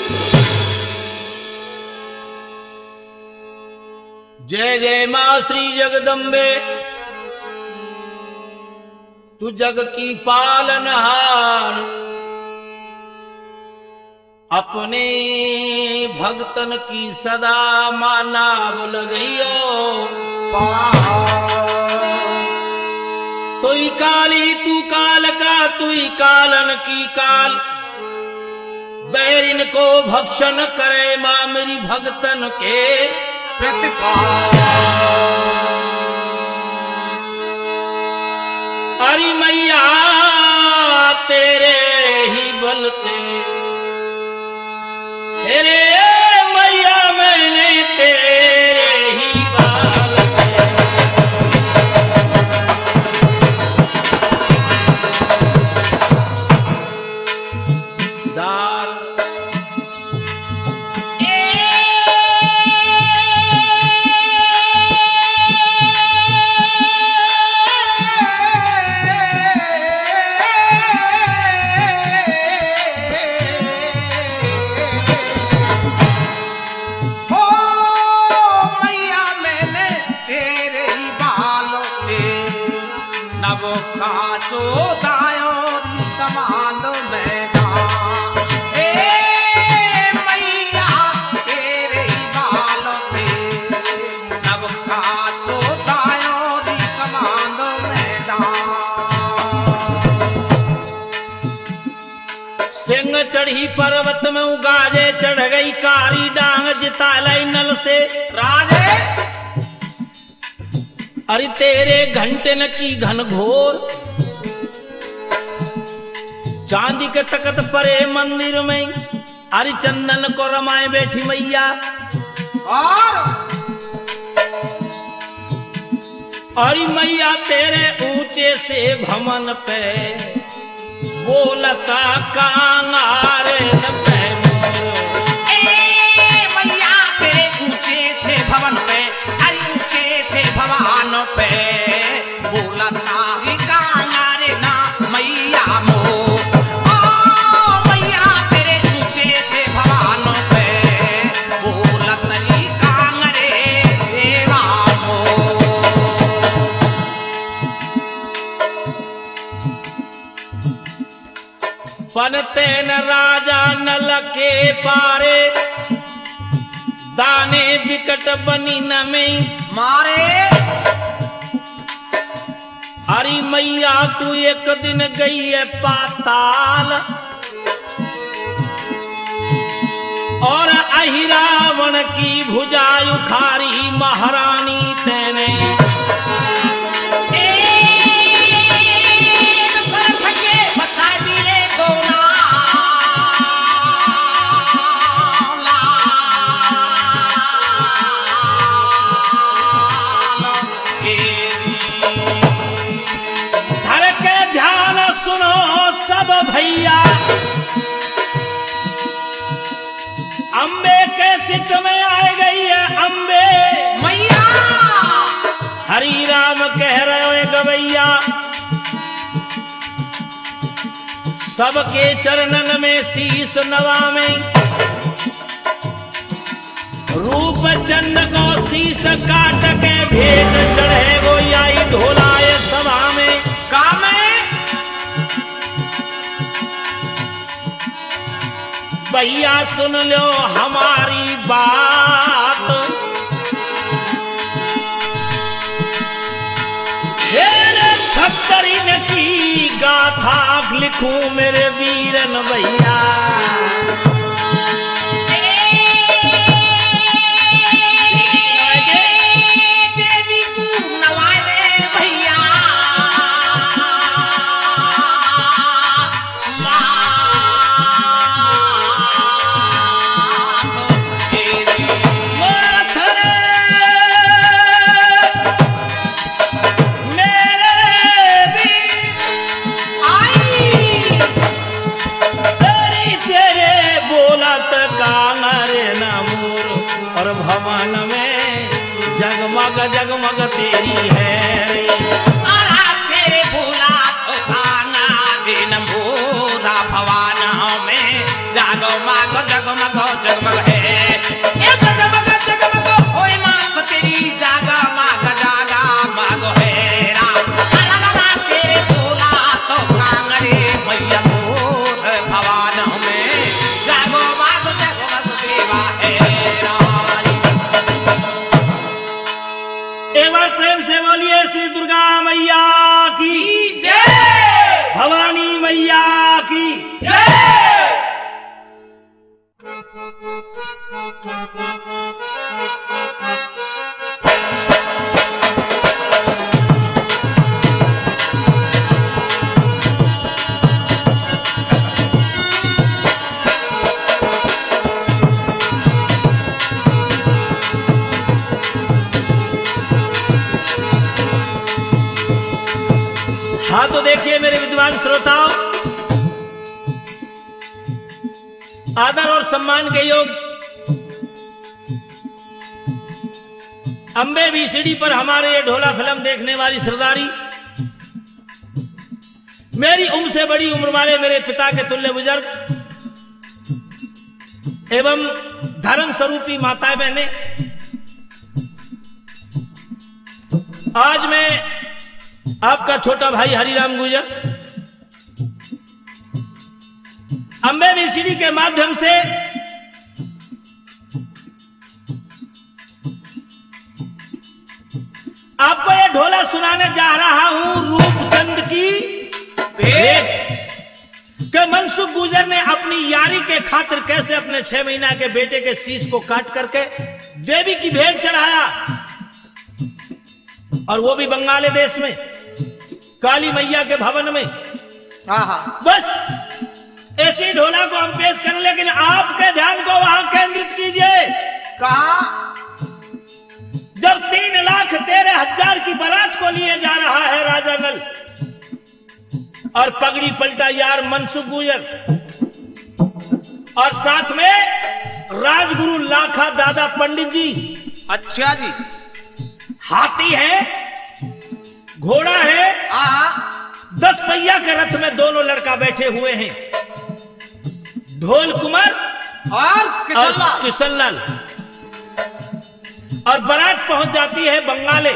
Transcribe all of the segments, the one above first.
जय जय मां श्री जगदम्बे, तू जग की पालनहार, अपने भक्तन की सदा मानाव लगइयो। तुई काली तू काल का, तुई कालन की काल, बैरिन को भक्षण करे मां मेरी भक्तन के प्रतिपाल। अरे मैया तेरे ही बलते, तेरे मैया मैंने तेरे ही बलते। दार सिंह चढ़ी पर्वत में उगाजे, चढ़ गई कारी डांग जितालाई नल से राजे। अरे तेरे घंटन की घन घोर, चांदी के तकत परे मंदिर में, अरे चंदन को रमाए बैठी मैया। अरे मैया तेरे ऊंचे से भवन पे बोलता कांगार मैया तेरे ऊंचे से भवन पे, अरे ऊंचे से भवन पे बोलता ही कांगार ना मैया मो। मैया तेरे ऊंचे से भवन पे बोलता ही कांगारे देवा मो। बनते न राजा नल के पारे, दाने विकट बनी न में मारे। अरे मैया तू एक दिन गई है पाताल, और अहिरावण की भुजा उखारी महारानी तेने। भैया अम्बे के सिद्ध में आ गई है अम्बे मैया। हरि राम कह रहे हो गवैया, सबके चरणन में शीश नवा में, रूप चंद को शीश काट के भेंट चढ़े वो आई ढोलाए सभा में। कामे भैया सुन लो हमारी बात, छत्तरीन की गाथा लिखूं मेरे वीरन भैया। भवन में जगमग जगमग तेरी है, तेरे भोला तो खाना दिन भोरा भवन में जगमग बाग जगमग जगमग है, ये जगमग जगमग होए मांग तेरी जागा माग जागा माग है राम तेरे बोला तो कांगरे मैया मोर भवान में जागो बाग जगमग देवा है राम। एक बार प्रेम से बोलिए श्री दुर्गा मैया की जय, भवानी मैया की जय। हाँ तो देखिए मेरे विद्वान श्रोताओं, आदर और सम्मान के योग अंबे बीसीडी पर हमारे ये ढोला फिल्म देखने वाली सरदारी, मेरी उम्र से बड़ी उम्र वाले मेरे पिता के तुल्य बुजुर्ग एवं धर्म स्वरूपी माताएं बहनें, आज मैं आपका छोटा भाई हरिराम गुर्जर अंबे बीसीडी के माध्यम से आपको ये ढोला सुनाने जा रहा हूं रूपचंद की भेंट कि मनसुख गुर्जर ने अपनी यारी के खातिर कैसे अपने 6 महीना के बेटे के शीश को काट करके देवी की भेंट चढ़ाया, और वो भी बंगाली देश में काली मैया के भवन में। बस ऐसी ढोला को हम पेश करें, लेकिन आपके ध्यान को वहां केंद्रित कीजिए। कहा जब 3,13,000 की बारात को लिए जा रहा है राजा नल और पगड़ी पलटा यार मनसुख गुर्जर, और साथ में राजगुरु लाखा दादा पंडित जी। अच्छा जी, हाथी है, घोड़ा है, 10 पहिया के रथ में दोनों लड़का बैठे हुए हैं, ढोल कुमार और किशनलाल, और बारात पहुंच जाती है बंगाले,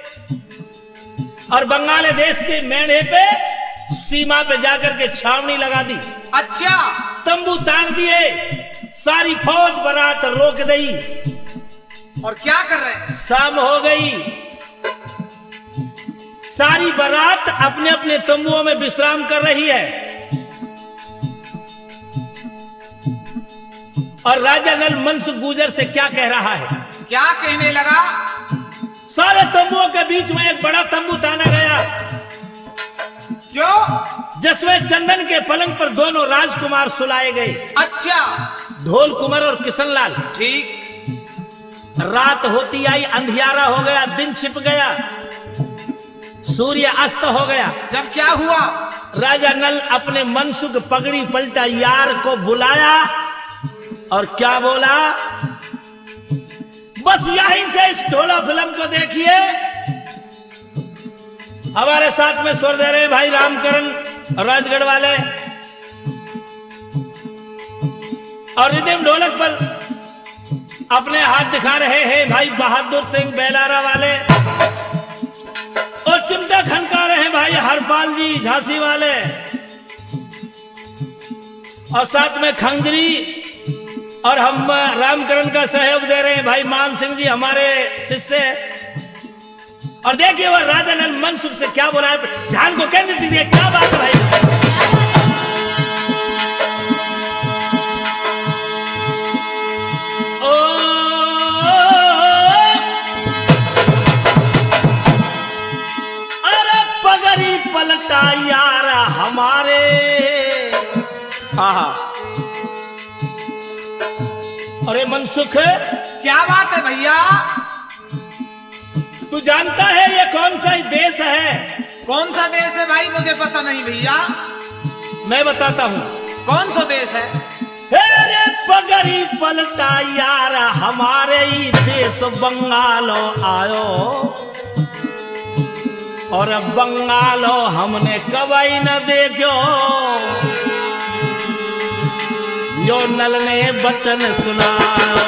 और बंगाले देश के मेढ़े पे सीमा पे जाकर के छावनी लगा दी। अच्छा, तंबू तान दिए, सारी फौज बारात रोक दी, और क्या कर रहे हैं? शाम हो गई, सारी बारात अपने अपने तंबुओं में विश्राम कर रही है, और राजा नल मनसुख गुर्जर से क्या कह रहा है? क्या कहने लगा? सारे तंबुओं के बीच में एक बड़ा तंबू ताना गया। क्यों? जिसमें चंदन के पलंग पर दोनों राजकुमार सुलाए गए। अच्छा, ढोल कुमार और किशनलाल। ठीक। रात होती आई, अंधियारा हो गया, दिन छिप गया, सूर्य अस्त हो गया। जब क्या हुआ? राजा नल अपने मनसुख पगड़ी पलटा यार को बुलाया और क्या बोला? बस यहीं से इस ढोला फिल्म को देखिए। हमारे साथ में स्वर दे रहे भाई रामकरण राजगढ़ वाले, और रिदम ढोलक पर अपने हाथ दिखा रहे हैं भाई बहादुर सिंह बेलारा वाले, और चिमटा खनका रहे हैं भाई हरपाल जी झांसी वाले, और साथ में खंजरी और हम रामकरण का सहयोग दे रहे हैं भाई मान सिंह जी हमारे शिष्य। और देखिए वह राजा नल मनसुख से क्या बोला है, ध्यान को केंद्रित कीजिए, क्या बात है भाई। अरे पगड़ी पलटा यार हमारे, अरे मनसुख क्या बात है भैया? तू जानता है ये कौन सा देश है? कौन सा देश है भाई? मुझे पता नहीं भैया। मैं बताता हूँ। कौन सा देश है? अरे पगड़ी पलटा यार हमारे ही देश बंगालो आयो, और बंगालो हमने कभी न देखो, जो नल ने बचन सुनायो।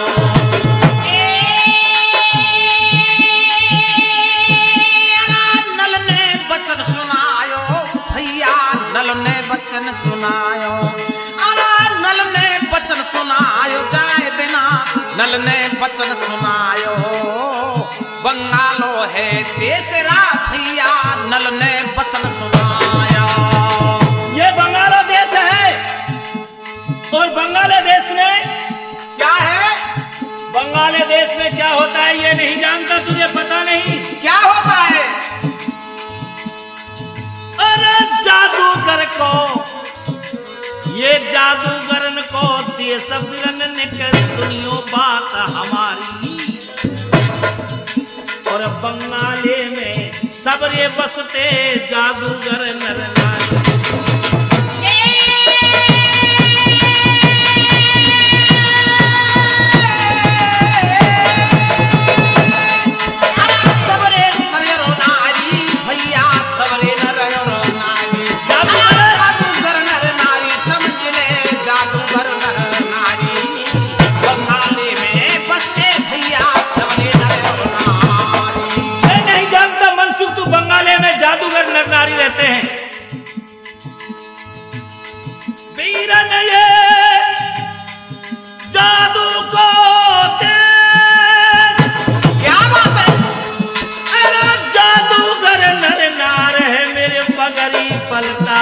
नल ने बचन सुनायो भैया, नल ने बचन सुनायो। अरे नल ने बचन सुनायो, जाए देना नल ने बचन सुनायो। बंगालो है तेसरा भैया, नल ने बचन सुनायो। ये बंगालो देश है, और बंगाले देश में क्या है? बंगाले देश में क्या होता है ये नहीं जानता, तुझे पता नहीं? क्या होता है? अरे जादूगर को, ये जादूगरन को देश बिरन ने कर सुनियो बात हमारी। और बंगाले में सबरे बसते जादूगर नर नारी। जादूगर नर नारी रहते हैं। वीरन ये जादू को देश, क्या बात है? अरे जादूगर नर नार है मेरे पगड़ी पलटा।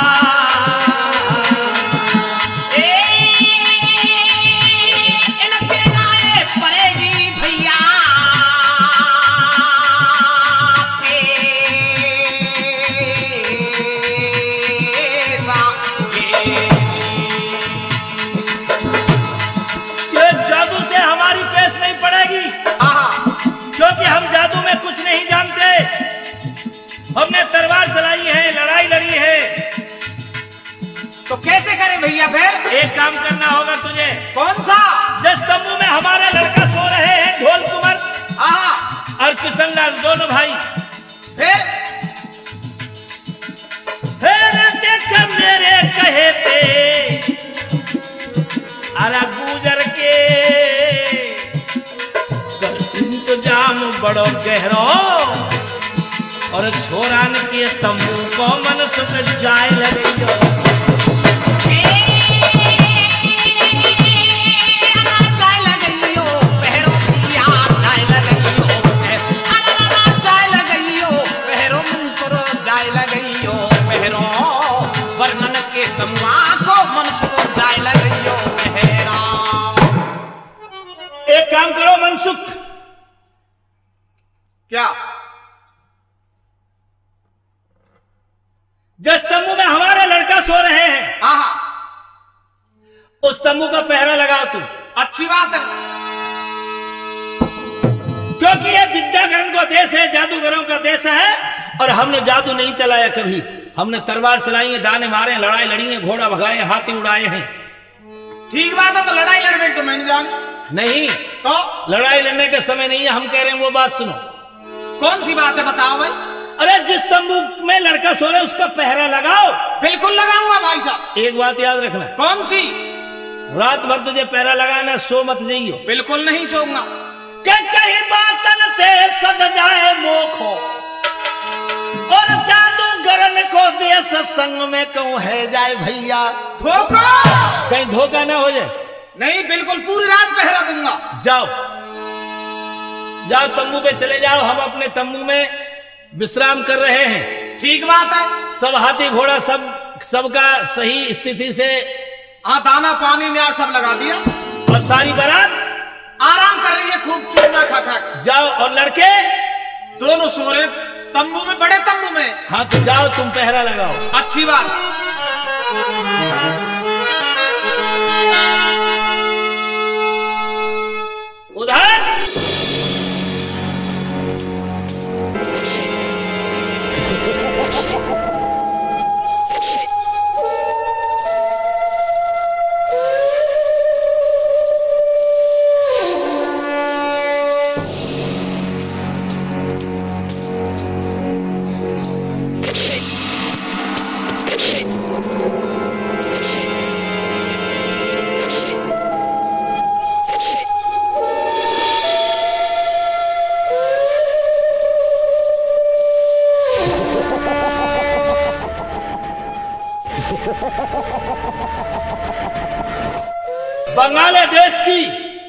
हमने तलवार चलाई है, लड़ाई लड़ी है। तो कैसे करें भैया फिर? एक काम करना होगा तुझे। कौन सा? जिस तंबू में हमारे लड़का सो रहे हैं, ढोल कुंवर और किशनलाल दोनों भाई, फिर देख मेरे कहे थे अरे गुजर के इंतजाम बड़ो गहरो, और छोरान के तंबू को मन सुख जाए लगे जो। जाए लगइयो पहरो पिया, जाए लगइयो जाए लगइयो पहरो मुंतरो, जाए लगइयो पहरो वर्णन के तमुआ को मन सुख जाए लगइयो पहरा। एक काम करो मनसुख। क्या? जिस तंबू में हमारे लड़का सो रहे हैं, उस तंबू का पहरा लगाओ तुम। अच्छी बात है, क्योंकि ये विद्याकरण का देश है, जादूगरों का देश है, और हमने जादू नहीं चलाया कभी। हमने तलवार चलाई है, दाने मारे, लड़ाई लड़ी है, घोड़ा भगाए, हाथी उड़ाए हैं। ठीक बात है। तो लड़ाई लड़ने तो मैंने जानी नहीं, तो लड़ाई लड़ने का समय नहीं है। हम कह रहे हैं वो बात सुनो। कौन सी बात है बताओ भाई? अरे जिस तंबू में लड़का सो रहा है उसका पहरा लगाओ। बिल्कुल लगाऊंगा भाई साहब। एक बात याद रखना। कौन सी? रात भर तुझे पहरा लगाना, सो मत जाइयो। बिल्कुल नहीं सोऊंगा। कहीं बातन ते सद जाए मोखो, और जादूगरन को देश संग में कहूं है जाए भैया धोखा। कहीं धोखा ना हो जाए। नहीं, बिल्कुल पूरी रात पहरा दूंगा। जाओ जाओ तंबू पे चले जाओ। हम अपने तंबू में विश्राम कर रहे हैं। ठीक बात है। सब हाथी घोड़ा सबका सही स्थिति से, हाँ, दाना पानी न्यार सब लगा दिया, और सारी बारात आराम कर रही है खूब चूरमा खा खा। जाओ, और लड़के दोनों सो रहे तंबू में, बड़े तंबू में। हाँ तो जाओ तुम पहरा लगाओ। अच्छी बात। उधर देश की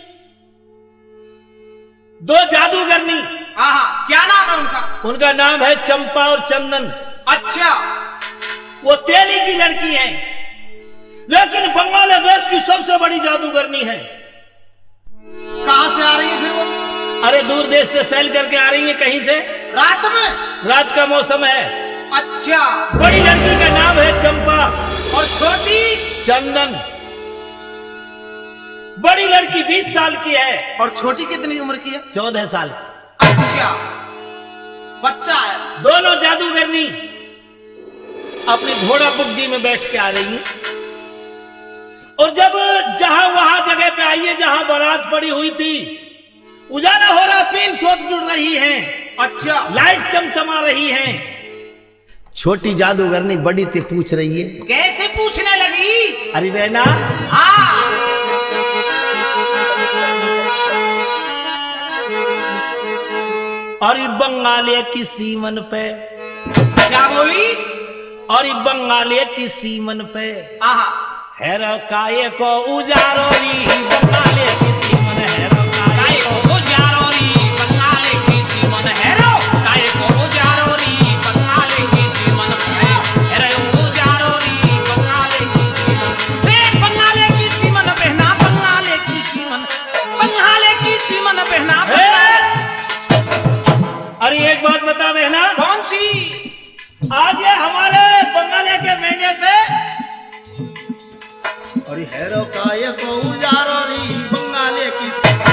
दो जादूगरनी। क्या नाम है उनका? उनका नाम है चंपा और चंदन। अच्छा। वो तेली की लड़की है, लेकिन बंगाल देश की सबसे बड़ी जादूगरनी है। कहां से आ रही है फिर वो? अरे दूर देश से सैल करके आ रही है कहीं से। रात में? रात का मौसम है। अच्छा। बड़ी लड़की का नाम है चंपा और छोटी? चंदन। बड़ी लड़की 20 साल की है। और छोटी कितनी उम्र की है? 14 साल। अच्छा, बच्चा है। दोनों जादूगरनी अपनी घोड़ा बुग्गी में बैठ के आ रही है, और जब जहां वहां जगह पे आई है जहां बारात पड़ी हुई थी, उजाला हो रहा, पीन सोच जुड़ रही है। अच्छा। लाइट चमचमा रही है। छोटी जादूगरनी बड़ी ते पूछ रही है। कैसे पूछने लगी? अरे बहना, और बंगाले की सीमन पे। क्या बोली? और बंगाले की सीमन पे हैरो काय को उजारो री, बंगाले की सीमन हैरो काय को उजारो री, बंगाले की सीमन हैरो काय को उजारो री, बंगाले की सीमन हैरो उजारो री, बंगाले की सीमन। देख बंगाले की सीमन बहना, बंगाले की सीमन, बंगाले की सीमन बहना। अरे एक बात बता बहना। कौन सी? आज ये हमारे बंगाले के मेले पे और हैरो काय को उजारो री, बंगाले की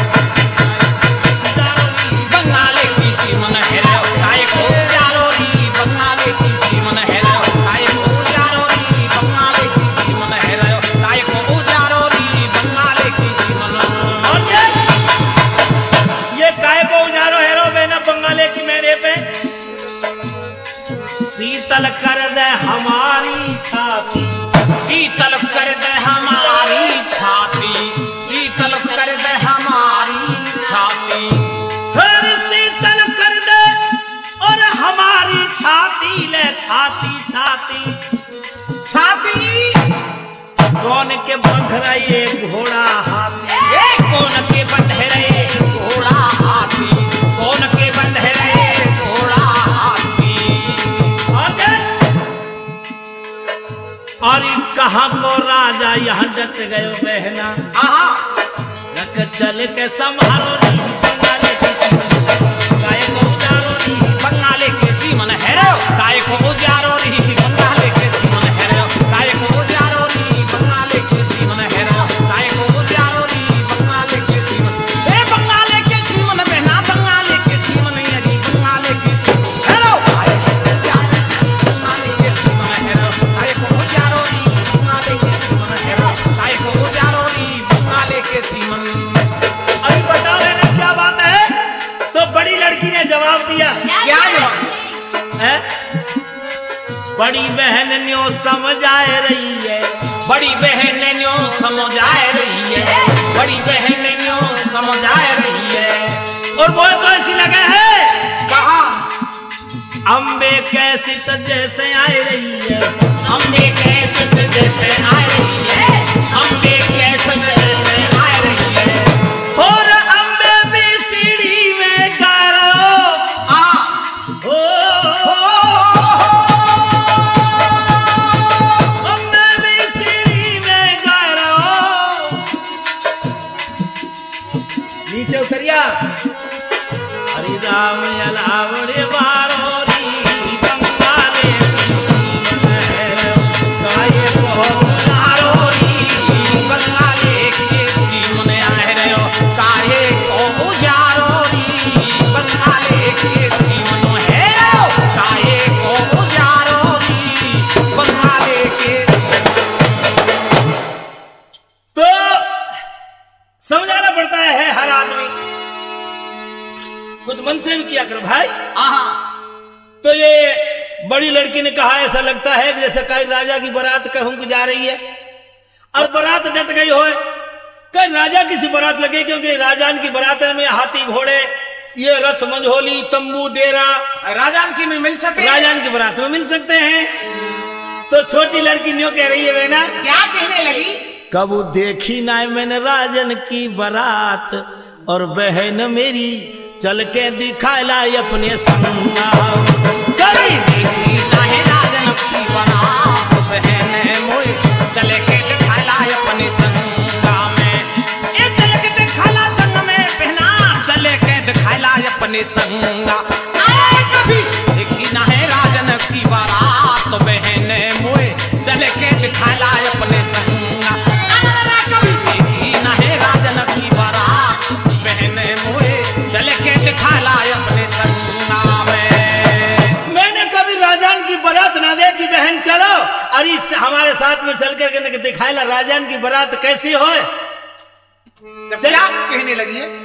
बंगाले की सीमन हैरो काय को उजारो री, बंगाले की सीमन हैरो काय को उजारो री, बंगाले की सीमन हैरो काय को उजारो री, बंगाले की सीमन। और ये काय को उजारो हैरो बहना बंगाले की मेले पे शीतल कर दे हमारी छाती, शीतल कर दे हमारी छाती, शीतल कर दे हमारी छाती, फिर शीतल कर दे और हमारी छाती ले, छाती छाती छाती। कौन के बंध रहे घोड़ा हाथी, कौन के बंध रहे घोड़ा हाथी, कौन के बंध रहे घोड़ा हाथी। और कहाँ को राजा यहाँ डट गयो बहना, रख चल के संभालो री, बंगाले की काय को उजारो री, बंगाले के सीमन हैरो काय को उजारो री, बंगाले के सीमन हैरो काय को उजारो री, बंगाले के सीमन हैरो काय को उजारो री, बंगाले के सीमन। ए बंगाले के सीमन बहना, बंगाले के सीमन यदि बंगाले के सीमन हैरो काय को उजारो री, बंगाले के सीमन हैरो काय को उजारो री, बंगाले के सीमन हैरो काय को उजारो री, बंगाले के सीमन। अभी बता रहे ना क्या बात है? तो बड़ी लड़की ने जवाब दिया। क्या जवाब है? बड़ी बहन न्यो समझाए रही है, बड़ी बहन न्यो समझाए रही है, बड़ी बहन न्यो समझाए रही है। और वो तो ऐसी लगे है, कहा अम्बे कैसी तो जैसे आए रही है, अम्बे कैसे जैसे आए रही है, अम्बे कैसे जैसे आए रही है। और अम्बे भी सीढ़ी में गारो, अम्बे भी सीढ़ी में गारो, नीचे उतरिया। हरि राम अलावड़े बारो री, बंगाले काय को उजारो री, बंगाले के सीमन आए रहो काहे को उजारो री, बंगाले के सीमन है काहे को उजारो री, बंगाले के। तो समझाना पड़ता है हर आदमी, कुछ मन से भी किया करो भाई। तो ये बड़ी लड़की ने कहा ऐसा लगता है कि जैसे कहीं राजा की बारात कहूं जा रही है और बारात डट गई हो, कहीं राजा की सी बारात लगे, क्योंकि राजान की बारात में हाथी घोड़े, ये रथ मंझोली तंबू डेरा राजान की में मिल सके, राजान की बारात में मिल सकते हैं। तो छोटी लड़की न्यों कह रही है बहना, क्या कहने लगी? कबू देखी ना मैंने राजन की बारात, और बहन मेरी चल के दिखाला अपने संगा। कभी देखी ना है राजन की बारात, बहन मोए चल के दिखाला अपने संगा में। ये चल के दिखाला संग में पहना, चल के दिखाला अपने संगा। कभी देखी ना है राजन की बारात, बहन मोए चल के दिखाला अपने संगा। कभी देखी ना है राजन की बारात, बहन मोए चल के दिखाला अपने संगा में। मैंने कभी राजान की बारात ना देखी, बहन चलो अरे हमारे साथ में चल करके दिखाला राजान की बारात कैसी हो। जब क्या कहने लगी है,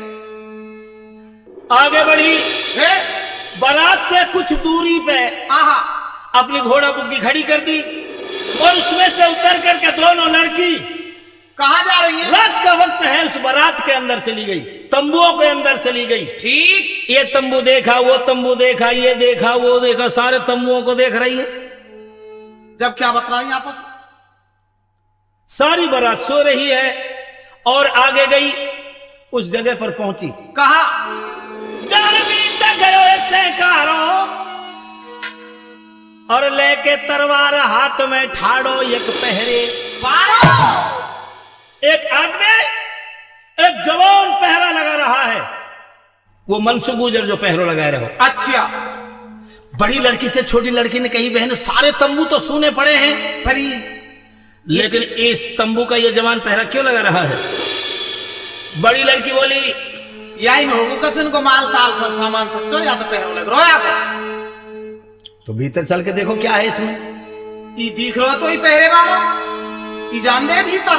आगे बढ़ी, बारात से कुछ दूरी पे अपनी घोड़ा बुग्गी खड़ी कर दी, और उसमें से उतर करके दोनों लड़की कहाँ जा रही है? रात का वक्त है, उस बारात के अंदर चली गई, तंबुओं के अंदर चली गई। ठीक, ये तंबू देखा, वो तंबू देखा, ये देखा, वो देखा, सारे तंबुओं को देख रही है। जब क्या बता रही है आपस में? सारी बारात सो रही है, और आगे गई, उस जगह पर पहुंची। कहा गयो ऐसे कारो, और लेके तलवार हाथ में ठाड़ो एक पहरे। एक आदमी एक जवान पहरा लगा रहा है, वो मनसुख गुजर जो पहरो लगा रहे हो। अच्छा, बड़ी लड़की से छोटी लड़की ने कही बहन सारे तंबू तो सूने पड़े हैं, बड़ी लेकिन इस तंबू का ये जवान पहरा क्यों लगा रहा है? बड़ी लड़की बोली यही में होगा कसन को माल ताल सब सामान सकते हो, या तो पहरो लग रहा है आपको। तो भीतर चल के देखो क्या है इसमें। ई दिख रहा तो ही पहरे वाला ई जान दे भीतर।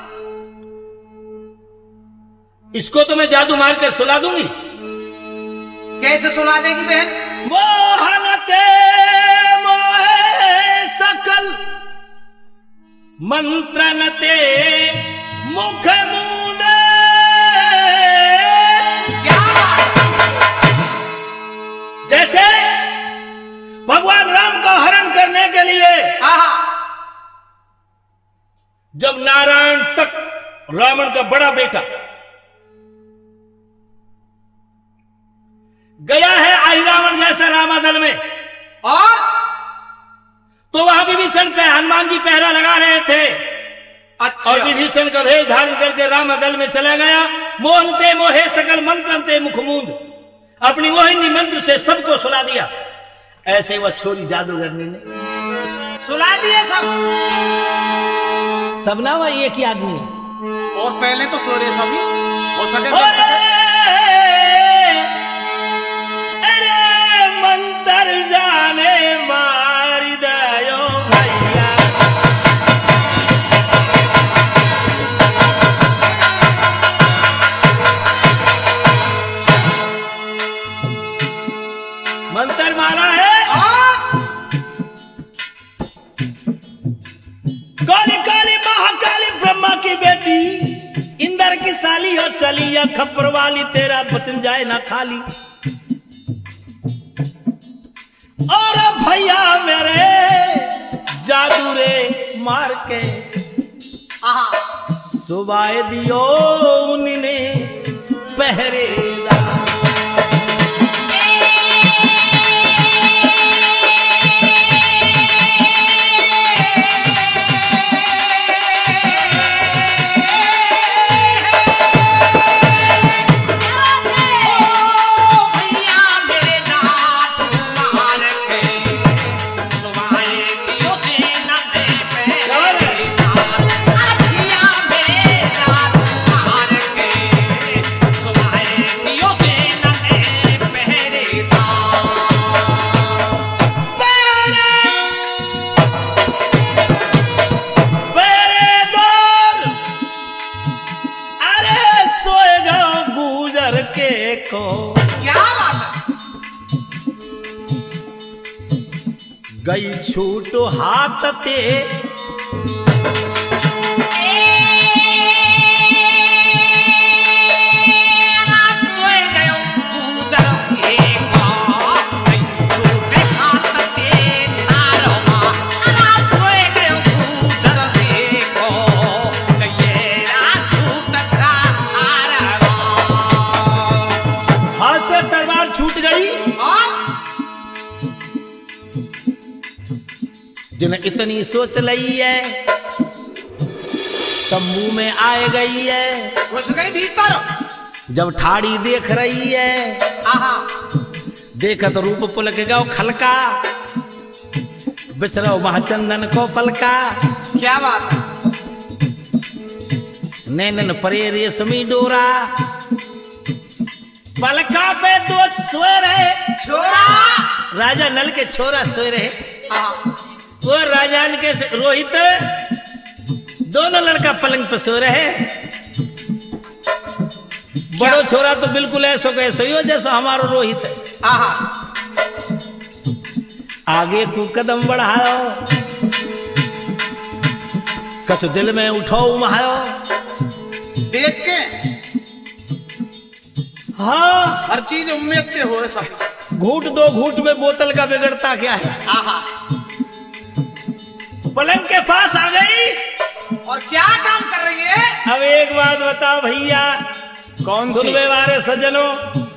इसको तो मैं जादू मार कर सुला दूंगी। कैसे सुला देगी बहन? मोहनते मोहे सकल मंत्रनते मुख मूंदे। क्या बात? जैसे भगवान राम का हरण करने के लिए जब नारायण तक रावण का बड़ा बेटा गया है अहिरावण जैसा रामादल में, और तो वहां विभीषण पे हनुमान जी पहरा लगा रहे थे। अच्छा, और विभीषण का भेष धारण करके रामादल में चला गया। मोहनते मोहे सकल मंत्रनते मुखमूंद, अपनी मोहिनी मंत्र से सबको सुला दिया। ऐसे वह छोरी जादूगरनी ने सुला दिए सब ना, वह एक ही आदमी है। और पहले तो सोरे सभी हो सके अरे मंत्र जाने मारी दयो भैया। मंत्र मारा है। काली काली महाकाली ब्रह्मा की बेटी, इंद्र की साली और चली या खप्पर वाली, तेरा बचन जाए ना खाली। और भैया मेरे जादू रे मार के सुबाए दियो उन्होंने पहरेदार। गई छूट हाथ ते जिन इतनी सोच लई है तंबू में आए गई है, घुस गई भीतर। जब ठाड़ी देख रही है आहा देखत रूप पुलक गौ खलका, बिचरो महाचंदन को पलका। क्या बात है। नैनन परे रेशमी डोरा, पलका पे दो सोए रहे छोरा। राजा नल के छोरा सोए रहे। आहा वो राजा के रोहित दोनों लड़का पलंग पे सो रहे। बड़ो छोरा तो बिल्कुल ऐसो कैसो ही हो जैसा हमारो रोहित है। आहा आगे को कदम बढ़ायो, कछु दिल में उठो उमायो। देख के हाँ हर चीज उम्मीद से हो सब। घूट दो घूट में बोतल का बिगड़ता क्या है। आहा पलंग के पास आ गई और क्या काम कर रही है। अब एक बात बताओ भैया, कौन सी? सुनने वाले सज्जनों,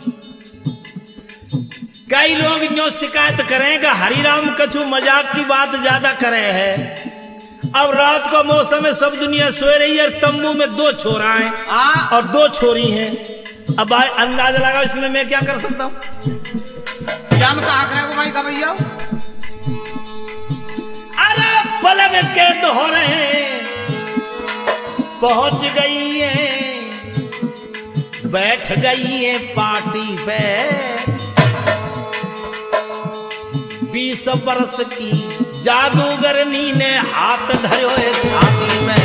कई लोग न्यो शिकायत करेंगे हरिराम कछु मजाक की बात ज्यादा करे हैं। अब रात को मौसम में सब दुनिया सोए रही है, तंबू में दो छोरा हैं और दो छोरी हैं। अब अंदाजा लगाओ इसमें मैं क्या कर सकता हूँ। क्या मैं कहा रहा हूँ भाई का भैया। अरे पलंग के दोहरे पहुंच गई है, बैठ गई है पार्टी पे। 20 बरस की जादूगरनी ने हाथ धरो है छाती में।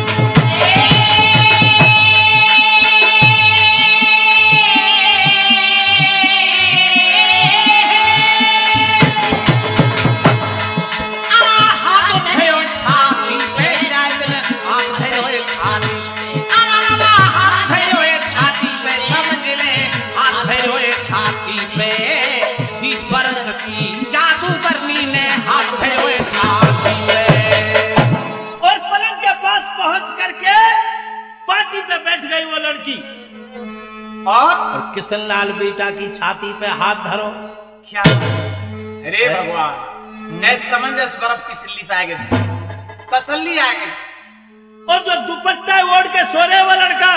और किशन लाल बेटा की छाती पे हाथ धरो। क्या अरे भगवान, न समंजस बर्फ की सिल्ली पे आ गई, तसल्ली आ गई। और जो दुपट्टा ओढ़ के सो रहे वो लड़का,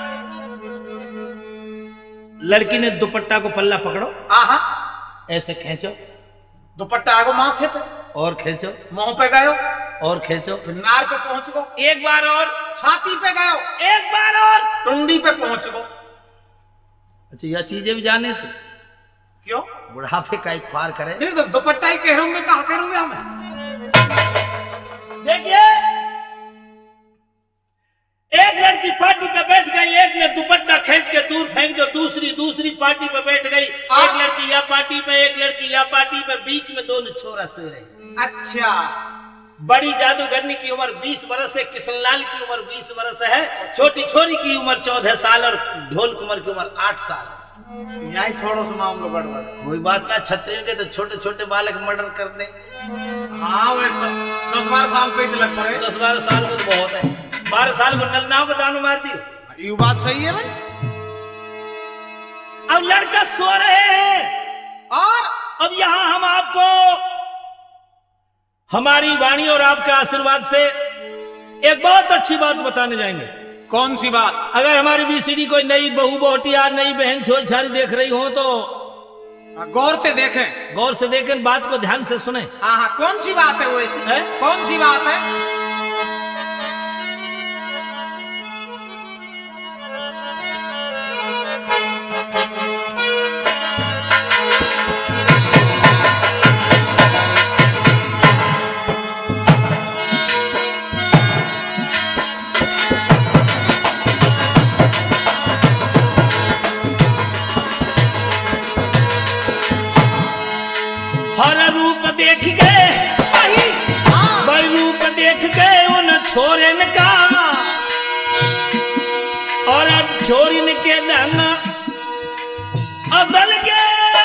लड़की ने दुपट्टा को पल्ला पकड़ो, आहा ऐसे खींचो, दुपट्टा आगो माथे पे और खींचो, मुंह पे गयो और खींचो, नार पे पहुंच गो, एक बार और छाती पे गयो, एक बार और टुंडी पे पहुंच गो। अच्छा यह चीजें भी जाने थे क्यों? बुढ़ापे का एक ख्वार करे। फिर तो दुपट्टा ही कह रहा हूं मैं, कहा करूंगा हमें। देखिए एक लड़की पार्टी पे बैठ गई, एक ने दुपट्टा खींच के दूर फेंक दो, दूसरी पार्टी पे बैठ गई। एक लड़की या पार्टी पे, एक लड़की या पार्टी पे, बीच में दोनों छोरा सो रहे। अच्छा बड़ी जादूगरनी की उम्र 20 बरस है, किशनलाल की उम्र 20 बरस है, छोटी छोरी की उम्र 14 साल और ढोल कुंवर की उम्र 8 साल। यही थोड़ा सा मामला गड़बड़। कोई बात ना, छत्तीस के तो छोटे छोटे बालक मर्डर कर दे। हाँ वैसे तो 10-12 साल पे ही लग पड़े। 10-12 साल को तो बहुत है। 12 साल को नलनाओं को दानू मार दियो। ये बात सही है भाई। अब लड़का सो रहे हैं और अब यहाँ हम आपको हमारी वाणी और आपके आशीर्वाद से एक बहुत अच्छी बात बताने जाएंगे। कौन सी बात? अगर हमारी बीसीडी कोई नई बहू बोटिया, नई बहन छोल छारी देख रही हो तो गौर से देखें। गौर से देखें, बात को ध्यान से सुने। हाँ कौन सी बात है वो ऐसी है? कौन सी बात है? देख गए भाई रूप देख गए उन छोरन का, और अब छोरिन के ढंग बदल गए।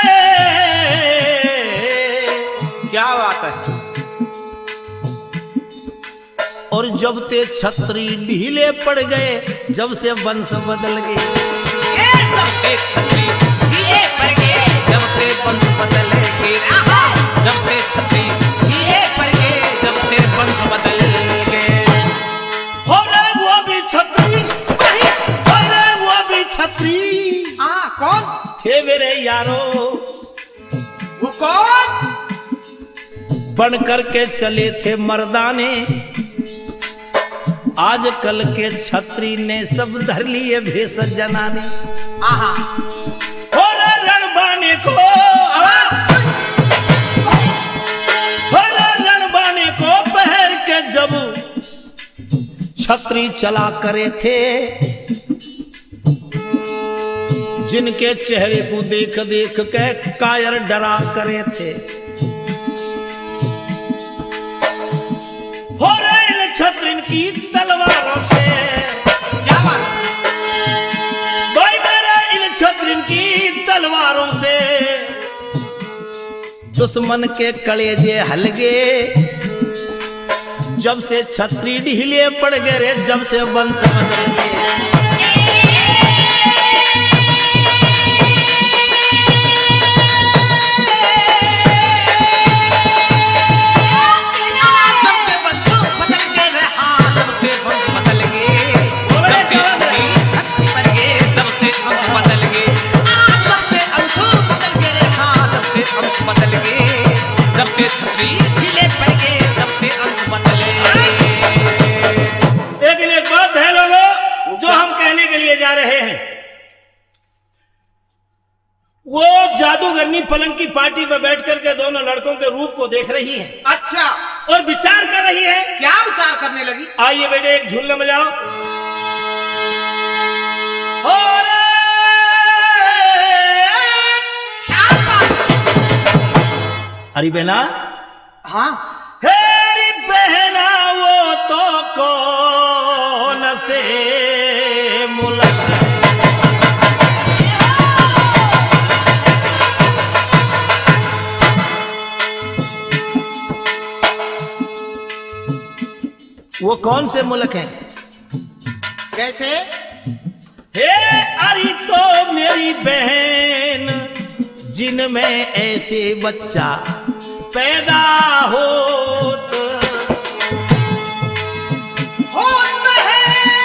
क्या बात है? और जब ते छतरी ढीले पड़ गए, जब से वंश बदल गए। जब ते छतरी ढीले पड़ गए, जब ते वंश बदल गए, जब ते छतरी ढीले पड़ गए। थे मेरे यारो। वो कौन? बन करके चले थे मर्दाने, आजकल के छत्री ने सब धर लिए भेष जनाने। आहा और रणबाने को, और रणबाने को पहर के जब छत्री चला करे थे, जिनके चेहरे को देख देख के कायर डरा करे थे। हो रहे छत्रिन की तलवारों से, क्या बात? भाई मेरे इन छत्रिन की तलवारों से दुश्मन के कलेजे हलगे। जब से छत्री ढीले पड़ गए रे, जब से वंश बदल गए। लेकिन एक बात है लोगों, जो हम कहने के लिए जा रहे हैं, वो जादूगरनी पलंग की पार्टी पर बैठ करके दोनों लड़कों के रूप को देख रही है। अच्छा, और विचार कर रही है। क्या विचार करने लगी? आइए बेटे एक झूलने में जाओ। अरे बहना, हाँ हेरी बहना वो तो कौन से मुल्क, वो कौन से मुल्क है? कैसे? हे अरे तो मेरी बहन, जिनमें ऐसे बच्चा पैदा होता है।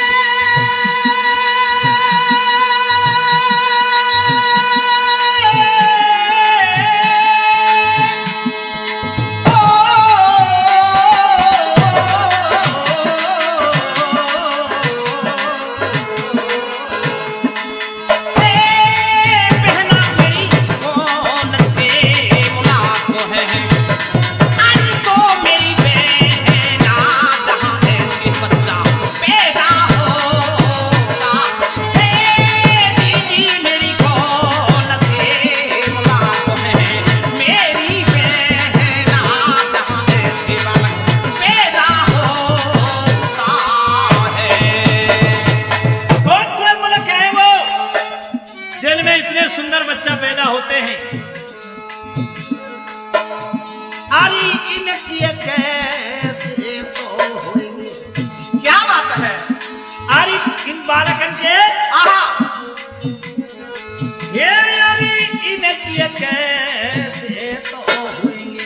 सुंदर बच्चा पैदा होते हैं। अरे इनकी कैसे तो होंगे। क्या बात है? अरे इन बालकन के ये अरे इनकी कैसे तो होंगे।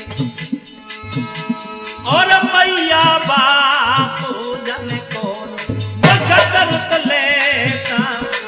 और मैया बापू जाने कौन जगत लेता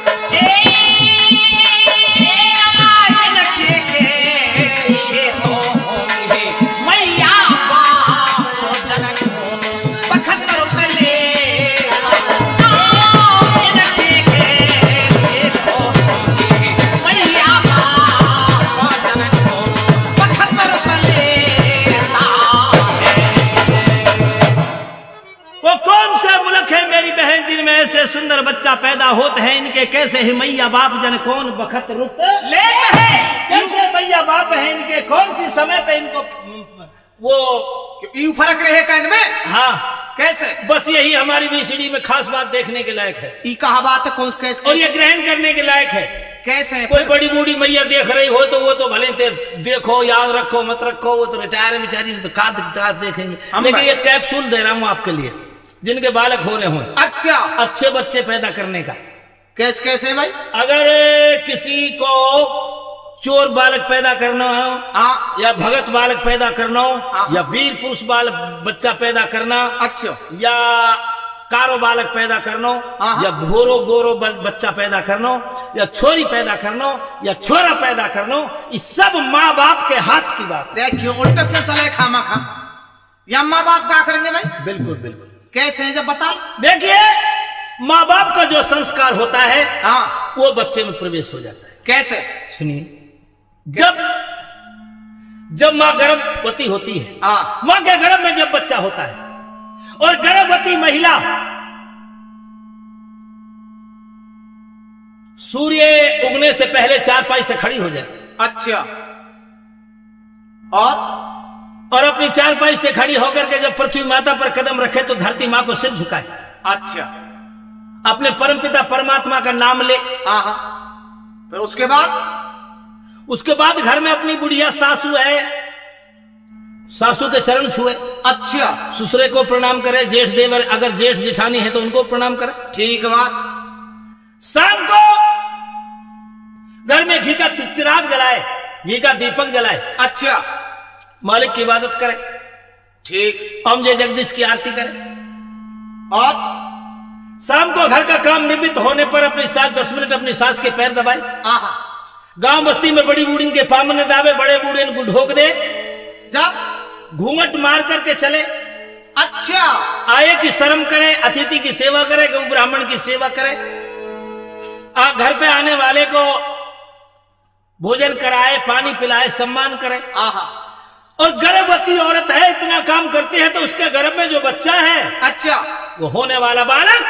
ऐसे सुंदर बच्चा पैदा होते हैं। इनके कैसे ही मैया बाप जन कौन बखत रुत लेते हैं। कैसे मैया बाप है इनके, कौन सी समय पे इनको वो यू फर्क रहे का इनमें। हाँ कैसे? बस यही हमारी बीसीडी में खास बात देखने के लायक है। ई कहा बात है कौन कैसे? और ये ग्रहण करने के लायक है। कैसे? कोई बड़ी बूढ़ी मैया देख रही हो तो वो तो भले देखो, याद रखो मत रखो, वो तो रिटायर बेचारी तो का देखेंगे। लेकिन ये कैप्सूल दे रहा हूँ आपके लिए, जिनके बालक हो रहे हो। अच्छा, अच्छे बच्चे पैदा करने का। कैसे कैसे भाई? अगर किसी को चोर बालक पैदा करना हो, या भगत बालक पैदा करना हो, या वीर पुरुष बालक बच्चा पैदा करना, अच्छा, या कारो बालक पैदा करना, या भोरो गोरो बच्चा पैदा करना, या छोरी पैदा करनो या छोरा पैदा करनो, ये सब माँ बाप के हाथ की बात है। क्यों उल्टा क्यों चले खामा खा? या माँ बाप क्या करेंगे भाई? बिल्कुल बिल्कुल। कैसे है जब बता? देखिए, माँ बाप का जो संस्कार होता है हाँ, वो बच्चे में प्रवेश हो जाता है। कैसे? सुनिए, जब माँ गर्भवती होती है, माँ के गर्भ में जब बच्चा होता है और गर्भवती महिला सूर्य उगने से पहले चारपाई से खड़ी हो जाए। अच्छा। और अपनी चारपाई से खड़ी होकर के जब पृथ्वी माता पर कदम रखे तो धरती माँ को सिर झुकाए। अच्छा। अपने परमपिता परमात्मा का नाम ले। फिर उसके बाद घर में अपनी बुढ़िया सासू है, सासू के चरण छुए। अच्छा। ससुरे को प्रणाम करे, जेठ देवर अगर जेठ जेठानी है तो उनको प्रणाम करे। ठीक बात। शाम को घर में घी का चिराग जलाए, घी का दीपक जलाए। अच्छा। मालिक की इबादत करे। ठीक। ओम जय जगदीश की आरती करे। और शाम को घर का काम निवृत्त होने पर अपनी सास 10 मिनट अपनी सास के पैर दबाए। गांव बस्ती में बड़ी बूढ़ी के पामने दावे, बड़े बूढ़े को ढोक दे, जब घूंघट मार करके चले। अच्छा। आए की शर्म करे, अतिथि की सेवा करे, गौ ब्राह्मण की सेवा करे, घर पे आने वाले को भोजन कराए, पानी पिलाए, सम्मान करे। और गर्भवती औरत है, इतना काम करती है तो उसके गर्भ में जो बच्चा है, अच्छा, वो होने वाला बालक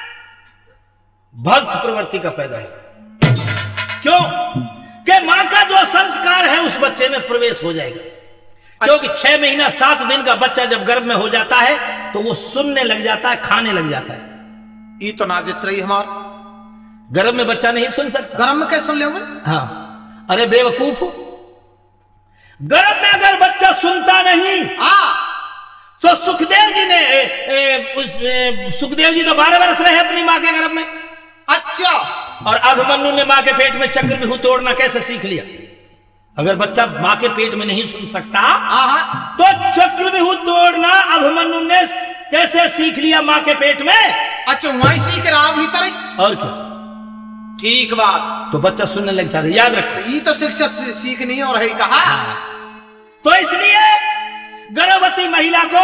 भक्त प्रवृत्ति का पैदा है। क्यों? कि मां का जो संस्कार है उस बच्चे में प्रवेश हो जाएगा। क्योंकि 6 महीना 7 दिन का बच्चा जब गर्भ में हो जाता है तो वो सुनने लग जाता है, खाने लग जाता है। ये तो नाजिश रही हमार। गर्भ में बच्चा नहीं सुन सकता। गर्भ में कैसे सुन लोगे? हाँ, अरे बेवकूफ, गर्भ में अगर बच्चा सुनता नहीं, तो सुखदेव जी ने सुखदेव जी तो 12 वर्ष रहे अपनी माँ के गर्भ में। अच्छा। और अभिमन्यु ने माँ के पेट में चक्रव्यूह तोड़ना कैसे सीख लिया? अगर बच्चा माँ के पेट में नहीं सुन सकता तो चक्रव्यूह तोड़ना अभिमन्यु ने कैसे सीख लिया माँ के पेट में? अच्छा, वहीं सीख रहा भीतर ही। और क्या? ठीक बात। तो बच्चा सुनने लग जाता है। याद रखो, ये तो शिक्षा सीखनी और है कहा। तो इसलिए गर्भवती महिला को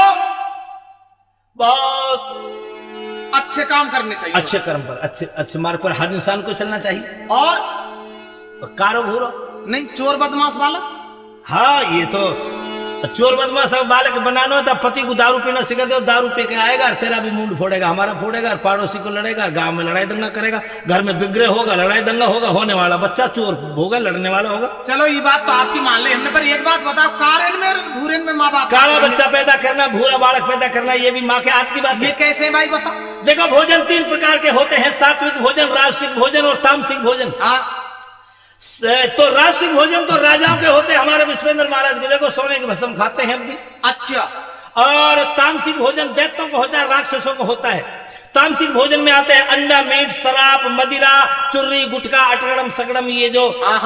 बहुत अच्छे काम करने चाहिए, अच्छे कर्म पर, अच्छे मार्ग पर हर इंसान को चलना चाहिए। और कारो भूरो नहीं, चोर बदमाश वाला। हाँ, ये तो चोर बदमाश बालक बनाना है, तब पति को दारू पीना सिखा दो, दारू पी के आएगा और तेरा भी मुंड फोड़ेगा, हमारा फोड़ेगा, पड़ोसी को लड़ेगा, गांव में लड़ाई दंगा करेगा, घर में बिगड़े होगा, लड़ाई दंगा होगा, होने वाला बच्चा चोर होगा, लड़ने वाला होगा। चलो ये बात तो आपकी मान ली हमने, पर एक बात बताओ, कारेन में और भूरेन में माँ बाप काला बच्चा पैदा करना, भूरा बालक पैदा करना, ये भी माँ के हाथ की बात है। ये कैसे भाई बताओ? देखो, भोजन 3 प्रकार के होते हैं, सात्विक भोजन, राजसिक भोजन और तामसिक भोजन। तो राजसिक भोजन तो राजाओं के होते हैं, हमारे विश्वेंद्र महाराज को देखो, सोने के भस्म खाते हैं हम भी। अच्छा। और तामसिक भोजन दैत्यों को होता है, राक्षसों को होता है। तामसिक भोजन में आते हैं अंडा, मीट, शराब, मदिरा, चुर्री, गुटखा, अटगड़म, सगड़म, ये जो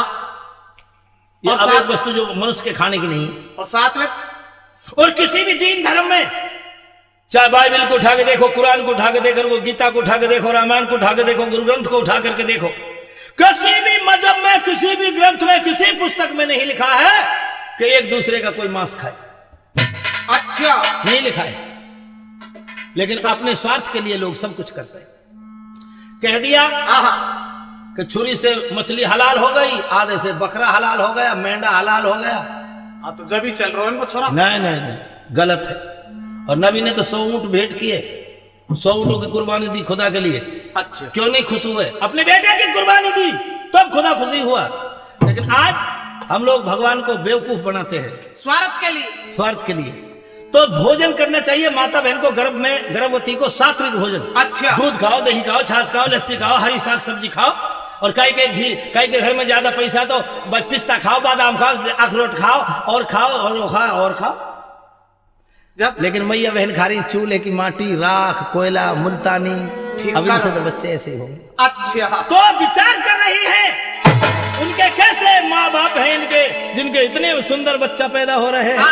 ये अवैध वस्तु जो मनुष्य के खाने की नहीं है। और सात्विक, और किसी भी दीन धर्म में, चाहे बाइबल को उठा के देखो, कुरान को उठा के देखो, गीता को उठा के देखो, रामायण को उठा के देखो, गुरु ग्रंथ को उठा करके देखो, किसी भी मजहब में, किसी भी ग्रंथ में, किसी पुस्तक में नहीं लिखा है कि एक दूसरे का कोई मांस खाए। अच्छा, नहीं लिखा है। लेकिन अपने स्वार्थ के लिए लोग सब कुछ करते हैं। कह दिया कि छुरी से मछली हलाल हो गई, आधे से बकरा हलाल हो गया, मेंढा हलाल हो गया। तो जब ही चल रहा है इनको छोड़ा। नहीं, गलत है। और नबी ने तो 100 ऊंट भेंट किए, 100 ऊंटों की कुर्बानी दी खुदा के लिए। अच्छा। क्यों नहीं खुश हुए? अपने बेटे की कुर्बानी दी तब खुदा खुशी हुआ। लेकिन आज हम लोग भगवान को बेवकूफ बनाते हैं, स्वार्थ के लिए। तो भोजन करना चाहिए माता बहन को, गर्भवती को सात्विक भोजन। अच्छा। दूध खाओ, दही खाओ, छाछ खाओ, लस्सी खाओ, हरी साग सब्जी खाओ। और कई के घी, कई के घर में ज्यादा पैसा तो पिस्ता खाओ, बादाम खाओ, अखरोट खाओ और खाओ और खाओ और खाओ। लेकिन मैया बहन खा रही चूल्हे की माटी, राख, कोयला, मुल्तानी। अभी से तो बच्चे ऐसे होंगे। अच्छा। तो विचार कर रही है उनके कैसे माँ बाप हैं इनके, जिनके इतने सुंदर बच्चा पैदा हो रहे हैं।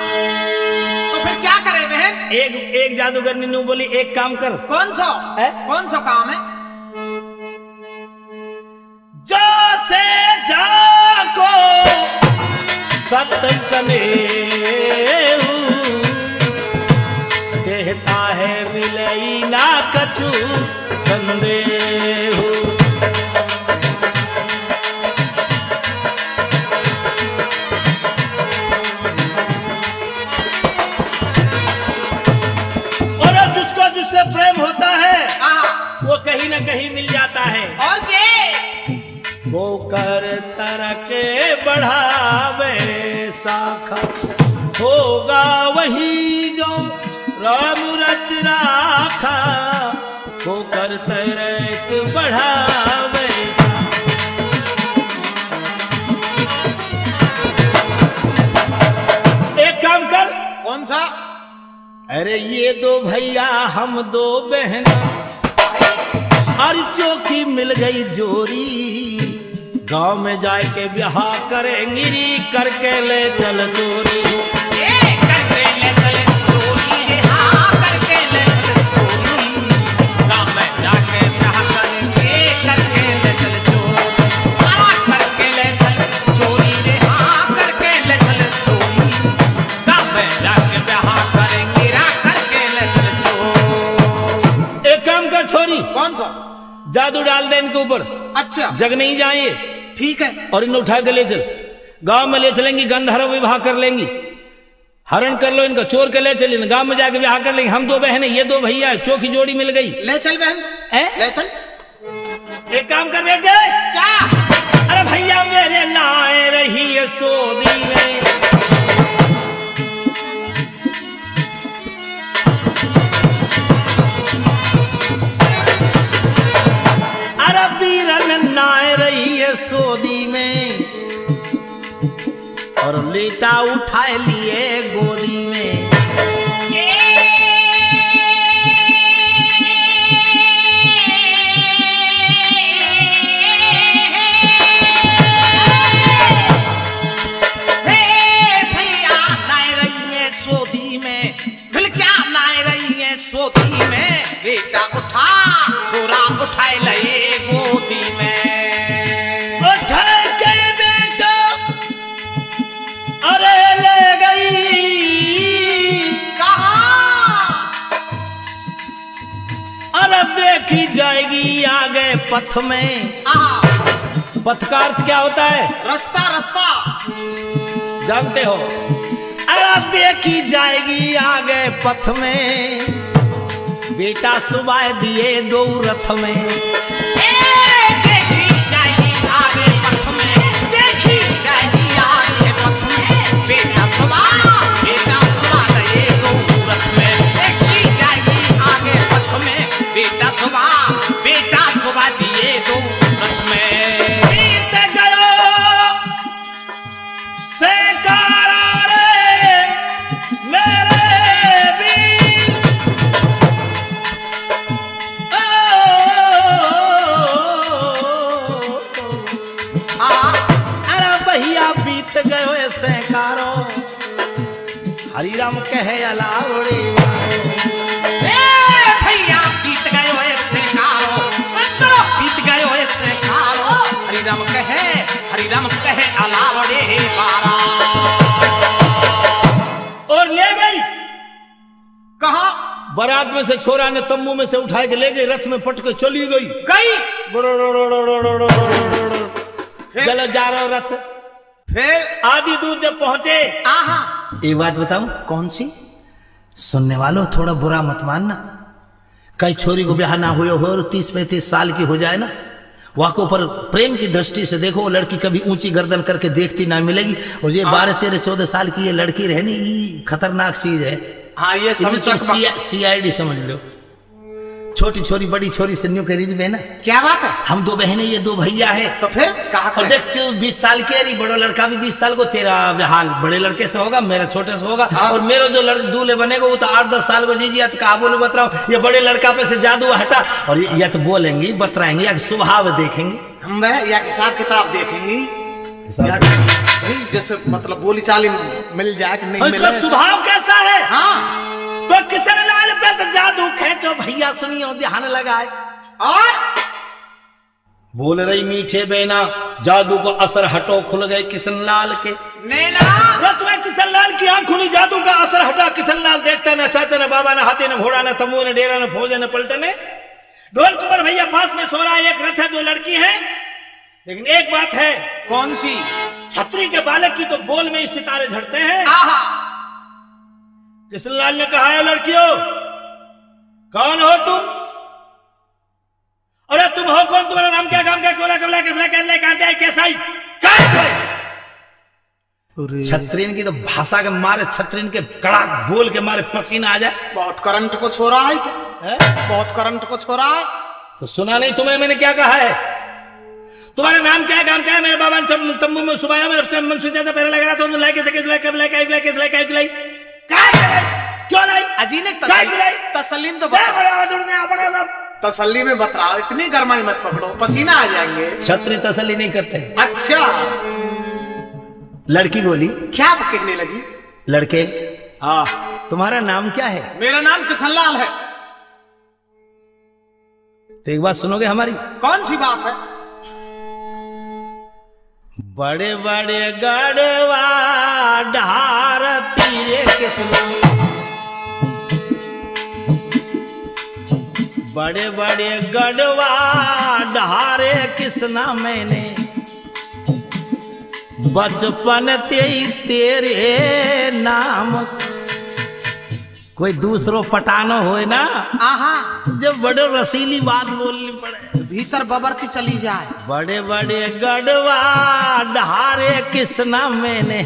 तो फिर क्या करे बहन? एक जादूगर नीनू बोली, एक काम कर। कौन सा काम है? सत स्नेहु, कहता है मिलई ना कछु संदेहु। और जिसको जिससे प्रेम होता है वो कहीं ना कहीं मिल जाता है। और के वो कर तरके बढ़ावे शाखा, होगा वही जो राम रच राखा। वो कर तरक बढ़ावे शाखा। एक काम कर। कौन सा? अरे ये दो भैया हम दो बहना, और चौकी मिल गई जोरी। गांव में जाके ब्याह करेंगी, करके ले चल चोरी। करके ले चल चोरी रे, हाँ करके ले चल चोरी। गाँव में जाके ब्याह करेंगे, करके ले चल चोरी। करके ले चल चोरी रे, हाँ करके ले चल चोरी। गाँव में जाके ब्याह करेंगे, करके ले चल चोरी। एक काम कर छोरी। कौन सा? जादू डाल दे इनके ऊपर। अच्छा जग नहीं जाए, ठीक है। और इन्हें उठा के ले चल। गांव में ले चलेंगी, गंधर्व विवाह कर लेंगी, हरण कर लो इनका, चोर के ले चल। गांव में जाके विवाह कर लेंगे। हम दो बहनें, ये दो भैया, चौकी जोड़ी मिल गई। ले चल बहन, ले चल। एक काम कर बेटे। क्या? अरे भैया मेरे नाए रही है सोदी में, नाए रही है सोदी में, और लेटा उठाए लिए गोदी में। भैया नाए रही है सोदी में, फिर क्या नाए रही है सोदी में। बेटा उठा, छोरा उठाए लिए गोदी में। देखी जाएगी आगे पथ में। पथ का अर्थ क्या होता है? रास्ता, रास्ता जानते हो? अरे देखी जाएगी आगे पथ में, बेटा सुबह दिए दो रथ में। देखी जाएगी आगे पथ में, देखी जाएगी आगे पथ में, बेटा सुबह दिए दो रथ में। देखी जाएगी आगे पथ में, बेटा सुबह दिए दो रथ में। बीत गयो सेकारा रे मेरे वीर, अरे भैया बीत गयो सेकारो, हरि राम कहे अलावड़ी। भैया बीत गयो ऐसे कारो, बीत गयो ऐसे कारो। हरि राम कहे अलावड़े बारा। और ले गई। कहा? बारात में से छोरा ने तम्बू में से उठा के ले गई, रथ में पट के चली गई। चलो जा रहा रथ। फिर आधी दूर जब पहुंचे, एक बात बताऊं। कौन सी? सुनने वालों थोड़ा बुरा मत मानना। कई छोरी को ब्याह ना हुए हो और 30-35 साल की हो जाए ना, वहां के ऊपर प्रेम की दृष्टि से देखो, वो लड़की कभी ऊंची गर्दन करके देखती ना मिलेगी। और ये 12-13-14 साल की ये लड़की रहनी, ये खतरनाक चीज है। हाँ, ये CID समझ लो। छोटी छोरी बड़ी छोरी से न्यू करी बहना। क्या बात है? हम दो बहनें, ये दो भैया है। तो फिर कहा? और देख क्यों 20 साल की है, बड़ा लड़का भी 20 साल को। तेरा हाल बड़े लड़के से होगा, मेरा छोटे से होगा। और मेरा जो दूल्हे बनेगा वो तो 8-10 साल को। जी या तो कहा बोलो बता रहा हूँ, ये बड़े लड़का पे से जादू हटा। और या तो बोलेंगे बतराएंगे, या स्वभाव देखेंगे, हम या हिसाब किताब देखेंगी, जैसे मतलब बोली चाली मिल जाए कि नहीं मिले। स्वभाव कैसा है? हाँ, तो किशन लाल पे तो जादू खेचो भैया, सुनियो ध्यान लगाए। और बोल रही मीठे बहना, जादू को असर हटो खुल गए किशन लाल के। नैना रत में किशन लाल की आंख खुली, जादू का असर हटा, किशन लाल देखता न चाचा न बाबा न हाथी न घोड़ा न तंबू न डेरा न फौजा न पलटने। ढोल कुंवर भैया पास में सो रहा है, एक रथ है, दो लड़की है, लेकिन एक बात है। कौन सी? छतरी के बालक की तो बोल में ही सितारे झड़ते हैं। आहा किशन लाल ने कहा है, लड़कियों कौन हो तुम? अरे तुम हो कौन? तुम्हारा नाम क्या, काम क्या, क्यों कबला किसने कहने कहते हैं कैसा ही छतरीन की तो भाषा के मारे, छतरीन के कड़ाक बोल के मारे पसीना आ जाए। बहुत करंट को छोड़ा है बहुत करंट को छोड़ा है। तो सुना नहीं तुम्हें मैंने क्या कहा है? तुम्हारा नाम क्या है, काम क्या है? मेरे बाबा ने तंबू में सुबाया, मेरे मन से ज्यादा पहले लग रहा था, लाइक से लाइक लाइक लाइक क्यों लाई? अजी ने तसल्ली तो तसल्ली में बता, इतनी गरमाई मत पकड़ो, पसीना आ जाएंगे। छतरी तसल्ली नहीं करते। अच्छा लड़की बोली, क्या कहने लगी? लड़के हाँ तुम्हारा नाम क्या है? मेरा नाम किशन लाल है। तो एक बात सुनोगे हमारी? कौन सी बात है? बड़े बड़े गढ़वा ढार तीरे किशन, बड़े बड़े गढ़वा ढारे किसना मैंने, बचपन तेरे नाम। कोई दूसरो पटानो होए ना, आहा जब बड़े रसीली बात बोलनी पड़े, भीतर बबरती चली जाए। बड़े बड़े गढ़वा ढारे किसना मैंने,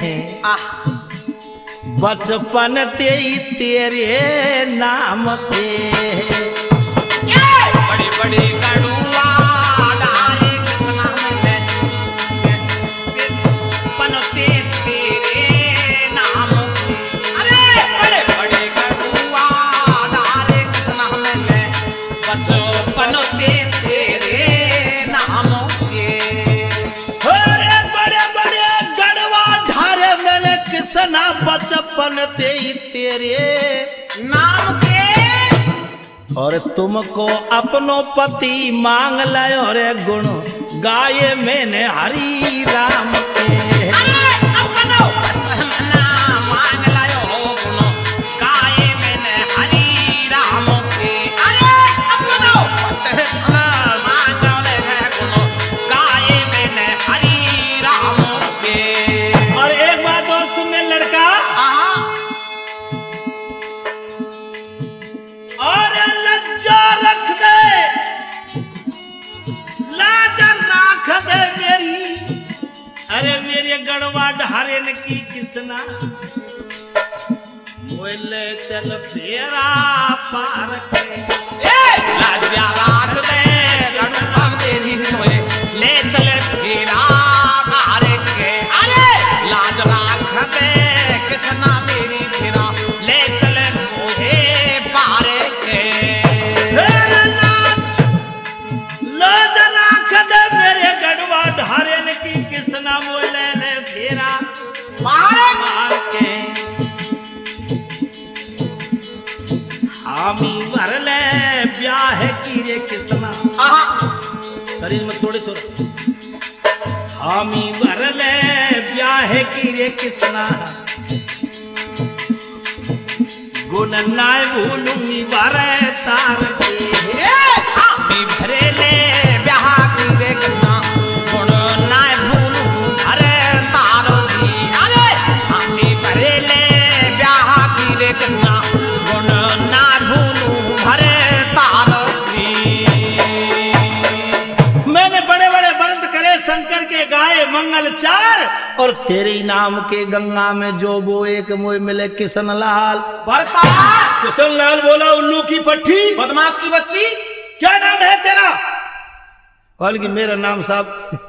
बचपन तेरे नाम पे। बड़े बड़े गढ़वा ढारे किसना मैंने, बनते तेरे नाम। अरे बड़े बड़े गढ़वा ढारे किसना मैंने, बचपन तेरे नाम के। अरे बड़े बड़े गढ़वा ढारे मैंने किसना, बचपन तेरे नाम के। और तुमको अपनो पति मांग लायो रे गुण गाये मैंने हरि राम के। अपनो मांग लायो गुण गाये मैंने हरि राम के। अरे अपनो मांग लायो गुण गाये मैंने हरि राम के। और एक बात और सुन ले लड़का, और लज्जा रख दे, लाज राख दे मेरी। अरे मेरे गढ़वा ढारेन की किसना, मोले चल तेरा पार के। लाजा राख दे गढ़वा मेरी, मोले ले चले तेरा पार के। अरे लाज राख दे किसना मेरी फिरा, ले चले मुझे पार के। लाज राख दे मेरे गढ़वा ढारेन की किसना, मोले ले फेरा पार के। हामी भरले ब्याह की रे किसना, शरीर में थोड़े छोड़। हामी भरले ब्याह की रे किसना, गुण नाय भूलूंगी बारे तार के। हामी भरेले ब्याह की रे किसना, गुण नाय भूलूं अरे तारो दी। अरे हामी भरेले ब्याह की रे किसना, गुण ना भूलूं भरे तारो दी। मैंने बड़े बड़े व्रत करे शंकर के गाए मंगल चार, और तेरे नाम के गंगा में जो वो एक मोह मिले किशन लाल। भरता किशन लाल बोला, उल्लू की पट्टी, बदमाश की बच्ची, क्या नाम है तेरा? बोल कि मेरा नाम साहब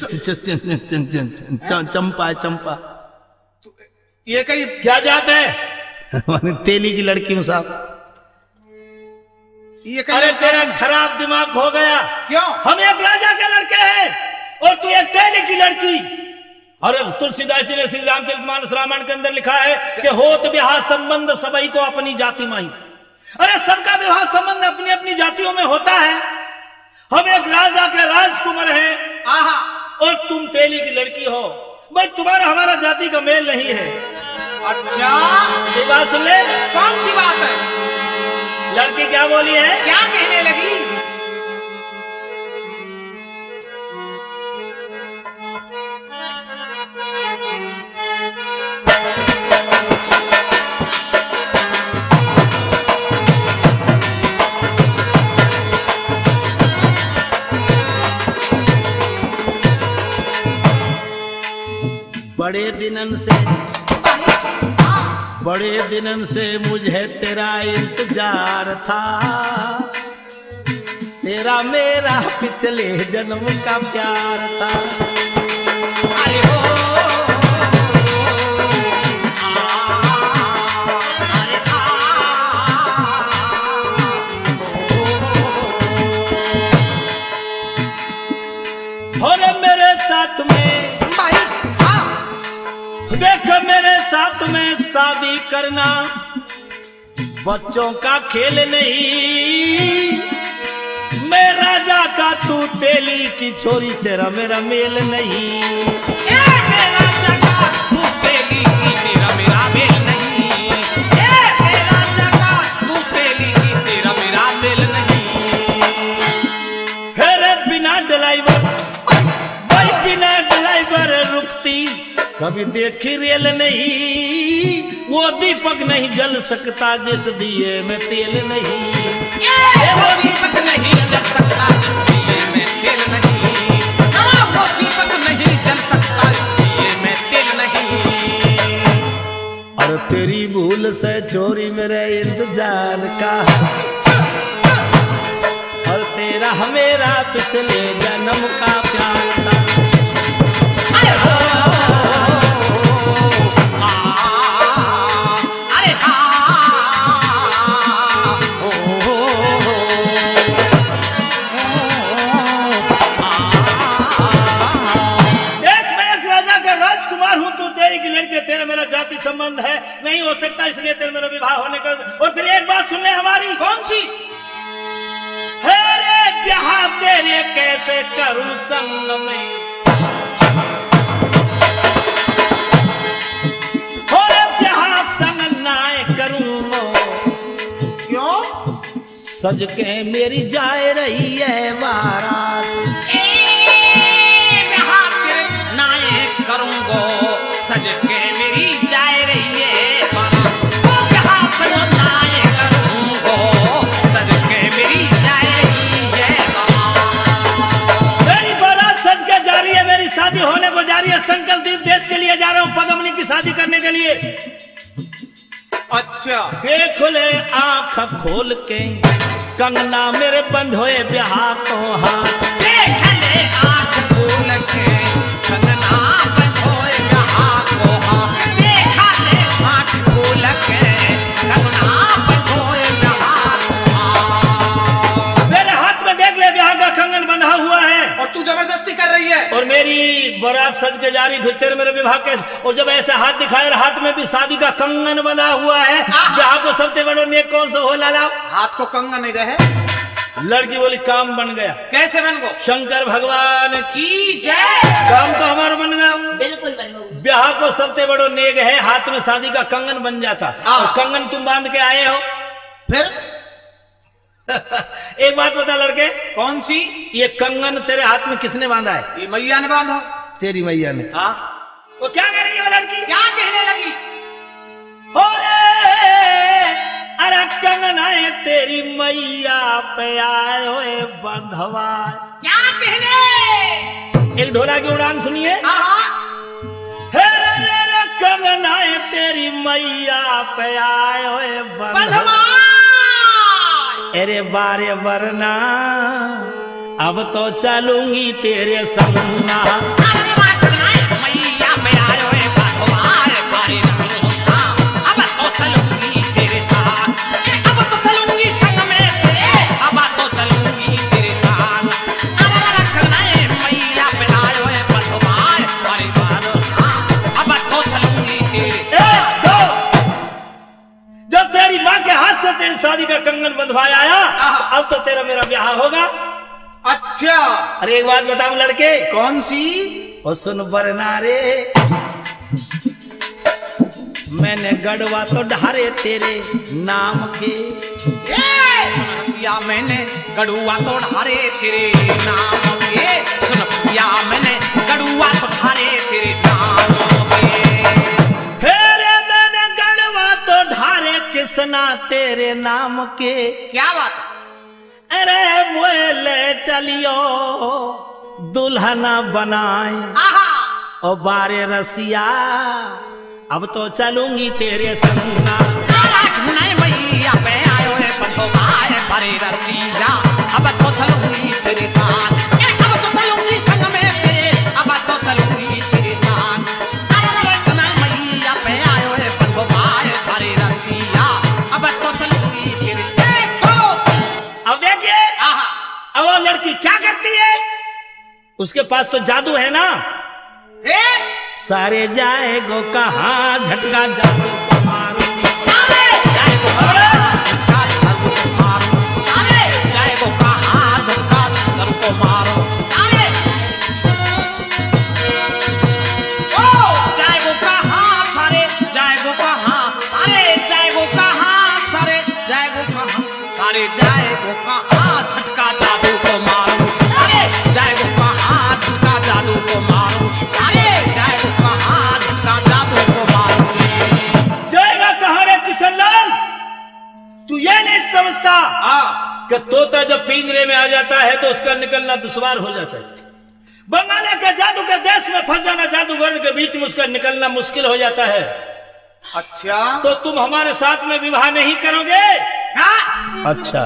चंपा है, चंपा। ये कहीं क्या जात है? तेली की लड़की हूँ साहब। ये अरे तेरा खराब दिमाग हो गया। क्यों? हम एक राजा के लड़के हैं और तू एक तेली की लड़की। अरे तुलसीदास जी ने श्री रामचरितमानस रामायण के अंदर लिखा है कि होत विवाह संबंध सबई को अपनी जाति माही। अरे सबका विवाह संबंध अपनी अपनी जातियों में होता है। हम एक राजा के राजकुमार हैं, आहा और तुम तेली की लड़की हो। भाई तुम्हारा हमारा जाति का मेल नहीं है। अच्छा, ये बात सुन ले। कौन सी बात है? लड़की क्या बोली है? क्या कहने लगी? बड़े दिनन से मुझे तेरा इंतजार था, तेरा मेरा पिछले जन्म का प्यार था। अरे हो मेरे साथ में भाई, देख मेरे साथ में शादी करना बच्चों का खेल नहीं। मैं राजा का तू तेली की छोरी, तेरा मेरा मेल नहीं। मेरा जगा तू तेली की, तेरा मेरा मेल नहीं। मेरा जगा तू तेली की, तेरा मेरा मेल नहीं। हेरे बिना ड्राइवर, भाई बिना ड्राइवर रुकती कभी देखी रेल नहीं। वो दीपक नहीं जल सकता जिस दिए में तेल नहीं। वो दीपक नहीं जल सकता जिस दिए में तेल नहीं। वो दीपक नहीं जल सकता जिस दिए में तेल नहीं। और तेरी भूल से छोरी मेरे इंतजार का, और तेरा मेरा पिछले जन्म का प्यार था। तेरा मेरा जाति संबंध है, नहीं हो सकता, इसलिए तेरा मेरा विवाह होने का। और फिर एक बात सुन ले हमारी। कौन सी? हेरे ब्याह तेरे कैसे करूं संग में, होरे ब्याह संग नाय करूं मो। क्यों? सज के मेरी जाए रही है बारात, ब्याह तेरे नाय करूंगो, सज के मेरी जाए रही है बारात। वो ब्याह संग नाय करूंगो, सज के मेरी जाए रही है बारात। मेरी बारात सज के जा रही है, मेरी शादी होने को जा रही है। संकल्प दीप देश के लिए जा रहा हूँ, पद्मनी की शादी करने के लिए। अच्छा, देख ले आँख खोल के कंगना मेरे बंद होए ब्याह तो हाथ। देख ले आँख खोल के कंगना बंद होए ब्याह तो हाथ। देख ले आँख खोल के कंगना बंद होए ब्याह तो हाथ। मेरे हाथ में देख ले ब्याह का कंगन बंधा हुआ है, और तू जबरदस्ती कर रही है। और मेरी बारात सज के जा रही, फिर तेरे मेरे विवाह के। और जब ऐसे हाथ दिखाए, हाथ में भी शादी का कंगन बंधा हुआ है। ब्याह को सबसे बड़ा नेक कौन सा हो लाला? हाथ को कंगन नहीं रहे। लड़की बोली काम बन गया। कैसे बन गो? शंकर भगवान की जय। काम तो हमारा बन गया, बिल्कुल बन गया। ब्याह को सबसे बड़ो नेक है, हाथ में शादी का कंगन बन जाता। और कंगन तुम बांध के आए हो। फिर एक बात बता लड़के, कौन सी? ये कंगन तेरे हाथ में किसने बांधा है? ये मैया ने बांधा। तेरी मैया ने। हाँ। वो क्या कह रही है लड़की? क्या कहने लगी? अरे कंगन है तेरी मैया पे आए हुए बंधवा। क्या कहने? एक ढोला की उड़ान सुनिए। रे कंगन है तेरी मैया पे आए हुए बंधवा। अरे बारे वरना अब तो चलूंगी तेरे संग। मैया में आए हुए बंधवाए बारे वरना अब तो चलूंगी तेरे साथ। अब तो चलूंगी संग में तेरे, अब तो चलूंगी तेरे साथ। मैया में आए हुए बंधवाए बारे वरना अब तो चलूंगी तेरे। जब तेरी माँ के हाथ से तेरी शादी का कंगन बंधवाया आया, अब तो तेरा मेरा ब्याह होगा। अच्छा, अरे एक बात बताऊं लड़के, कौन सी? और सुन वरना रे मैंने गढ़वा तो ढारे तेरे नाम के। सुन मैंने गढ़ुआ तो ढारे तेरे नाम के। सुन मैंने गढ़ुआ तो ढारे तेरे नाम के। फेरे मैंने गढ़वा तो ढारे किसना तेरे नाम के। क्या बात है? अरे मुए ले चलियो दुल्हना बनाए ओ बारे रसिया अब तो चलूंगी तेरे संग। मैया पे आयो है पथोवाए बारे रसिया अब तो चलूंगी तेरे साथ। अब तो चलूंगी संग में तेरे अब तो चलूंगी तेरे साथ। मैया पे आयो है पथोवाए बारे रसिया अब तो चलूंगी तेरे। अब देखिए अब वो लड़की क्या करती है, उसके पास तो जादू है ना। सारे जाएगो कहाँ झटका जादू को मारो। सारे जाएगो कहाँ झटका जादू को मारो। सारे जाएगो कहाँ सारे जाएगो कहाँ सारे जाएगो कहाँ सारे जाएगो कहाँ सारे जाएगो कहाँ झटका जादू को मारो। सारे जाएगो कहाँ झटका जादू को मारो। सारे जाएगो कहाँ झटका जादू को मारो। जाएगा कहाँ रे किशनलाल, तू ये नहीं समझता कि तोता जब पिंजरे में आ जाता है तो उसका निकलना दुश्वार हो जाता है। बंगाने के जादू के देश में फंस जाना, जादूगर के बीच में उसका निकलना मुश्किल हो जाता है। अच्छा तो तुम हमारे साथ में विवाह नहीं करोगे? अच्छा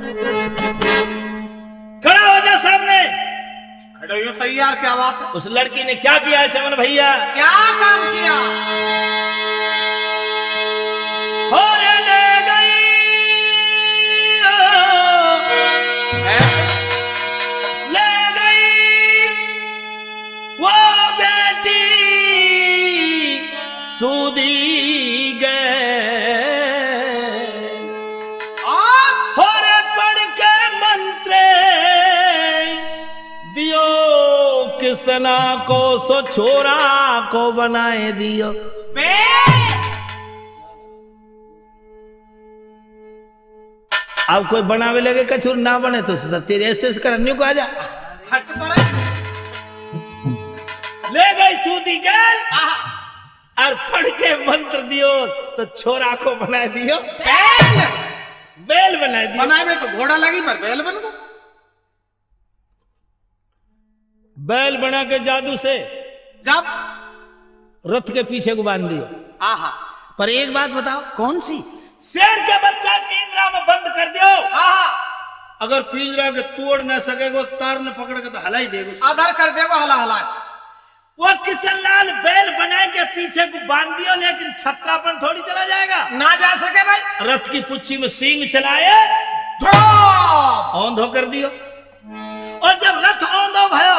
खड़ा हो जा सामने। खड़े हो तैयार। क्या बात है? उस लड़की ने क्या किया है चमन भैया? क्या काम किया? हो रे ले गई ले गई वो बेटी सूदी गए। हो रे पढ़ के मंत्र दियो किसना को सो छोरा को बनाए दियो। अब कोई बनावे लगे कचूर ना बने तो तेरे ऐसे करन्यू को आ जा। हट पर ले गई सूदी गैल और पढ़ के मंत्र दियो तो छोरा को बना दियो। बैल बैल बना दियो। बनाए में तो घोड़ा लगी पर बैल बन गो। बैल बना के जादू से जब रथ के पीछे को बांध दियो। आहा पर एक बात बताओ, कौन सी? शेर के बच्चा पिंजरा में बंद कर दियो। आहा अगर पिंजरा के तोड़ न सकेगो तार न पकड़ के तो हला ही देगो। आधार कर देगो हला हला। वो किशनलाल बैल बना के पीछे को बांध दियो, लेकिन छत्रापन थोड़ी चला जाएगा। ना जा सके भाई। रथ की पुच्छी में सींग चलाए औंधो कर दियो। और जब रथ औंधो भयो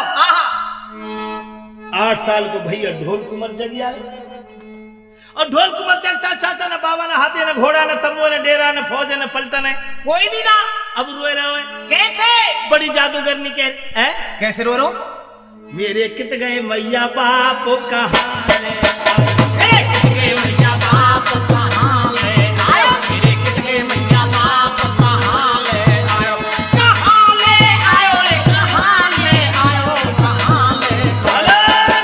8 साल को भैया ढोल कुमर जगिया है। और ढोल कुमर देखता चाचा न बाबा न हाथी न घोड़ा न तंबू न डेरा न फौज न पलटन है कोई भी ना। अब रोए रहे। कैसे? बड़ी जादूगरनी के है? कैसे रो रो? मेरे कित गए मैया बाप कहाँ मेरे कित गए मैया बाप कहाँ ले आयो। मेरे कित गए मैया बाप कहाँ ले आयो। कहाँ ले आयो रे कहाँ ले आयो कहाँ ले।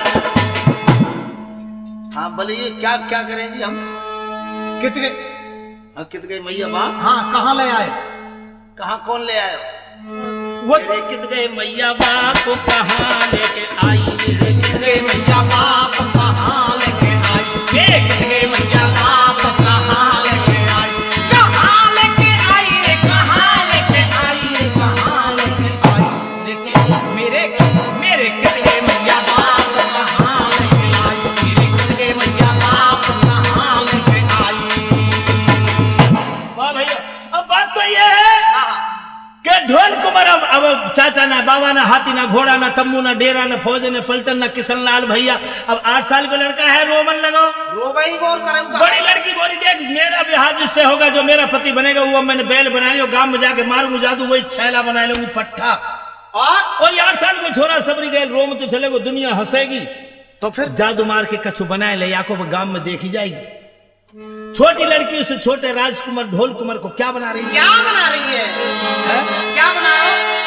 हाँ बोलिए क्या क्या करें जी हम? कित गए? हाँ कित गए मैया बाप। हाँ कहाँ ले आए? कहाँ कौन ले आयो? वो मेरे कित गए मैया बाप कहाँ लेके आई। मेरे कित गए मैया बाप कहाँ लेके आई। मेरे कित गए मैया बाप कहाँ लेके आई। कहाँ लेके आई रे कहाँ लेके आई रे कहाँ लेके आई। मेरे मेरे कित गए मैया बाप कहाँ लेके आई। मेरे कित गए मैया बाप कहाँ लेके आई। वाह भैया, अब बात तो ये है कि ढोल कुमार अब चाचा ना बाबा ना हाथी ना घोड़ा ना तम्बू ना डेरा ना फौज ना पलटन ना किशनलाल भैया। अब 8 साल का लड़का है, रोमन लगो रोबाई गौर करें। बड़ी लड़की बोली देख मेरा ब्याह जिससे होगा जो मेरा पति बनेगा वो मैंने बैल बना लिया, गांव में जाके मारूंगी जादू वही छैला बना लूंगी पट्टा। और 8 साल को छोरा सबरी गए रोम तो चले को दुनिया हंसेगी। तो फिर जादू मार के कछु बनाए ले याको गांव में देखी जाएगी। छोटी लड़की उसे छोटे राजकुमार ढोल कुमार को क्या बना रही है? क्या बना रही है? क्या बनाओ?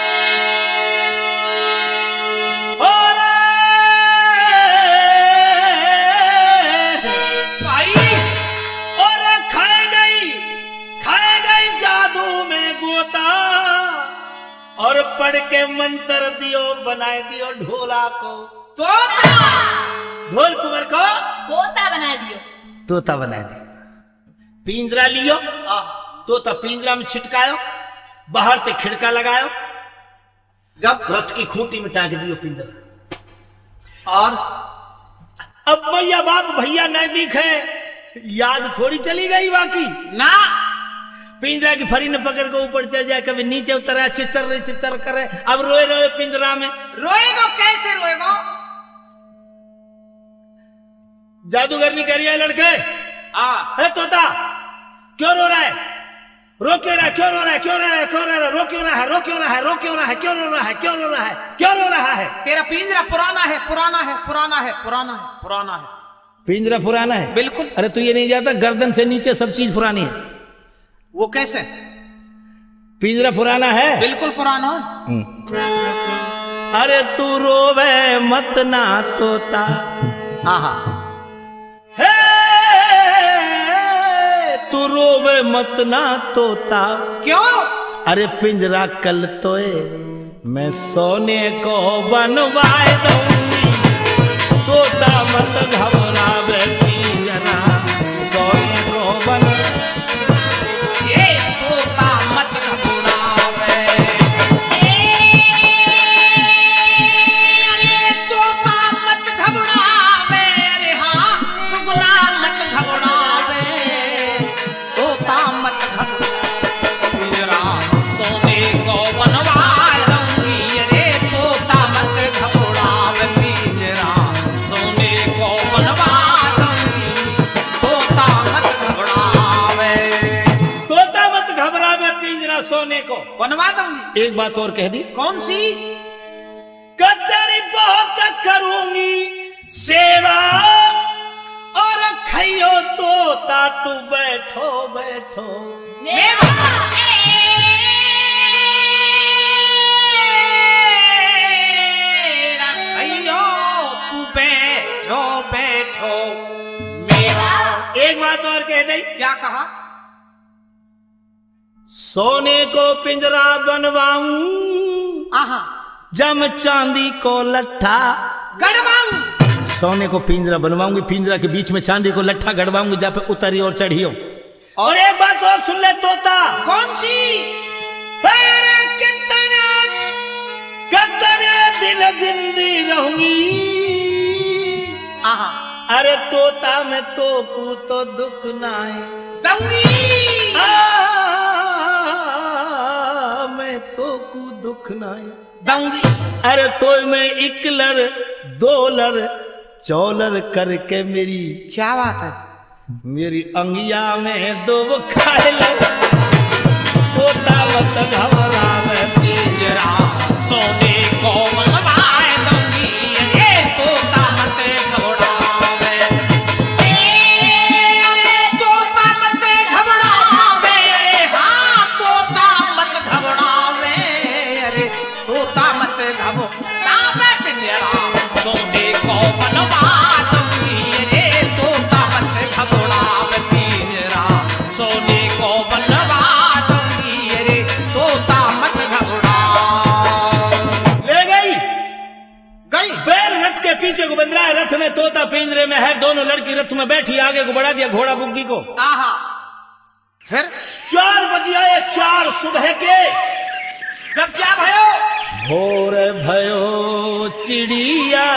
भाई और खाए गई जादू में गोता और पढ़ के मंत्र दियो बनाए दियो ढोला को तोता, ढोल कुमार को तोता बना दियो। तोता बना दियो। पिंजरा लियो, तोता पिंजरा में छिटकायो, बाहर ते खिड़का लगायो, जब रथ की खूंटी में टांग दियो पिंजरा। और अब मैया बाप भैया नजदीक है, याद थोड़ी चली गई बाकी ना। पिंजरा की फरी ने पकड़ के ऊपर चढ़ जाए, कभी नीचे उतरा, चित्तर करे। अब रोए रोए पिंजरा में। रोएगा कैसे रोएगा? जादूगर नहीं कर रही है लड़के। है तोता क्यों रो रहा है? रो क्यों रहा है? क्यों रो रहा है? क्यों रो रहा है? क्यों रो रहा है? रो क्यों रहा है? रो क्यों रहा है? रो क्यों रहा है? क्यों रो रहा है? क्यों रो रहा है? क्यों रो रहा है? तेरा पिंजरा पुराना है, पुराना है, पुराना है, पुराना है, पुराना है। पिंजरा पुराना है? बिल्कुल। अरे तू ये नहीं जानता गर्दन से नीचे सब चीज पुरानी है। वो कैसे? पिंजरा पुराना है? बिल्कुल पुराना है। अरे तू रोवे मत ना तोता, हे तू रोवे मत ना तोता। क्यों? अरे पिंजरा कल तोए मैं सोने को बनवाए दूंगी, तोता मत घबरावे पिंजरा सोने को बन। ये तोता मत घबरावे, अरे तोता मत घबरावे, अरे हाँ सुगला मत घबरावे, तोता मत घबरावे, पिंजरा सोने को बनवा दूंगी। अरे तोता मत घबरावे, पिंजरा सोने को बनवा दूंगी, तोता मत घबरावे, तोता मत घबरावे पिंजरा सोने को बनवा दूंगी। एक बात और कह दी, कौन सी? तेरी बहुत करूंगी सेवा और खइयो तोता तू बैठो बैठो। मेवा अयो तू बैठो बैठो मेरा। एक बात और कह दी, क्या कहा? सोने को पिंजरा बनवाऊं, आहा जम चांदी को लट्ठा गड़वाऊं। सोने को पिंजरा बनवाऊंगी, पिंजरा के बीच में चांदी को लट्ठा गड़वाऊंगी, जहाँ पे उतरी और चढ़ियो। और एक बात और सुन ले तोता। कौन सी? अरे कितने दिन जिंदी रहूंगी, आहा अरे तोता में तो को तो दुख ना है दूंगी। मैं तो को दुख ना है दूंगी। अरे तो मैं 1 लर 2 लर 4 लर करके मेरी क्या बात है? मेरी अंगिया में 2 खाए लो, तोता मत घबरावे पिंजरा सोने को बनवा दूंगी। ये तोता मत घबरावे, अरे तोता मत घबरावे, अरे हाँ तोता मत घबरावे, अरे तोता मत घबरावे, पिंजरा सोने को बनवा दूंगी। अरे तोता मत घबरावे, पिंजरा सोने को बनवा दूंगी। अरे तोता मत घबरा। ले गई गई बैल रथ के पीछे को बंध रहा है, रथ में तोता पिंजरे में है, दोनों लड़की रथ में बैठी, आगे को बढ़ा दिया घोड़ा बुग्गी को। आहा फिर 4 बजे आए, 4 सुबह के। जब क्या भयो? भोर भयो चिड़िया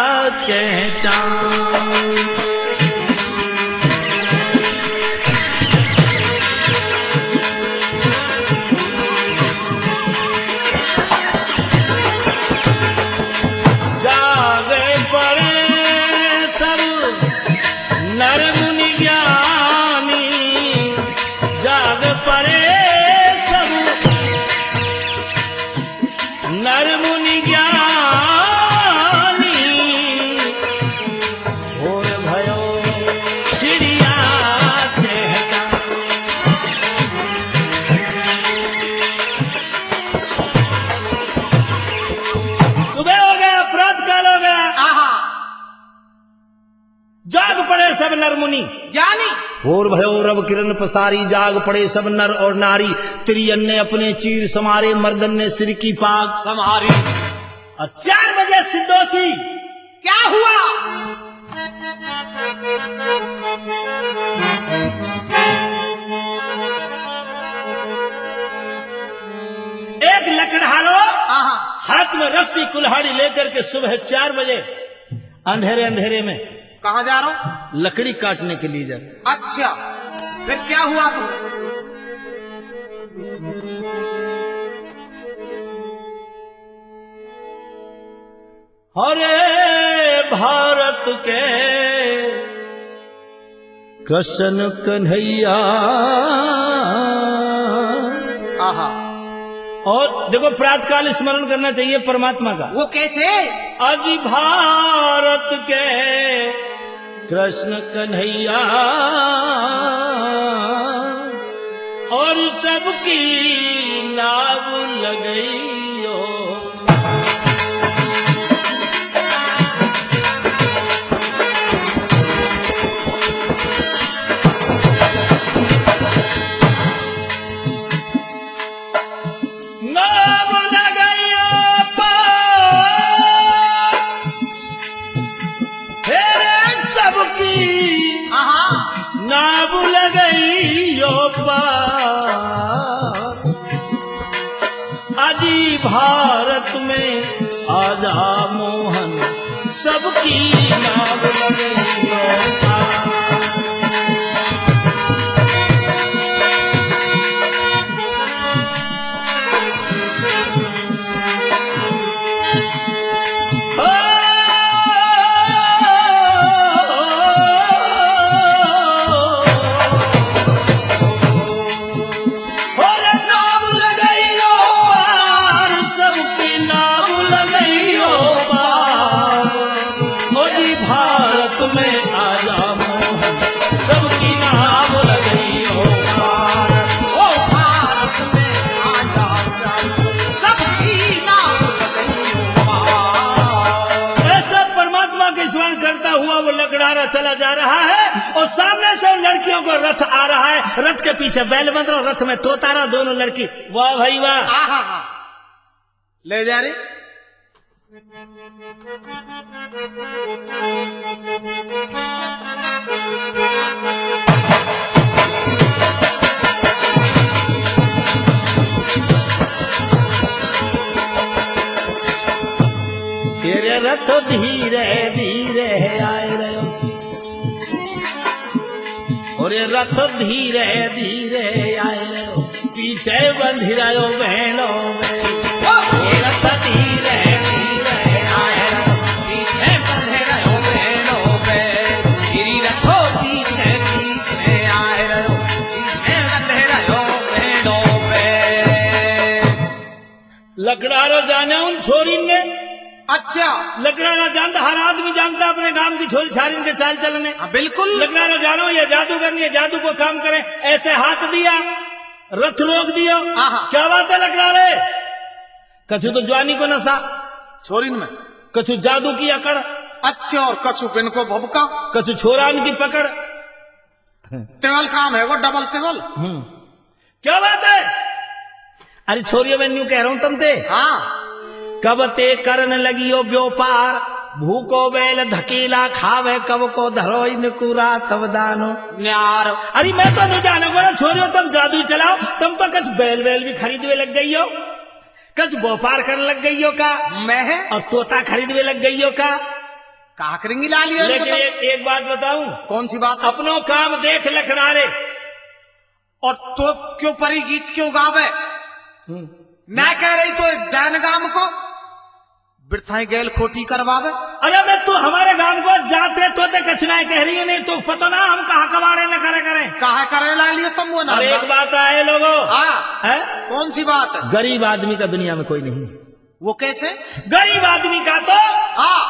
चहचहाए, जागे पड़े सब नर मुनि ज्ञानी, जाग पड़े सब नर सब नर मुनि। ज्ञानी और भयो रव किरण पसारी, जाग पड़े सब नर और नारी। त्रियन ने अपने चीर समारे, मर्दन ने सिर की पाग समारी। और 4 बजे सिद्धोसी क्या हुआ? एक लकड़हारो हाँ, हाथ में रस्सी कुल्हाड़ी लेकर के सुबह 4 बजे अंधेरे अंधेरे में कहाँ जा रहा हूँ? लकड़ी काटने के लिए जा। अच्छा, फिर क्या हुआ तुम? हरे भारत के कृष्ण कन्हैया। आहा, और देखो प्रातकाल स्मरण करना चाहिए परमात्मा का। वो कैसे? आज भारत के कृष्ण कन्हैया और सबकी नाव लगइयो। नाव लगइयो पार, हेरे सबकी आहा, नाव लगइयो पार। आदि भारत में आजा मोहन, सबकी नाव लगइयो पार। चला जा रहा है और सामने से लड़कियों को रथ आ रहा है, रथ के पीछे बैल बंद रहा, रथ में तोता रहा, दोनों लड़की। वाह भाई वाह। आहा, ले जा रहे। तेरे रथ धीरे धीरे आए रहे, और ये रथ धीरे धीरे आए रहे, पीछे बंधी रहो बहनों में। ये रथ धीरे धीरे आए रहे, पीछे बंधे रहो बहनों में। गिरी रखो पीछे पीछे आए रहो, पीछे बंधे रहो बहनों में। लकड़ारो जाने उन छोरी ने। अच्छा, लकड़ारा जानता, हर आदमी जानता अपने गांव की छोरी छारी के चाल चलने। हाँ, बिल्कुल। लकड़ारा जानो ये जादू करनी है, जादू को काम करें। ऐसे हाथ दिया, रथ रोक दियो। आहा। क्या बात है लकड़ारे? कछु तो जवानी को नशा, छोरिन में। कछु जादू की अकड़, अच्छा, और कछु पिन को भबका, कछु छोरान की पकड़। तेवल काम है वो, डबल तेवल। क्या बात है? अरे छोरियों में न्यू कह रहा हूं तुमसे। हाँ, कब ते करन लगियो व्योपार, भूको बैल धकेला खावे, कब को धरो इनको रात दानो न्यार। अरे मैं तो नहीं जाने को ना छोरियो, तुम जादू चलाओ। तुम तो कुछ बैल बैल भी खरीदवे लग गई हो, कुछ व्यापार करने लग गई हो का, मैं और तोता खरीदवे लग गई हो का। कहा करेंगी ला लिया। लेकिन एक बात बताऊं, कौन सी बात? अपनो काम देख लखनारे। और तो क्यों परी गीत क्यों गावे? मैं कह रही तो जैन गाम को बिरथाई गैल खोटी करवावे। अरे मैं तू हमारे गांव को जाते तो कचनाएं कह रही है, नहीं तो पता ना हम कहा कबाड़े न करे करें। कहा करे ला लिए तुम वो ना। अरे एक बात है लोगों, हाँ, कौन सी बात है? गरीब आदमी का दुनिया में कोई नहीं। वो कैसे? गरीब आदमी का तो हाँ,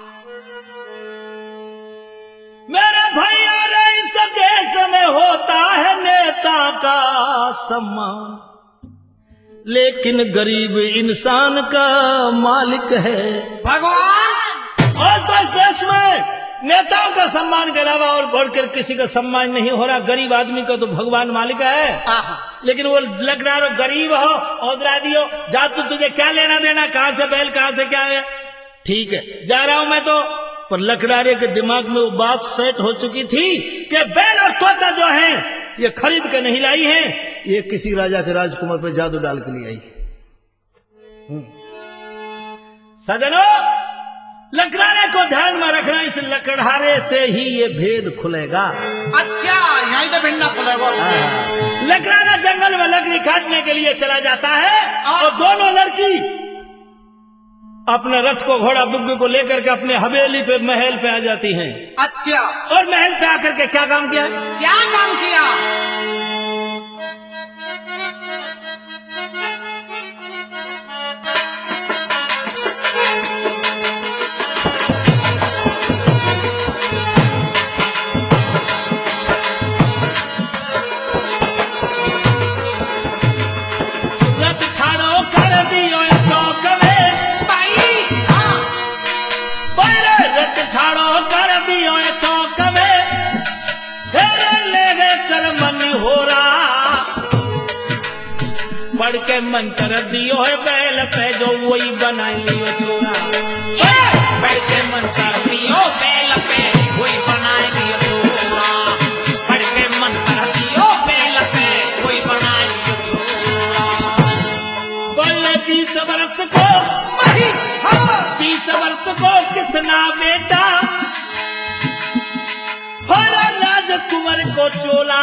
मेरे भैया रे इस देश में होता है नेता का सम्मान, लेकिन गरीब इंसान का मालिक है भगवान। और तो इस देश में नेताओं का सम्मान के अलावा और बढ़कर किसी का सम्मान नहीं हो रहा। गरीब आदमी को तो भगवान मालिक है, लेकिन वो लकड़ा रो गरीब हो औदरादी हो, जा तू, तुझे क्या लेना देना, कहां से बैल कहां से क्या है, ठीक है जा रहा हूं मैं तो। पर लकड़ारे के दिमाग में वो बात सेट हो चुकी थी कि बैल और तोता जो है ये खरीद के नहीं लाई है, ये किसी राजा के राजकुमार पे जादू डाल के लिए आई है। सजनों, लकड़ारे को ध्यान में रखना, इस लकड़ारे से ही ये भेद खुलेगा। अच्छा, यहीं तो भिंडा खुलेगा। लकड़ारा जंगल में लकड़ी काटने के लिए चला जाता है और दोनों लड़की अपने रथ को, घोड़ा बुग्गे को लेकर के अपने हवेली पे, महल पे आ जाती हैं। अच्छा, और महल पे आकर के क्या काम किया? क्या काम किया? पढ़ के मंत्र दियो है बैल पे जो वही बना लियो चूड़ा। पढ़ के मंत्र दियो बैल पे वही बना लियो चूड़ा। पढ़ के मंत्र दियो बैल पे वही बना लियो चूड़ा। बोले 20 वर्ष को 20 वर्ष को किसना बेटा, राजकुमार को चोला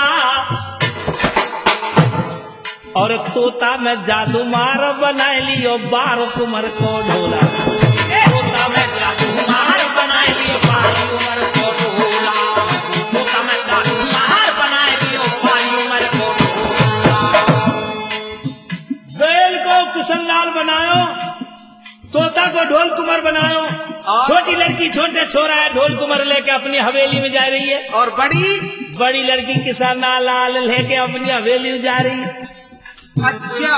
और तोता में जादू मार बना लियो बार कुमार को ढोला। तोता में जादू मार बना लियो बार कुमार को ढोला। तोता में जादू मार बना लियो बार कुमार को ढोला। बैल को कुशललाल बनायो, तोता को ढोल कुमार बनायो। छोटी लड़की छोटे छोरा है ढोल कुमार लेके अपनी हवेली में जा रही है, और बड़ी लड़की किसान लाल लेके अपनी हवेली में जा रही है। अच्छा,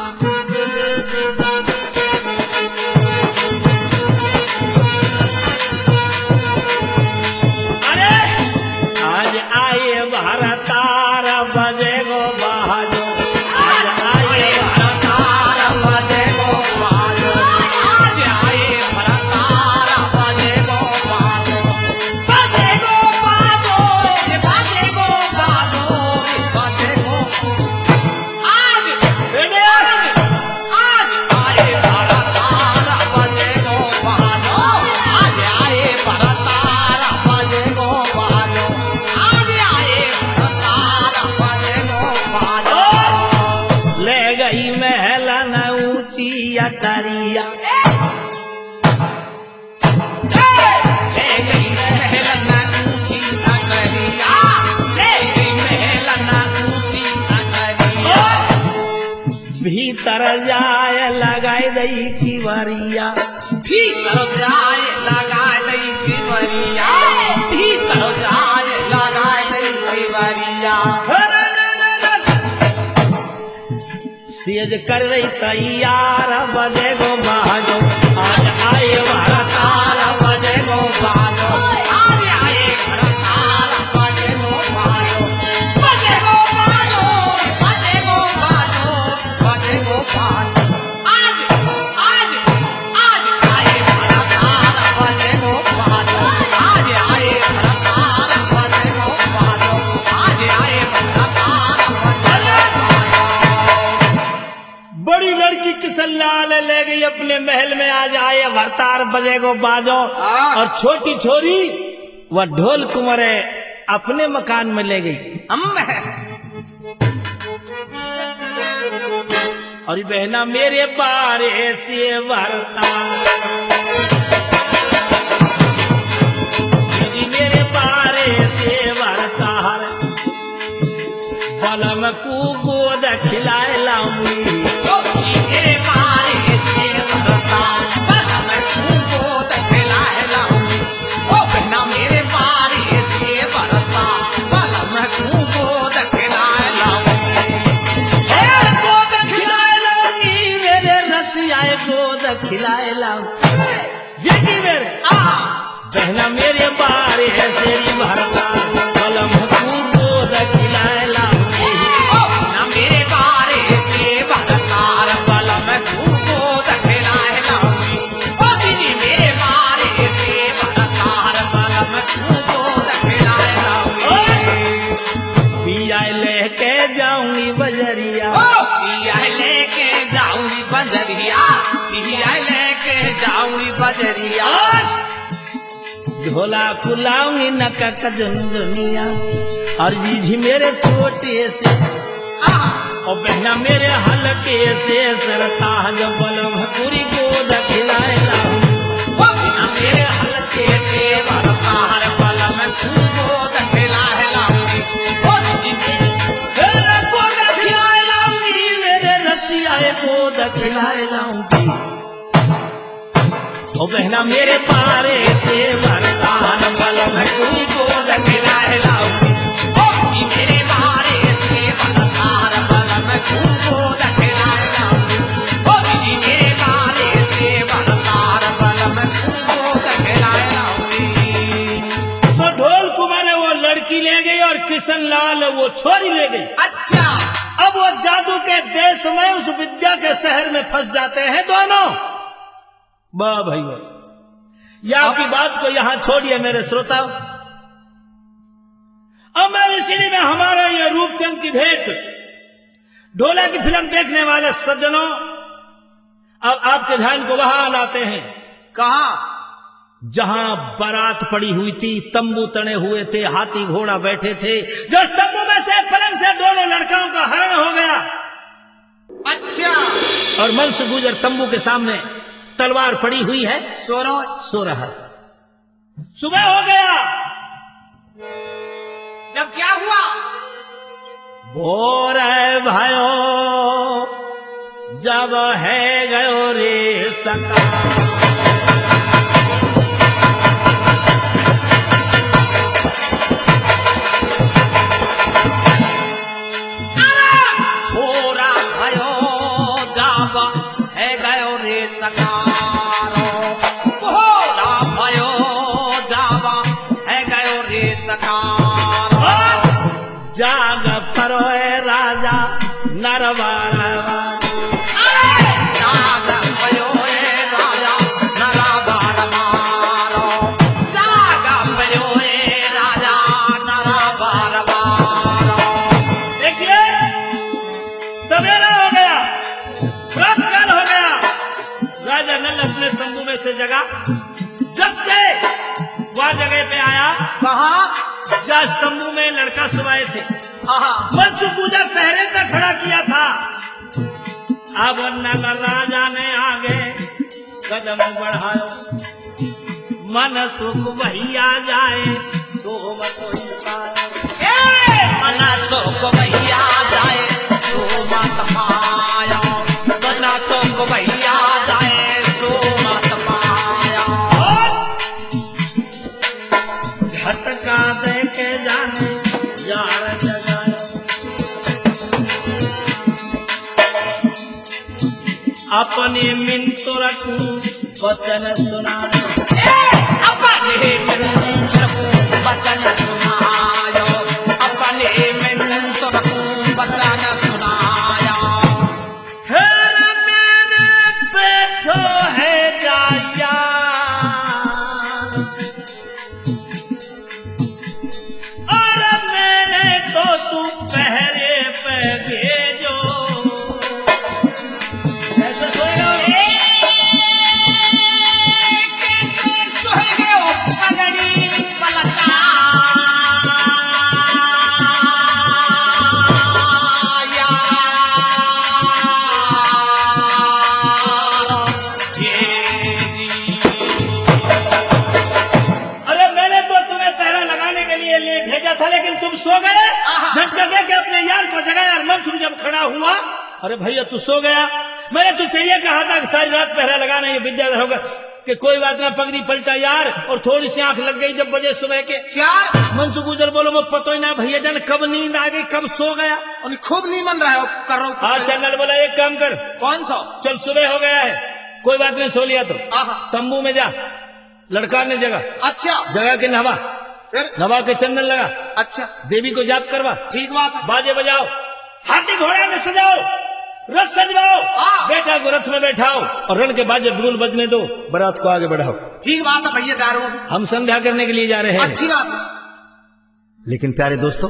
अरे आज आए भारतार बजे गो बहाजो, आज आए भारतार बजे गो बहाजो, आज आए भारतार बजे गो बहाजो, बजे गो बहाजो, बजे गो बहाजो, बजे गो। अटरिया ले गई महलना ऊंची अटरिया, ले गई महलना ऊंची अटरिया। भीतर जाए लगाए दई खिवरिया, भीतर जाए लगाए दई खिवरिया, भीतर जाए लगाए दई खिवरिया। सेज कर रही तैयार बजे गो बहाजो, आज आए भारतार बजे गो बहाजो, आज आए भारतार बजे गो बहाजो, बजे गो बहाजो, बजे गो बहाजो, बजे गो बहाजो। आज आज आज आए भारतार बजे गो बहाजो, आज आए भारतार बजे गो बहाजो, आज आए भारतार बजे गो बहाजो। बड़ी लड़की किशनलाल ले गई अपने महल में, आज आए भरतार बजे गो बाजो। और छोटी छोरी वह ढोल कुंवर अपने मकान में ले गई। और बहना मेरे बारे से भरतार, मेरे बारे से भरतार, बलम को गोद खिलाए लाऊंगी। मेरे बारे से भरतार, बलम को गोद खिलाए लाऊंगी। ओ बहना मेरे बारे से भरतार, बलम को गोद खिलाए लाऊंगी। गोद खिलाए लाऊंगी, मेरे रसियाए गोद खिलाए लाऊंगी। जी मेरे बहना मेरे बारे तेरी भरता कलम को दखिलाए लाऊंगी ना मेरे बारे से बरतार बलम को दखिलाए लाऊंगी ओ दीदी मेरे बारे से बरतार बलम को दखिलाए लाऊंगी पिया लेके जाऊंगी बजरिया पिया लेके जाऊंगी बजरिया पिया लेके जाऊंगी बजरिया झोला खुलाऊंगी नकक दुनिया और जी मेरे छोटे से और बहना मेरे हल्के से सरता जब बलम पूरी गोद खिलाए ना मेरे हल्के से बरतार बलम गोद खिलाए लाऊंगी ओ दीदी मेरे गोद खिलाए लाऊंगी मेरे रसिया गोद खिलाए लाऊंगी ओ बहना मेरे पारे से बरतार बलम पूरी गोद खिलाए लाऊंगी ओ दीदी मेरे बारे से बरतार बलम गोद खिलाए लाऊंगी ओ दीदी मेरे बारे से बरतार बलम गोद खिलाए लाऊंगी तो ढोल कुमार वो लड़की ले गई और किशन लाल वो छोरी ले गई। अच्छा अब वो जादू के देश में उस विद्या के शहर में फंस जाते हैं दोनों। वाह भाई वाह, यह आपकी बात को यहां छोड़िए मेरे श्रोता। अब मेरी सीढ़ी में हमारा यह रूपचंद की भेंट ढोला की फिल्म देखने वाले सज्जनों, अब आपके ध्यान को वहां लाते हैं कहा जहां बारात पड़ी हुई थी, तंबू तने हुए थे, हाथी घोड़ा बैठे थे। जो तंबू में से पलंग से दोनों लड़काओं का हरण हो गया। अच्छा और मनस गुजर तंबू के सामने तलवार पड़ी हुई है, सो रहा। सुबह हो गया। जब क्या हुआ भोर है भयो जब है गयो रे सका। भोरा भयो जब है गयो रे सकारो भोरा भयो जब है गयो रे सकारो जाग परोए राजा नरवारवा। जाग भयो ए राजा नरवार मारो जाग भयो ए राजा नरवार मारो। देखिए सवेरा हो गया, प्रातःकाल हो गया। राजा नल अपने तंबू में से जगा, जब से वह जगह पे आया कहा जहाँ तंबू में लड़का सुवाए थे। आहा मनसु पूजा पहरे तक खड़ा किया था। अब नल राजा ने आगे कदम बढ़ायो, मन सुख भैया जाए तो कोई मना सोक भैया जाए तो मत माया मना सोक भैया जाए तो मत माया। झटका दे के जाने जार जगायो, अपने मिनतो रखूं वचन सुनायो। अपने मिनतो रखूं वचन सुनायो अपने मिनतो रखूं वचन सुनायो। हेरा मैंने बैठो है जाया, और मैंने तो तू पहरे पे भेजो। ऐसे सोएगा भेजा था, लेकिन तुम सो गए। झटका दे के अपने यार को जगाया और मनसुख जब खड़ा हुआ, अरे भैया तू सो गया, मैंने तुझसे ये कहा था कि सारी रात पहरा लगाना, ये विद्याधर होगा कि कोई बात ना, पगड़ी पलटा यार और थोड़ी सी आंख लग गई जब बजे सुबह के 4। मनसुख गुजर बोलो वो पतो ही ना भैया जान कब नींद आ गई कब सो गया। और खूब नींद मन रहा है कर रहा हूँ। हाँ चन्नल बोला एक काम कर, कौन सा? चल सुबह हो गया है, कोई बात नहीं, सो लिया तो तंबू में जा, लड़का ने जगह अच्छा जगह के नवा फिर नवा के चंदन लगा, अच्छा देवी को जाप करवा, ठीक बात है। बाजे बजाओ, हाथी घोड़ा में सजाओ, रथ सजवाओ, हाँ। बेटा को रथ में बैठाओ और रण के बाजे बिगुल बजने दो, बारात को आगे बढ़ाओ। ठीक बात है भैया, जा रहे हो। हम संध्या करने के लिए जा रहे हैं। अच्छी बात है। लेकिन प्यारे दोस्तों,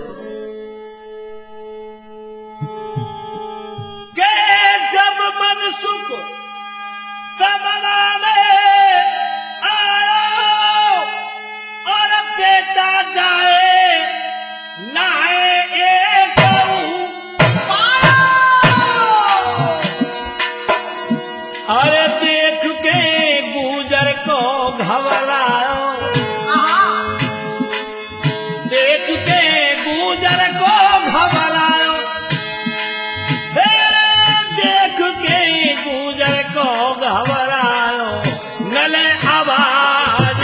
के जब मन सुख तमना में आयो और बेटा जाए नहाए एक अरे देख के गुजर को घबराओ, देख के गुजर को घबराओ, देख के गुजर को घबराओ, नले आवाज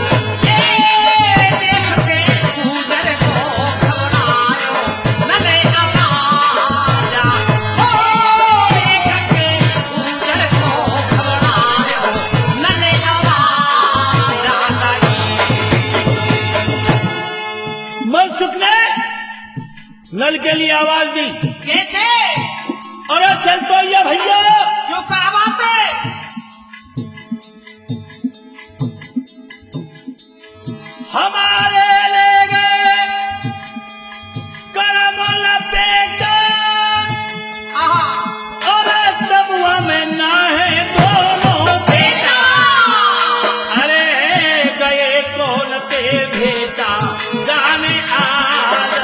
देख के गुजर को घबरायो, नले आवाज हो, देख के गुजर को घबरायो, नले आवाज मनसुख ने नल के लिए आवाज दी। कैसे? अरे चल तो ये भैया, क्यों क्या बात है? हमारे ले गए करम लपेटा, अरे तबुआ में ना है दोनों बेटा, अरे गए कौन ते भेटा जाने आजा,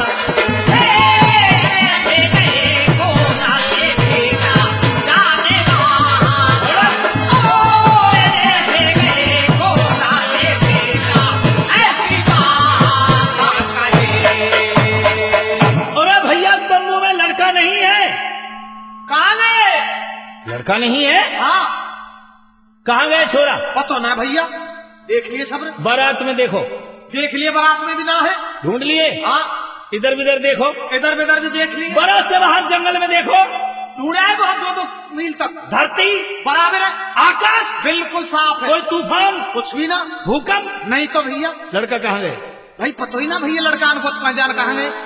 लड़का नहीं है। हाँ कहाँ गए छोरा? पता ना भैया, देख लिए सब, बारात में देखो, देख लिए बारात में भी ना है, ढूंढ लिए, हाँ इधर विधर देखो, इधर विधर भी देख लिए, बारात से बाहर जंगल में देखो, ढूंढा है बहुत 2 मील तक, धरती बराबर है, आकाश बिल्कुल साफ है, कोई तूफान कुछ भी ना, भूकंप नहीं तो भैया। लड़का कहाँ गए? भाई पता ही ना भैया, लड़का अनको कहाँ जान कहाँ गए।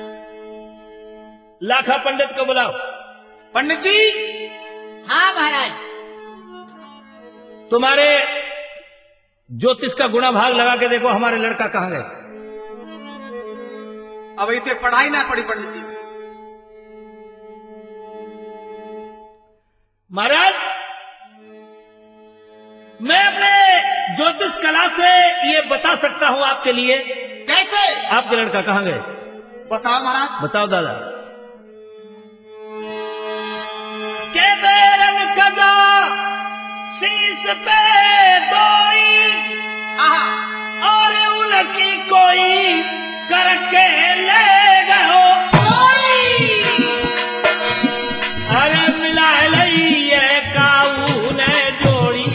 लाखा पंडित को बुलाओ। पंडित जी। हाँ महाराज। तुम्हारे ज्योतिष का गुणा भाग लगा के देखो हमारे लड़का कहाँ गए। अब इतने पढ़ाई ना पड़ी पंडित जी। महाराज, मैं अपने ज्योतिष कला से ये बता सकता हूं आपके लिए। कैसे? आपके लड़का कहाँ गए? बताओ महाराज। बताओ दादा। के बेरन कदा शीश पे दोरी, और उनकी कोई करके ले गयो, अरे मिला लइए काऊ ने जोड़ी,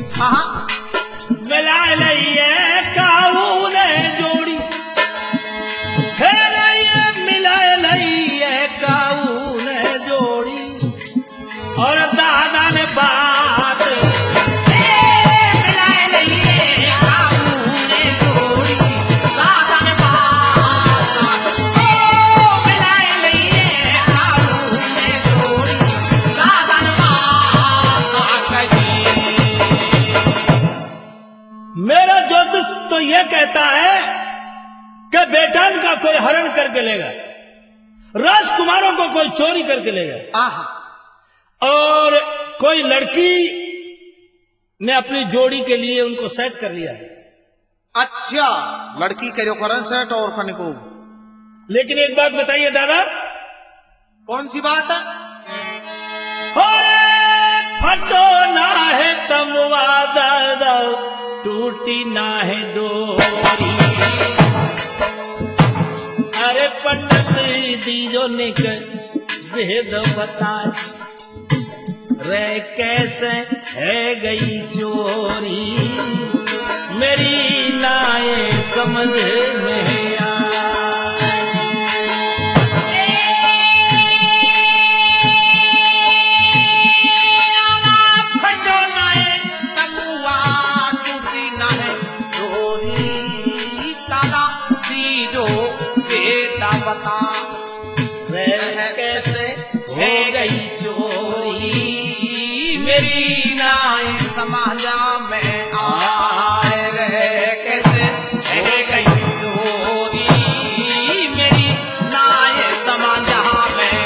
मिला लइए काऊ ने जोड़ी, फिर ये मिला लइए काऊ ने जोड़ी, और दादा ने बात मिला लइए काऊ ने जोड़ी, दादा ने बात, मिला लइए काऊ ने जोड़ी, दादा ने बात कही। मेरा ज्योतिष तो यह कहता है कि बेटन का कोई हरण करके लेगा, राजकुमारों को कोई चोरी करके लेगा, और कोई लड़की ने अपनी जोड़ी के लिए उनको सेट कर लिया है। अच्छा, लड़की करो करन सेट और फन को। लेकिन एक बात बताइए दादा। कौन सी बात है? फटो ना है कमवा दादा, टूटी ना है डोरी, अरे पंडित दीजो निकल भेद बताए, रे कैसे है गई चोरी, मेरी नाए समझ में आ। फटो नाए तमुआ टूटी ना है दादा दीजो बेटा बता कैसे हो गई चोरी मेरी नाय समाजा में आए रे कैसे है गई चोरी मेरी नाय समाजा में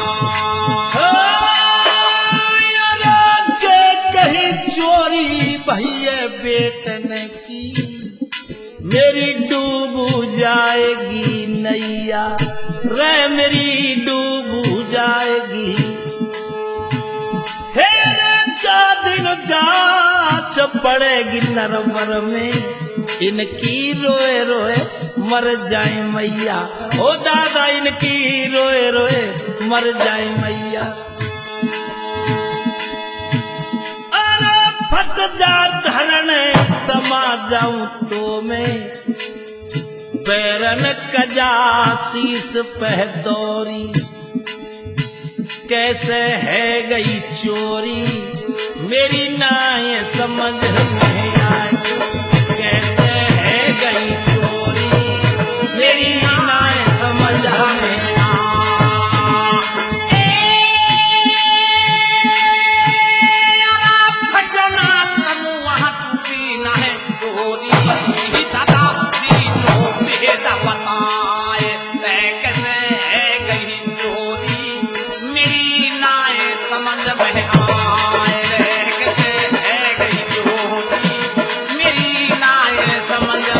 कहीं चोरी भैया बेटन की मेरी डूब जाएगी नैया रे मेरी डूब जाएगी हे रे दिन जांच पड़ेगी नरवर में इनकी रोए रोए मर जाए मैया ओ दादा इनकी रोए रोए मर जाए मैया अरे फट जा धरण समा जाऊं तो मैं बैरन कजा शीस पहदौरी कैसे है गई चोरी मेरी नाय समझ में आई कैसे है गई चोरी मेरी नाय समझ में आई फटना तनु वहाँ टूटी न है चोरी दादा दीजो बेटा बताए कैसे है गई चोरी मेरी नाय समझ में आए कैसे है गई चोरी मेरी नाय समझ में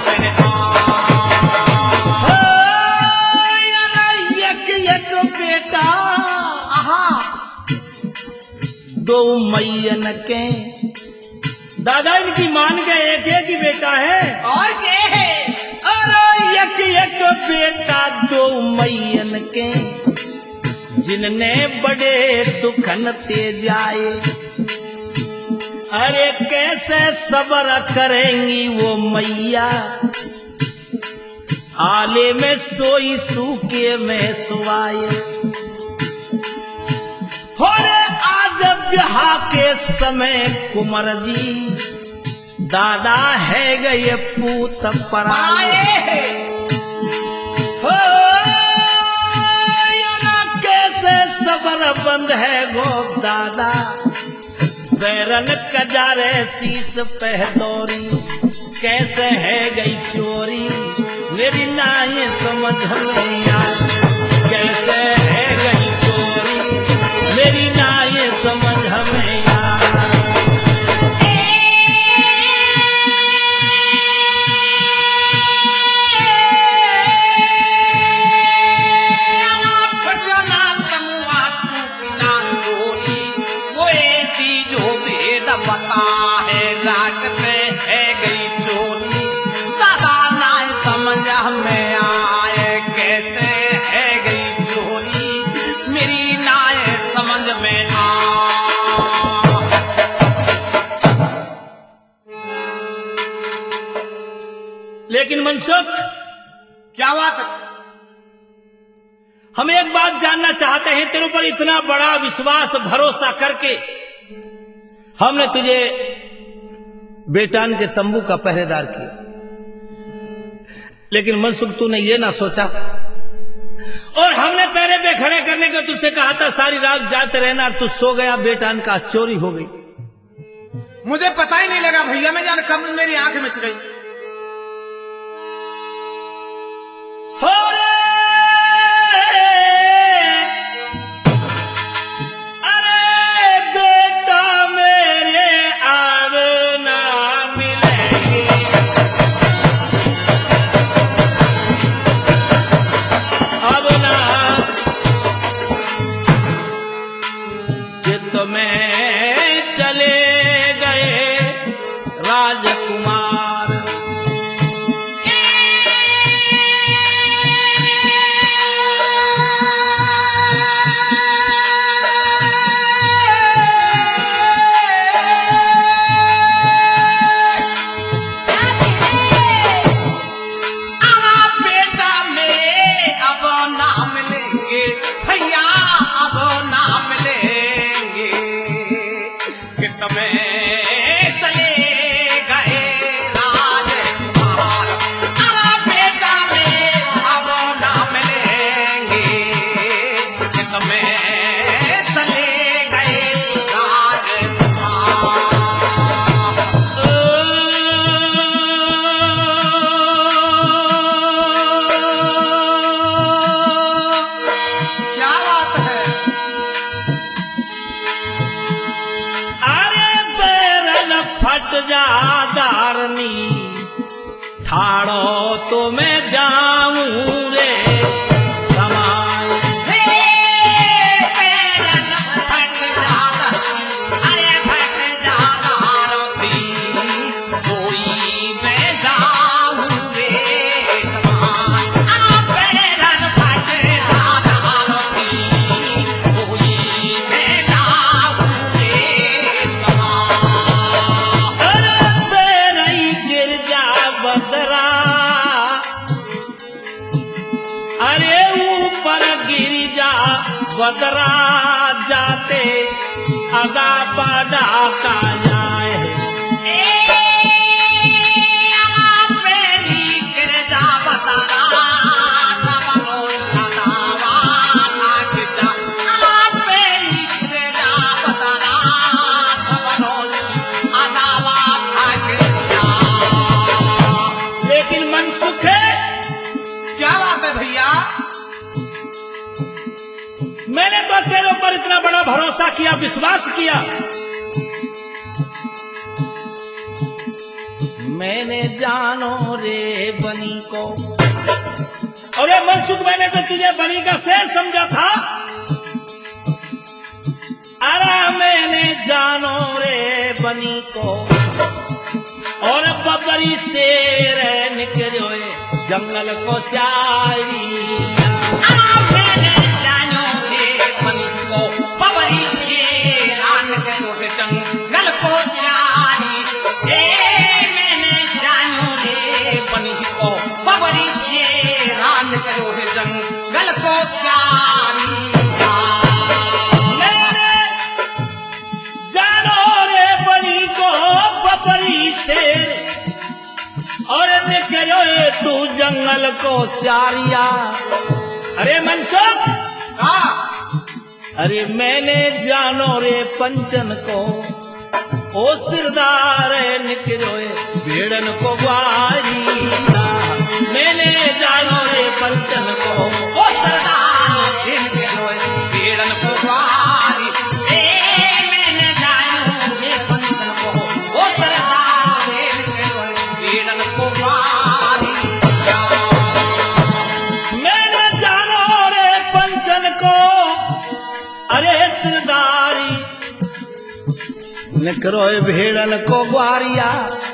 एक बेटा दो मैयन के दादा इनकी मान के एक ही बेटा है और क्या है अरे एक बेटा दो मैयन के जिनने बड़े दुखन ते जाए अरे कैसे सब्र करेंगी वो मैया आले में सोई सूखे में सुवाए होरे आज जहाँ के समय कुंवर जी दादा है गए पूत पराए हो कैसे सबर बंद है गो दादा बैरन कजारे शीस पहदौरी कैसे है गई चोरी मेरी नाय समझ में आई कैसे है गई चोरी मेरी नाय समझ में आई पता है रात से है गई चोरी दादा नाय समझ में आए कैसे है गई चोरी मेरी नाय समझ में आ लेकिन मनसुख क्या बात है हम एक बात जानना चाहते हैं तेरे ऊपर इतना बड़ा विश्वास भरोसा करके हमने तुझे बेटान के तंबू का पहरेदार किया लेकिन मनसुख तूने ये ना सोचा और हमने पहरे पे खड़े करने को तुझसे कहा था सारी रात जाते रहना और तू सो गया बेटान का चोरी हो गई मुझे पता ही नहीं लगा भैया मैं जान कब मेरी आंख मिच गई में चले गए राजकुमार हो तो मैं जाऊं रे समान। अरे फट जाता रफी कोई मैं जाऊं रे समान। पैरन फट जाता रफी कोई मैं जाऊं रे समान। अरे बेरई गिर जा बदरा, अरे ऊपर गिर जा बदरा जाते अगा पाडा का जाए। लेकिन मनसुख है, क्या बात है भैया? मैंने तो तेरे ऊपर इतना बड़ा भरोसा किया, विश्वास किया। मैंने जानो रे बनी को, अरे मनसुख मैंने तो तुझे बनी का शेर समझा था। अरे मैंने जानो रे बनी को, और बबरी शेर निकलो जंगल को शायरी। जंगल को शाही मैंने जानो रे बनी को बबरी से रान करो है जंगल को शाही। मैंने जानो रे बनी को बबरी शेर, और निकलो तू जंगल को शारिया। अरे मनसुख, अरे मैंने जानो रे पंचन को, ओ सिरदार निकलो भेड़न को ग्वारिया। मैंने जानो रे पंचन को, ओ सरदार निकलो भेड़न को ग्वारी। मैंने जानो रे पंचन को, ओ सरदार निकलो भेड़न को ग्वारी। मैंने जानो रे पंचन को, अरे सिरदारी निकलो भेड़न को ग्वारिया।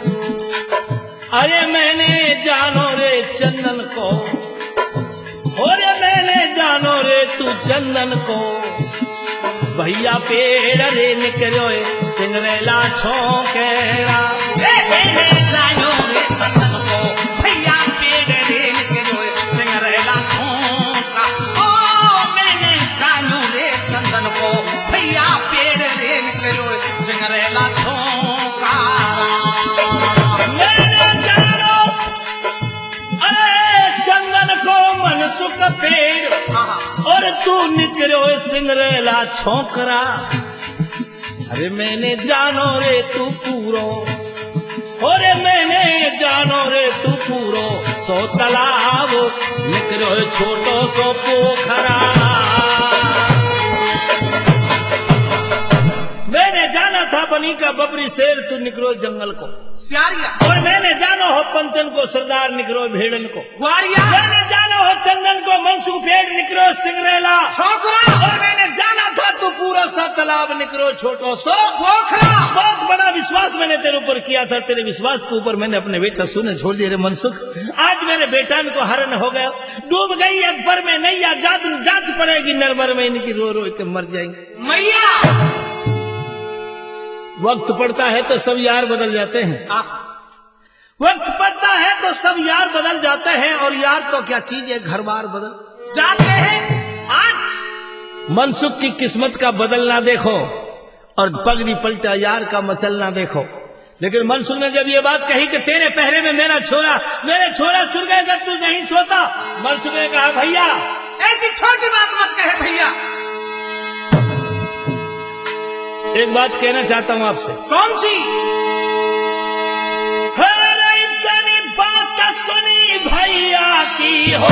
अरे मैंने जानो रे चंदन को, और मैंने जानो रे तू चंदन को। भैया पेड़ रे निकलो सिंगरेला छोकेरा। मैंने जानो रे चंदन को, भैया पेड़ रे निकलो सिंगरेला छोका। ओ मैंने जानो रे चंदन को, भैया पेड़ रे निकलो सिंगरेला छोका। मैंने जानो अरे चंदन को मनसुख पेड़, और तू निकलो सिंगरेला छोकरा। अरे मैंने जानो रे तू पूरो, और मैंने जानो रे तू पूरो सो तालाब निकलो छोटो सो पोखरा। मैंने जाना था बनी का बबरी शेर तू निकलो जंगल को सियारिया, और मैंने जानो हो पंचन को सरदार निकलो भेड़न को ग्वारिया, मैंने जानो हो चंदन को मनसुख पेड़ निकलो सिंगरेला छोकरा, और मैंने जाना था तू पूरा सा तालाब निकलो छोटो सो पोखरा। बहुत बड़ा विश्वास मैंने तेरे ऊपर किया था, तेरे विश्वास के ऊपर मैंने अपने बेटा सुने छोड़ दिए रे मनसुख। आज मेरे बेटा को हरण हो गया, डूब गई अकबर में नैया, जांच पड़ेगी नरबर में, इनकी रो रो के मर जाएंगे। मैया वक्त पड़ता है तो सब यार बदल जाते हैं, वक्त पड़ता है तो सब यार बदल जाते हैं, और यार तो क्या चीज है घर बार बदल जाते हैं। आज मनसुख की किस्मत का बदलना देखो, और पगड़ी पलटा यार का मचलना देखो। लेकिन मनसुख ने जब ये बात कही कि तेरे पहरे में मेरे छोरा चुर गए जब तू नहीं सोता, मनसुख ने कहा भैया ऐसी छोटी बात मत कहे भैया। एक बात कहना चाहता हूं आपसे। कौन सी? अरे इतनी बात सुनी भैया की हो,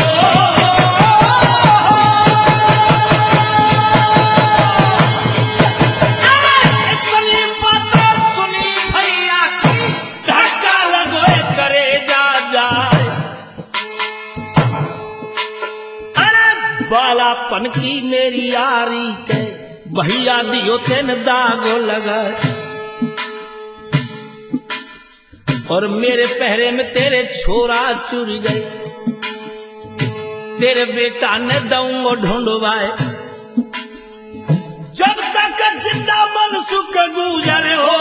इतनी बात सुनी भैया की, धक्का लगवे करे जा जाए बालापन की मेरी यारी के भैया दियो तेन दागो लगा, और मेरे पहरे में तेरे छोरा चुर गए, तेरे बेटा ने दऊंगो ढूंढवाए, जब तक जिंदा मन सुख गुजरे हो,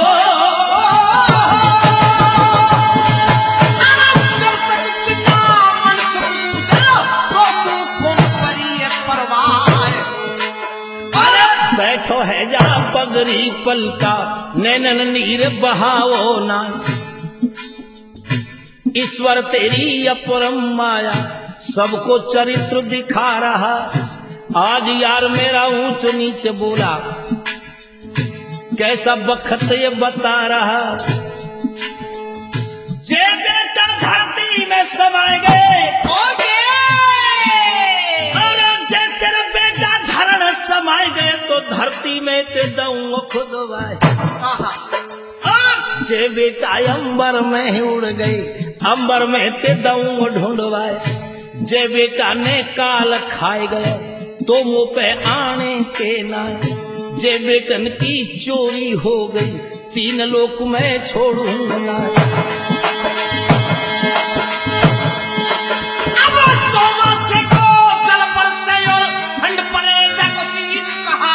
जब तक जिंदा मन सुख गुजरो तो तू कौन परी परवाह। अरे बैठो है जा पगरी पलका नैनन नीर बहाओ ना, ईश्वर तेरी अपरम माया सबको चरित्र दिखा रहा। आज यार मेरा ऊंच नीच बोला कैसा बखत ये बता रहा। जे बेटा धरती में समाए गए, अरे जे तेरे बेटा धरण समाए गए तो धरती में ते दऊंगा खुदवाए। जे बेटा अंबर में उड़ गए, अंबर में ते दऊंगा ढूंढवाए। जे बेटा ने काल खाए गए तो मुंह पे आने के ना, जे बेटन की चोरी हो गई तीन लोक में छोड़ूंगा। अब चौमासे को जल बरसे और ठंड पड़े जग शीत कहा,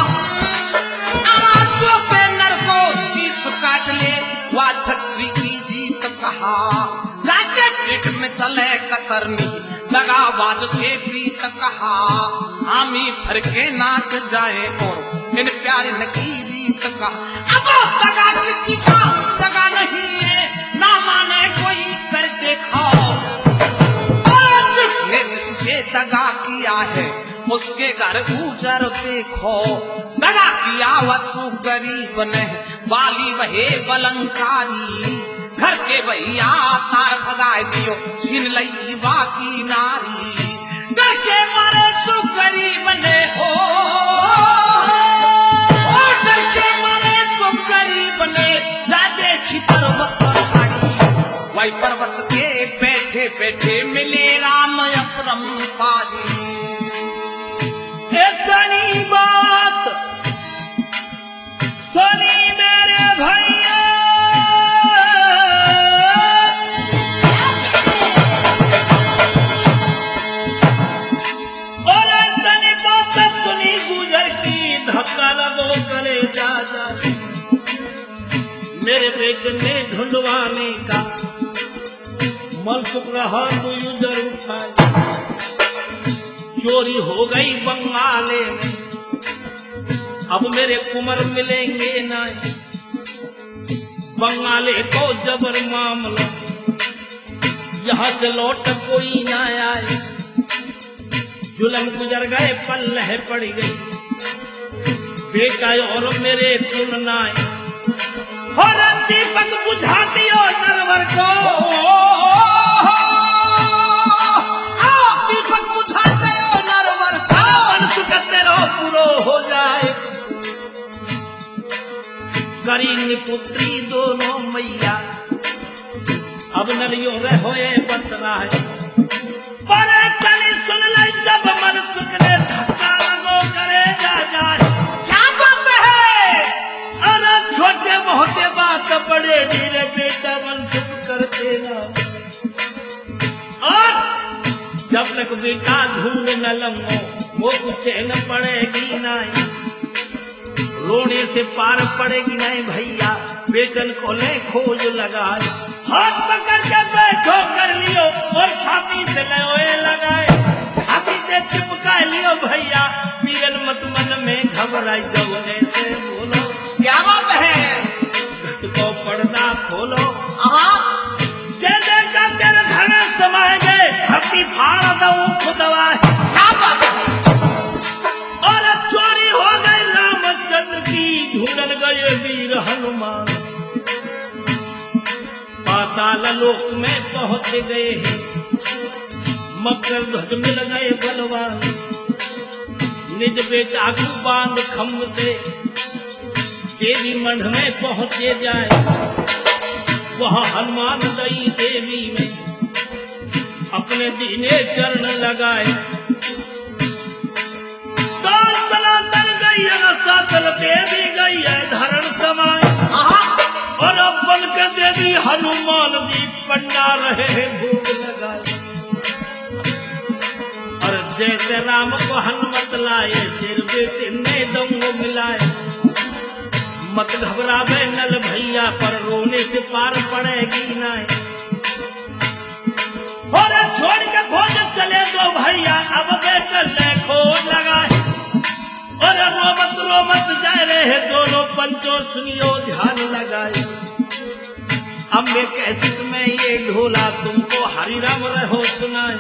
आवाज़ों से नर को शीश काट ले वा छत्री की जीत कहा। जाके पेट में चले कतरनी दगाबाज से प्रीत कहा, हामी भर के नाट जाए और इन प्यारे की रीत कहा। अब दगा किसी का सगा नहीं है, ना माने कोई कर देखो, और जिसने जिससे दगा किया है उसके घर गुजर देखो। दगा किया वसु गरीब ने वाली वहे बलंकारी, घर के भैया तार भगाए दियो छीन लई बाकी नारी। डर के मारे सु गरीब ने हो, डर के मारे सु गरीब ने जा देखी पर्वत पहाड़ी, वही पर्वत के बैठे बैठे मिले राम अपरम पारी। इतनी बात सुनी मेरे भैया, और इतनी बात सुनी गुजर की धक्का लगो करे जा जा। मेरे बेटे ने ढूंढवाने का मन सुख रहा तो यूजर उठाए, चोरी हो गई बंगाले में अब मेरे कुमर मिलेंगे ना। बंगाले को जबर मामला यहाँ से लौट कोई ना आए, जुल्म गुजर गए पल्ले पड़ गई, बेटा और मेरे तुलनाए। और दीपक बुझा दियो नरवर को, दीपक बुझाते हो नरवर का, मन सुख तेरो पूरो हो जाए। करी पुत्री दोनों मैया अब नरियों रे होए बतरा है, पर कली सुन ले जब मन सुख ने धक्का लगो करे जा जाए। क्या बात है? अरे छोटे मोटे बात बड़े धीरे बेटा मन सुख कर देना, और जब तक बेटा ढूंढ न लंगो वो कुछ न पड़ेगी नहीं, रोने से पार पड़ेगी नहीं भैया। बेटन को ले खोज लगाए, हाथ पकड़ के बैठो कर लियो और छाती से लोए लगाए, छाती से चिपका लियो भैया। पीगल मत मन में घबराई जाओ ऐसे बोलो, क्या बात है? तो पर्दा खोलो, हाँ, जैसे का तेरे घर समाए गए धरती फाड़ दऊं खुदवा। क्या बात है? और चोरी हो गई रामचंद्र की, ढूंढन गए वीर हनुमान, पाताल लोक में पहुंच गए हैं, मकर ध्वज मिल गए बलवान। निज बेटा को बांध खम्भ से देवी मंड में पहुंचे जाए, वह हनुमान दई देवी में अपने दीने चरण लगाए। सकल देवी गई है धरण समाए और अब बन के देवी हनुमान जी पंडा रहे भूख लगाए। और जैसे राम को हनुमत लाए फिर बेटे ने दंगो मिलाए। मत घबरावे नल भैया पर रोने से पार पड़ेगी नाय। और छोड़ के खोज चले दो भैया अब बेटे खोज लगाए। और रोमत जा रहे दोनों पंचों सुनियो ध्यान लगाए। अब मैं कैसे में ये ढोला तुमको हरि राम रहो सुनाए।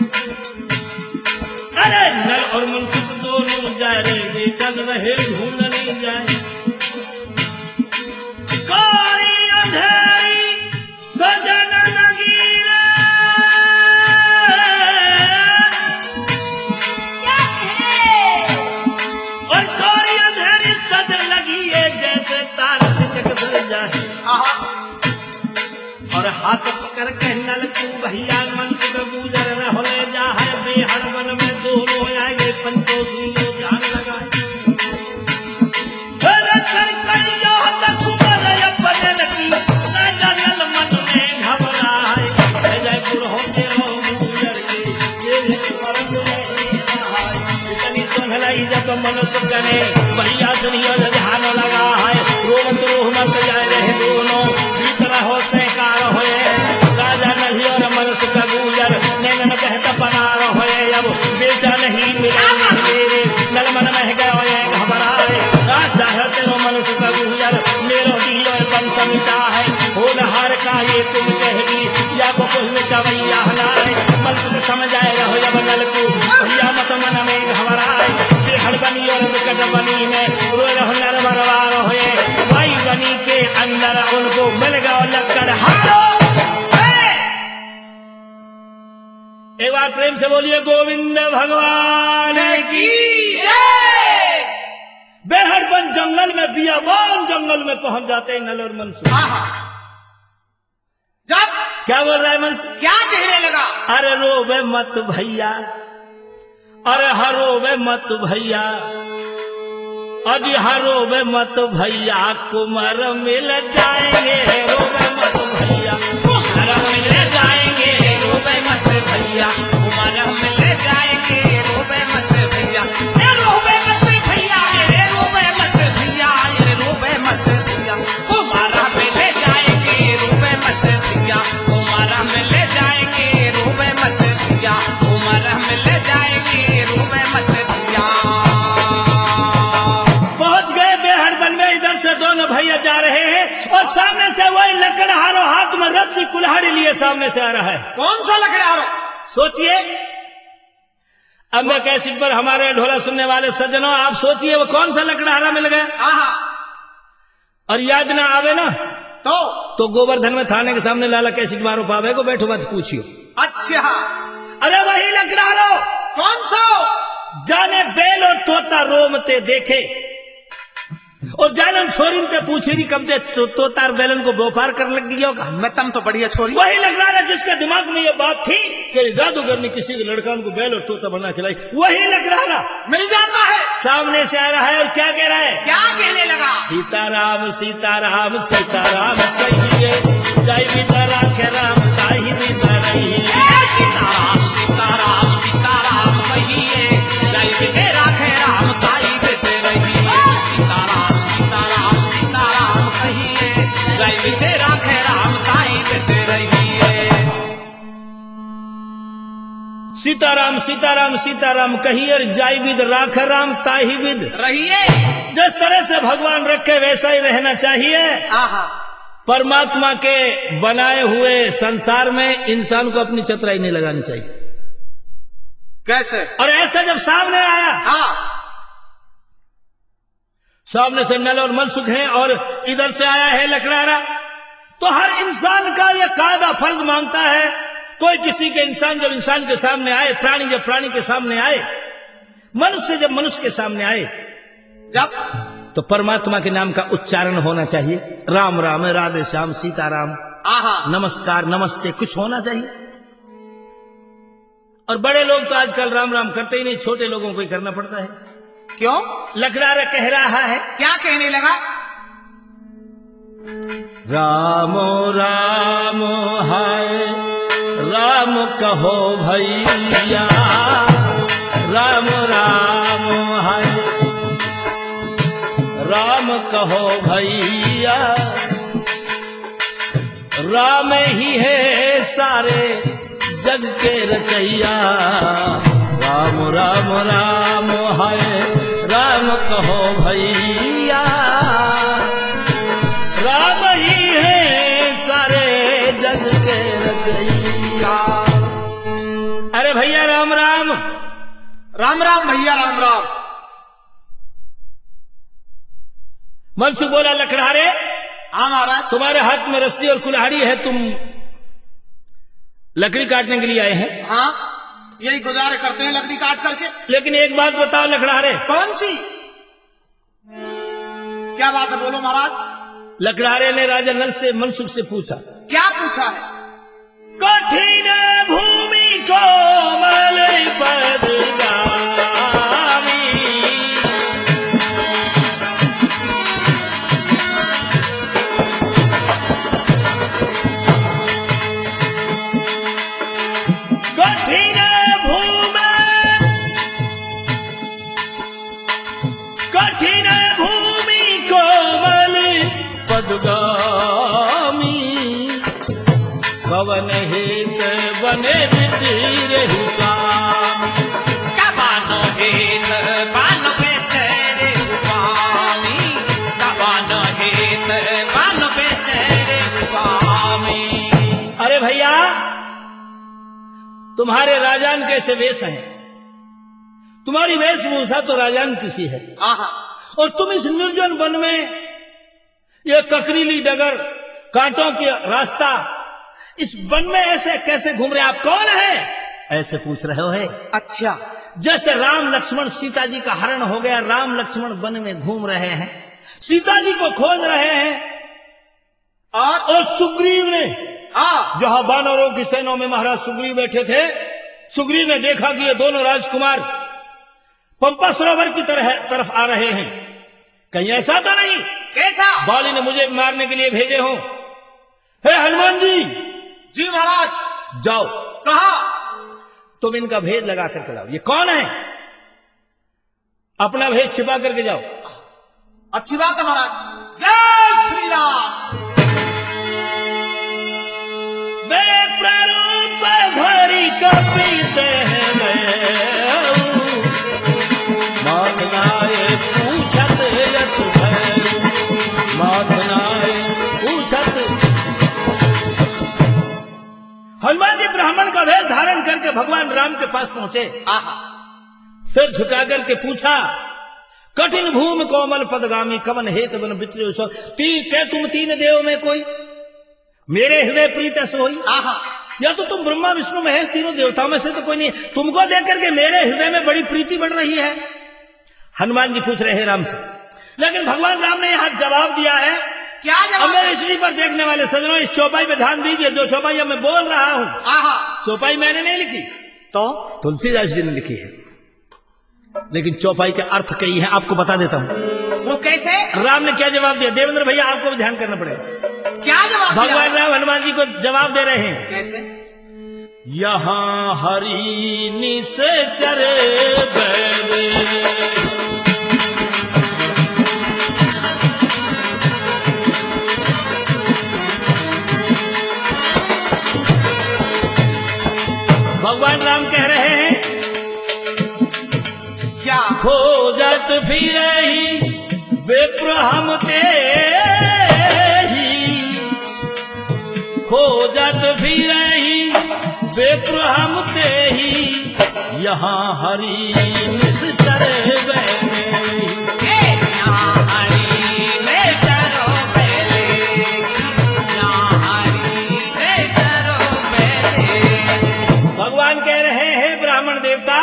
अरे नल और मनसुख दोनों जा रहे डल रहे ढूंढने जाए। कारी अंधेरी सजन लगी और कारी अंधेरी सजन लगी है जैसे तार से चकधर जाए। और हाथ पकड़ के नल को भैया मनसुख गुजर रहो ले जा है बेहड़ वन में दोनों आएंगे पंचों सुनियो ध्यान लगाए। जब मनुष्य गने भैया सुनियो ध्यान लगा है। रोमत जाए रहे दोनों भीतर हो सहकार होए। राजा नहीं और मनुष्य का गुजर नैनन कहता बना रहे। अब बेटा नहीं मिले मेरे नल मन में गए घबराए। राजा है तेरो मनुष्य का गुजर मेरो दिलो पंच मिटा है। होल हार का ये तुम कहेगी या को कुछ मिटा भैया हलाए। मनुष्य समझ आए रहो अब नल को भैया मत मन में घबराए। हर बनी और विकट बनी में रो रहो नर बरवार होए। वाई बनी के अंदर उनको मिल गया लक्कड़ हारो। एक बार प्रेम से बोलिए गोविंद भगवान की जय। बेहड़बन जंगल में बियाबान जंगल में पहुंच जाते हैं नल और मनसुख। जब क्या बोल रहा है मनसुख? क्या कहने लगा? अरे रोवे मत भैया अरे हरोवे मत भैया अजी हरोवे मत भैया कुमार मिल जाएंगे। रोवे मत भैया कुमार मिल जाएंगे। रोवे मत भैया कुमार मिल जाएंगे। रोवे मत भैया रोवे मत भैया रोवे मत भैया रोवे मत भैया कुमार मिल जाएंगे। रोवे मत भैया कुमार मिल जाएंगे। रोवे मत भैया कुमार मिल जाएंगे। रोवे मत भैया। पहुंच गए बेहड़बन में। इधर से दोनों भैया जा रहे हैं और सामने से वही लकड़हारो हाथ में रस्सी कुल्हाड़ी लिए सामने से आ रहा है। कौन सा लकड़हारो? सोचिए। अब मैं कैसे पर हमारे ढोला सुनने वाले सज्जनों आप सोचिए वो कौन सा लकड़हारा मिल गया। और याद ना आवे ना तो गोवर्धन में थाने के सामने लाला कैसे मारो पावे को बैठो मत पूछियो। अच्छा अरे वही लकड़हारो। कौन सा? जाने बेल और तोता रोमते देखे और जानन छोरीन ते पूछे नहीं कब दे तोतार बेलन को व्यापार करने लग गया होगा। मैं तम तो बढ़िया छोरी। वही लकड़हारा जिसके दिमाग में ये बात थी कि जादूगर ने किसी के लड़का को बैल और तोता बना खिलाई। वही लकड़हारा मिल जाता है। सामने से आ रहा है और क्या कह रहा है? क्या कहने लगा? सीताराम सीताराम सीताराम कहिए जय बिदरा के राम ताही बिदरही। सीताराम सीताराम सीताराम कहिए जय बिदरा के राम ताही बिदरही। सीताराम सीताराम सीताराम कहिए जय बिदरा के राम ताही बिदरही। सीताराम सीताराम सीताराम कहिए जय बिद राख राम ताही बिद रहिए। जिस तरह से भगवान रखे वैसा ही रहना चाहिए। परमात्मा के बनाए हुए संसार में इंसान को अपनी चतुराई नहीं लगानी चाहिए। कैसे? और ऐसा जब सामने आया सामने से नल और मनसुख हैं और इधर से आया है लकड़हारा तो हर इंसान का यह कायदा फर्ज मांगता है। कोई किसी के इंसान जब इंसान के सामने आए, प्राणी जब प्राणी के सामने आए, मनुष्य जब मनुष्य के सामने आए जब तो परमात्मा के नाम का उच्चारण होना चाहिए। राम राम राधे श्याम सीताराम नमस्कार नमस्ते कुछ होना चाहिए। और बड़े लोग तो आजकल राम राम करते ही नहीं, छोटे लोगों को ही करना पड़ता है। क्यों? लकड़हारा कह रहा है, क्या कहने लगा? रामो रामो हाय राम कहो भैया, राम राम हाय राम कहो भैया, राम ही है सारे जग के रचैया, राम राम राम हाय राम कहो भैया, राम ही है सारे जग के रचैया। अरे भैया राम राम। राम राम भैया, राम राम। मनसुख बोला, लकड़हारे हाँ महाराज। तुम्हारे हाथ में रस्सी और कुल्हाड़ी है, तुम लकड़ी काटने के लिए आए हैं। हाँ, यही गुजारे करते हैं लकड़ी काट करके। लेकिन एक बात बताओ लकड़हारे। कौन सी? क्या बात है, बोलो महाराज। लकड़हारे ने राजा नल से मनसुख से पूछा। क्या पूछा है? कठिन भूमि कोमल पदगामी, कठिन भूमि कोमल पदगामी, पवन हित बने बिचिरे हुसामी, कबानो हित बानो बेचेरे स्वामी, कबानो हित बानो बेचेरे स्वामी। अरे भैया, तुम्हारे राजान कैसे वेश हैं? तुम्हारी वेशभूषा तो राजान किसी है, आहा। और तुम इस निर्जन वन में ये ककरीली डगर, कांटों के रास्ता, इस वन में ऐसे कैसे घूम रहे? आप कौन है? ऐसे पूछ रहे हो है? अच्छा। जैसे राम लक्ष्मण सीता जी का हरण हो गया, राम लक्ष्मण वन में घूम रहे हैं, सीता जी को खोज रहे हैं, और सुग्रीव ने, हाँ, जहां वानरों की सेना में महाराज सुग्रीव बैठे थे, सुग्रीव ने देखा कि ये दोनों राजकुमार पंपा सरोवर की तरफ आ रहे हैं। कहीं ऐसा तो नहीं कैसा? बाली ने मुझे मारने के लिए भेजे हो? हे हनुमान जी। जी महाराज। जाओ। कहा? तुम इनका भेद लगा करके लाओ। ये कौन है? अपना भेद छिपा करके जाओ। अच्छी बात है महाराज। जय श्री राम। वे प्ररूप धरी कपिते हैं, माथनाए पूछत यश भैरू, माथनाए पूछत। हनुमान जी ब्राह्मण का वेश धारण करके भगवान राम के पास पहुंचे। आहा। सिर झुका करके पूछा, कठिन भूमि कोमल पदगामी, कवन हेत बन बिचरे सो, क्या तुम तीन देव में कोई मेरे हृदय प्रीत सोई? आहा। या तो तुम ब्रह्मा विष्णु महेश तीनों देवताओं में से तो कोई नहीं, तुमको देख करके मेरे हृदय में बड़ी प्रीति बढ़ रही है। हनुमान जी पूछ रहे हैं राम से, लेकिन भगवान राम ने यहां जवाब दिया है। क्या जवाब? अब मेरे इसलिए पर देखने वाले सज्जनों, इस चौपाई पे ध्यान दीजिए। जो चौपाई मैं बोल रहा हूं, आहा। चौपाई मैंने नहीं लिखी, तो तुलसीदास जी ने लिखी है, लेकिन चौपाई के अर्थ कई है, आपको बता देता हूं। वो कैसे? राम ने क्या जवाब दिया? देवेंद्र भैया आपको भी ध्यान करना पड़ेगा। क्या जवाब दिया? भगवान राम हनुमान जी को जवाब दे रहे हैं। कैसे? यहाँ हरि निश्चर बैदे, भगवान राम कह रहे हैं, क्या? खोजत फिरहि विप्र हम तेहि, खोजत फिरहि विप्र हम तेहि, यहाँ हरि निश्चर बैदे। भगवान कह रहे हैं ब्राह्मण देवता,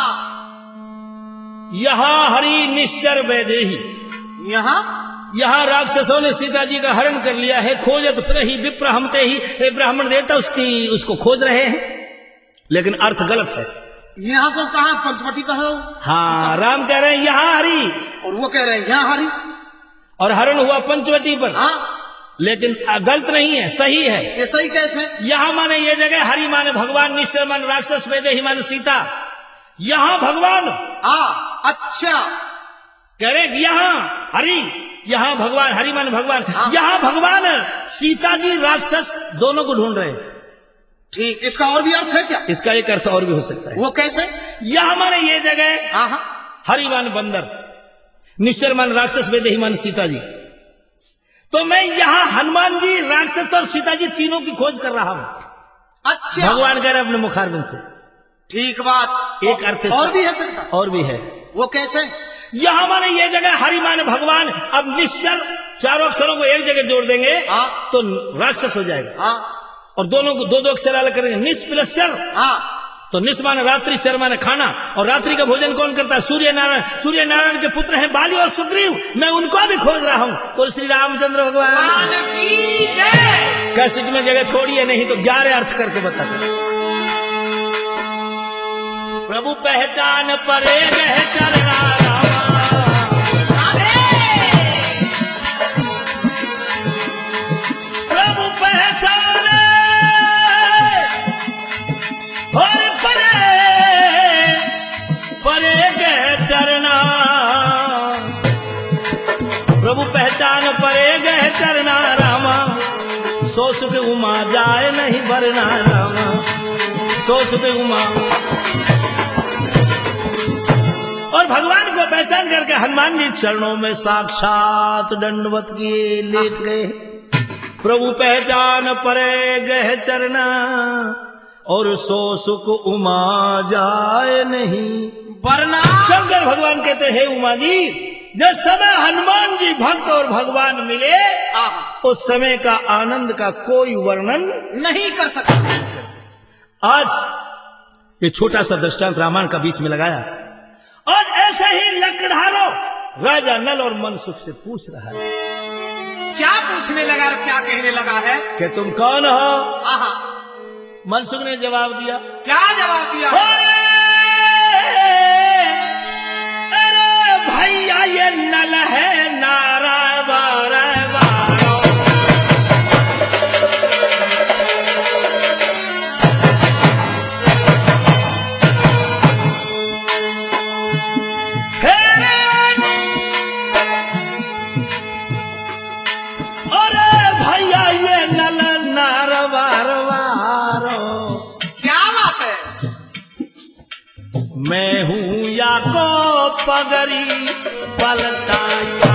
यहाँ हरि निश्चर वैदेही, यहाँ राक्षसों ने सीता जी का हरण कर लिया है। खोजत फिरहि विप्र हम तेहि, ब्राह्मण देवता उसको खोज रहे हैं, लेकिन अर्थ गलत है। यहाँ को कहा पंचवटी कहो? हाँ, राम कह रहे हैं यहाँ हरि, और वो कह रहे हैं यहाँ हरि, और हरण हुआ पंचवटी पर। हाँ लेकिन गलत नहीं है, सही है। ये सही कैसे? यहाँ माने ये जगह, हरि माने भगवान, निश्चर माने राक्षस, वैदेही माने सीता। यहाँ भगवान, हाँ अच्छा, कह रहे यहाँ हरि, यहाँ भगवान, हरि माने भगवान। हाँ। यहाँ भगवान सीता जी राक्षस दोनों को ढूंढ रहे हैं। ठीक, इसका और भी अर्थ है क्या? इसका एक अर्थ और भी हो सकता है। वो कैसे? यहाँ माने ये जगह, हाँ हाँ, हरि मान बंदर, निश्चर मान राक्षस, वैदेही मान सीता जी। तो मैं यहाँ हनुमान जी, राक्षस और सीता जी तीनों की खोज कर रहा हूं। अच्छा, भगवान कह रहे अपने मुखारबिंद से। ठीक बात। एक अर्थ और भी है सर? और भी है। वो कैसे? यहाँ माने ये जगह, हरि माने भगवान। अब निश्चर चारों अक्षरों को एक जगह जोड़ देंगे हाँ, तो राक्षस हो जाएगा। हाँ, और दोनों को दो दो अक्षर अलग करेंगे, निस प्लस चर। हाँ, तो निस माने रात्रि, चर माने खाना। और रात्रि का भोजन कौन करता है? सूर्य नारायण। सूर्य नारायण के पुत्र हैं बाली और सुग्रीव, मैं उनको भी खोज रहा हूं। और श्री रामचंद्र भगवान की जय। कैसेट में जगह छोड़िए, नहीं तो 11 अर्थ करके बता दो। प्रभु पहचान परे गह चरना रामा, प्रभु पहचान और परे गह चरना, प्रभु पहचान परे गह चरना रामा, सो सुख उमा जाए नहीं भरना रामा, सो सुख उमा। और भगवान को पहचान करके हनुमान जी चरणों में साक्षात दंडवत किए लेट गए। प्रभु पहचान परे गह चरना, और सो सुख उमा जाए नहीं वरना। शंकर भगवान कहते हैं उमा जी, जब समय हनुमान जी भक्त और भगवान मिले, उस समय का आनंद का कोई वर्णन नहीं कर सकता। आज ये छोटा सा दृष्टांत रामायण का बीच में लगाया। आज ऐसे ही लकड़हारों राजा नल और मनसुख से पूछ रहा है। क्या पूछने लगा और क्या कहने लगा है? कि तुम कौन हो? आहा, मनसुख ने जवाब दिया। क्या जवाब दिया? अरे भैया ये नल है नारा बारा बारो, अरे भैया ये नल नारा बारो बारो। क्या बात है? मैं हूं या को पगड़ी पलटाया,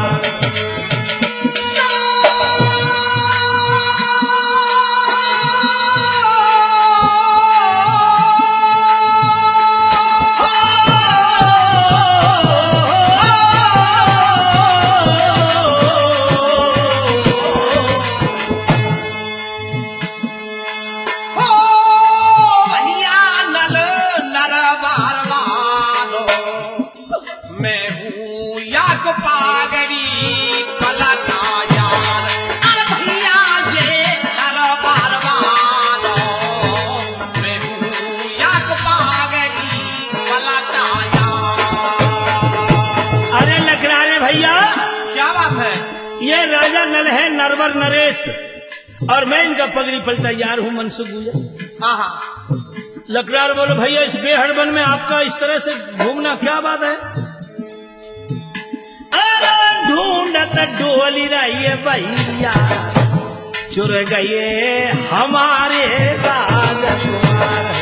ये राजा नल है नरवर नरेश, और मैं इनका पगड़ी पलटा यार हूं मनसुख गुजर। लकड़ार बोलो भैया इस बेहड़ वन में आपका इस तरह से घूमना क्या बात है? अरे ढूंढत डोली रही भैया, चुर गए हमारे राजकुमार।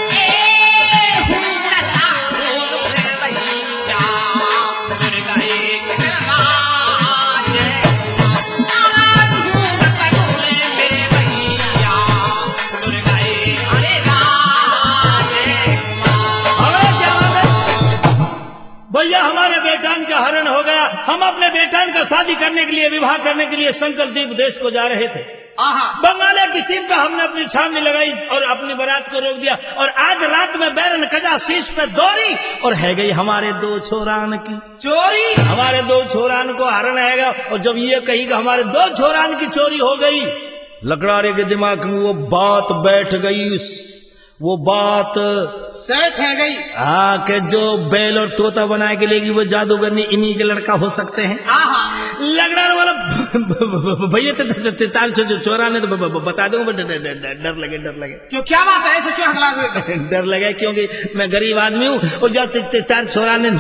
भैया हमारे बेटान का हरण हो गया, हम अपने बेटान का शादी करने के लिए, विवाह करने के लिए संकल्प द्वीप देश को जा रहे थे। बंगाले की सीट पे हमने अपनी छावनी लगाई और अपनी बारात को रोक दिया, और आज रात में बैरन कजा शीश पे दौरी और है गई हमारे 2 छोरान की चोरी। हमारे 2 छोरान को हरण आएगा, और जब ये कही कि हमारे 2 छोरान की चोरी हो गई, लकड़ारे के दिमाग में वो बात बैठ गई। वो बात सेट है गई। हाँ कि जो बैल और तोता बना के लेगी वो जादूगरनी इन्हीं के लड़का हो सकते हैं। लगड़ा वाला भैया चोरा ने तो बता दूंगा, डर लगे क्यों, क्या बात है, ऐसे क्यों हकला हुए? डर लगे क्योंकि मैं गरीब आदमी हूँ और जब चार छोरा ने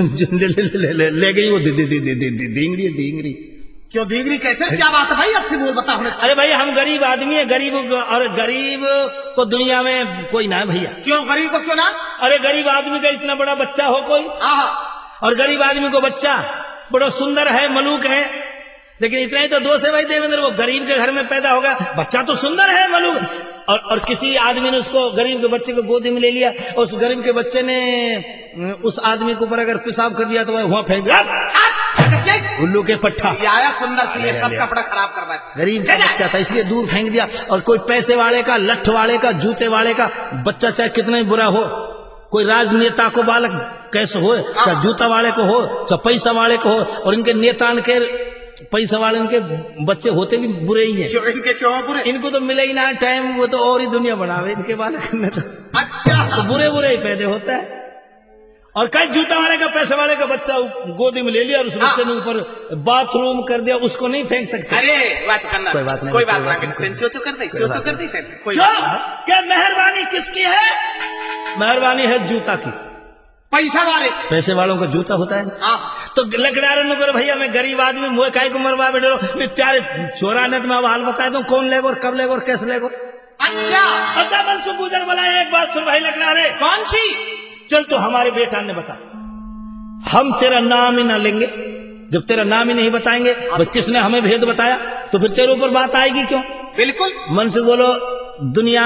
ले गई वो दींगरी। क्यों दीगरी कैसे, क्या बात है भाई, अच्छी बोल बता हमें। अरे भाई हम गरीब आदमी है, गरीब और गरीब को दुनिया में कोई ना है भैया। क्यों गरीब को क्यों ना? अरे गरीब आदमी का इतना बड़ा बच्चा हो कोई, और गरीब आदमी को बच्चा बड़ा सुंदर है, मलूक है, लेकिन इतना ही तो दोष है भाई देवेंद्र, वो गरीब के घर में पैदा होगा, बच्चा तो सुंदर है मलूक, और किसी आदमी ने उसको गरीब के बच्चे को गोदी में ले लिया और उस गरीब के बच्चे ने उस आदमी के ऊपर अगर पेशाब कर दिया तो वह वहां फेंक दिया उल्लू के पट्टा। आया सुंदर से ये सब कपड़ा खराब करवा है। गरीब का बच्चा था इसलिए दूर फेंक दिया। और कोई पैसे वाले का, लठ वाले का, जूते वाले का बच्चा चाहे कितना ही बुरा हो, कोई राजनेता को बालक कैसे हो, चाहे जूता वाले को हो, चाहे पैसा वाले को हो, और इनके नेता के पैसा वाले इनके बच्चे होते भी बुरे ही हैं। इनके क्यों बुरे? इनको तो मिले ही ना टाइम, वो तो और ही दुनिया बनावे इनके बालक में तो। अच्छा, तो बुरे बुरे ही पैदा होता है। और कई जूता वाले का, पैसे वाले का बच्चा गोदी में ले लिया और उस बच्चे ने ऊपर बाथरूम कर दिया, उसको नहीं फेंक सकते। अरे बात करना, कोई बात नहीं, कोई बात नहीं, चोचो कर दे, चोचो कर दे। क्या मेहरबानी किसकी है? मेहरबानी है जूता की। पैसा वाले, पैसे वालों का जूता होता है। तो लकड़ारे न करो भैया, मैं गरीब आदमी मुझे काहे को मरवा बैठे रहो, प्यारे चोरा ने तो मैं हाल बता दूं कौन लेगा और कब लेगा और कैसे लेगा। अच्छा मनसुख गुजर वाला एक बात सुन भाई लकड़ारे। कौन सी? चल तो हमारे बेटा ने बता, हम तेरा नाम ही ना लेंगे, जब तेरा नाम ही नहीं बताएंगे, बस किसने हमें भेद बताया, तो फिर तेरे ऊपर बात आएगी क्यों? बिल्कुल। मन से बोलो, दुनिया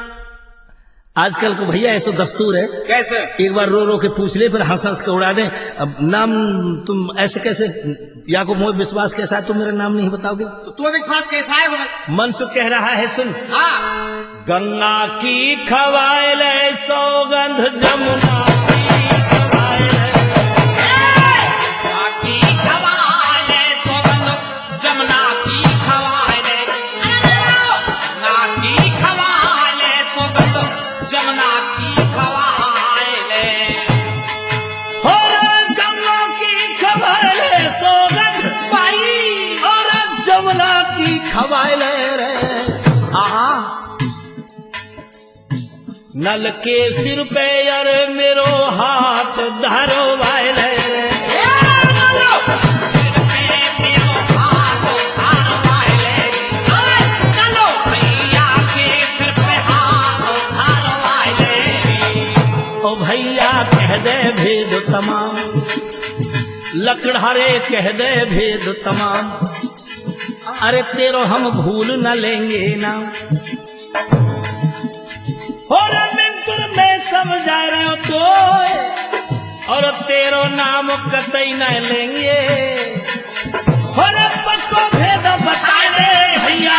आजकल को भैया ऐसा दस्तूर है, कैसे एक बार रो रो के पूछ ले फिर हंस हंस के उड़ा दे। अब नाम तुम ऐसे कैसे, या को मोह विश्वास कैसा है, तुम मेरा नाम नहीं बताओगे तो तू विश्वास कैसा है भाई? मनसुख कह रहा है सुन, गंगा की खवाइल सौगंध जमुना खवाइल रे, नल के सिर पे यार मेरो हाथ धरो वाइल रे, ओ भैया कह दे भेद तमाम, लकड़हारे कह दे भेद तमाम, अरे तेरो हम भूल न लेंगे ना, और मिंतुर में समझा रहे हो तो, और तेरो नाम कतई न लेंगे, और पक्को भेद बता दे भैया,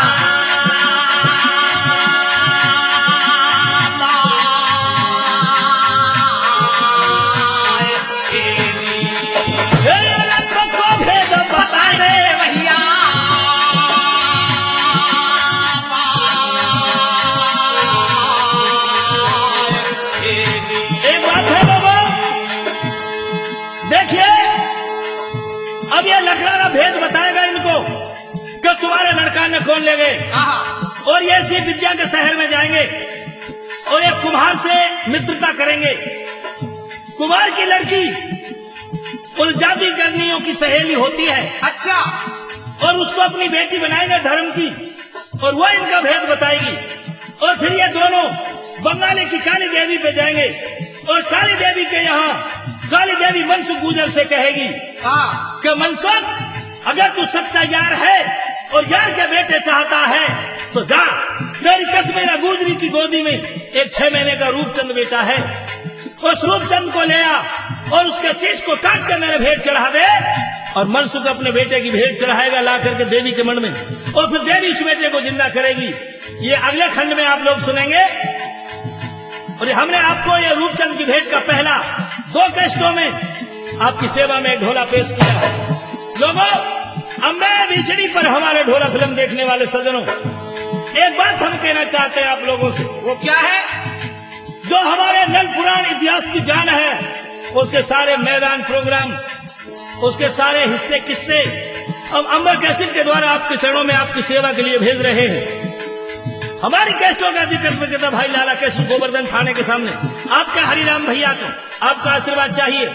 भेद बताएगा इनको कि तुम्हारे लड़का ने कौन ले गए, और ये इसी विद्या के शहर में जाएंगे और एक कुम्हार से मित्रता करेंगे। कुम्हार की लड़की उन जादूगरनियों की सहेली होती है। अच्छा, और उसको अपनी बेटी बनाएंगे धर्म की, और वो इनका भेद बताएगी, और फिर ये दोनों बंगाली की काली देवी पे जाएंगे, और काली देवी के यहाँ काली देवी मनसुख गुजर से कहेगी कि मनसुख अगर तू सच्चा यार है और यार के बेटे चाहता है तो जा, मेरी कश्मीरा गुजरी की गोदी में एक 6 महीने का रूपचंद बेटा है, उस रूपचंद को ले आ और उसके शीश को काट कर मेरे भेंट चढ़ा दे, और मनसुख अपने बेटे की भेंट चढ़ाएगा ला करके देवी के मन में, और फिर देवी उस बेटे को जिंदा करेगी। ये अगले खंड में आप लोग सुनेंगे। और हमने आपको ये रूपचंद की भेंट का पहला 2 कैस्टों में आपकी सेवा में ढोला पेश किया है। लोगों, अब मैं VCD पर हमारे ढोला फिल्म देखने वाले सज्जनों, एक बात हम कहना चाहते हैं आप लोगों से, वो क्या है? जो हमारे नल पुराण इतिहास की जान है, उसके सारे मैदान प्रोग्राम, उसके सारे हिस्से किस्से अब अम्बर कैसेट के द्वारा आपके चरणों में आपकी सेवा के लिए भेज रहे हैं। हमारी कैसेटों का जिक्र करता भाई लाला कैसेट गोवर्धन थाने के सामने आपके हरिराम भैया को आपका आशीर्वाद चाहिए।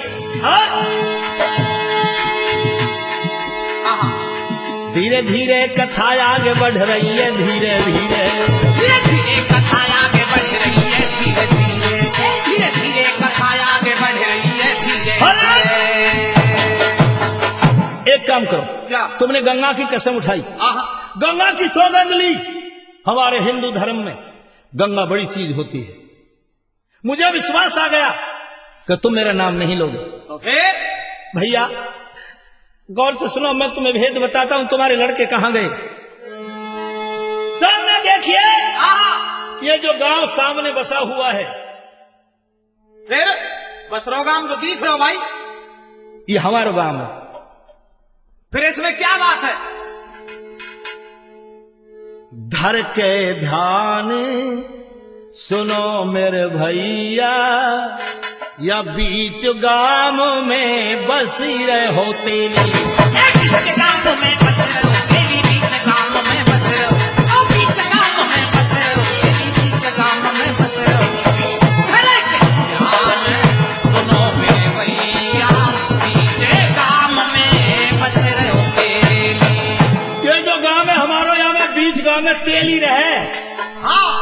धीरे धीरे कथा आगे बढ़ रही है, धीरे धीरे कथा आगे बढ़ रही है, धीरे धीरे कथा आगे बढ़ रही है, धीरे। एक काम करो, क्या? तुमने गंगा की कसम उठाई, गंगा की सौगंध ली। हमारे हिंदू धर्म में गंगा बड़ी चीज होती है। मुझे विश्वास आ गया कि तुम मेरा नाम नहीं लोगे। तो फिर भैया गौर से सुनो, मैं तुम्हें भेद बताता हूं। तुम्हारे लड़के कहां गए? सामने देखिए, ये जो गांव सामने बसा हुआ है, फिर बसरो गांव तो दिख रहा भाई, ये हमारा गांव है। फिर इसमें क्या बात है? धर के ध्यान सुनो मेरे भैया, या बीच गांव में बसी रहे हो तेली, बीच गांव में बस रहो तेरी, बीच गांव में बस रहो, ओ बीच गांव में बस रहो तेरी, बीच गांव में बस रहो। अरे ध्यान सुनो मेरे भैया, बीच गांव में बस रहो तेरी। ये जो गांव है हमारो, यहाँ में बीच गांव में तेली रहे। हाँ,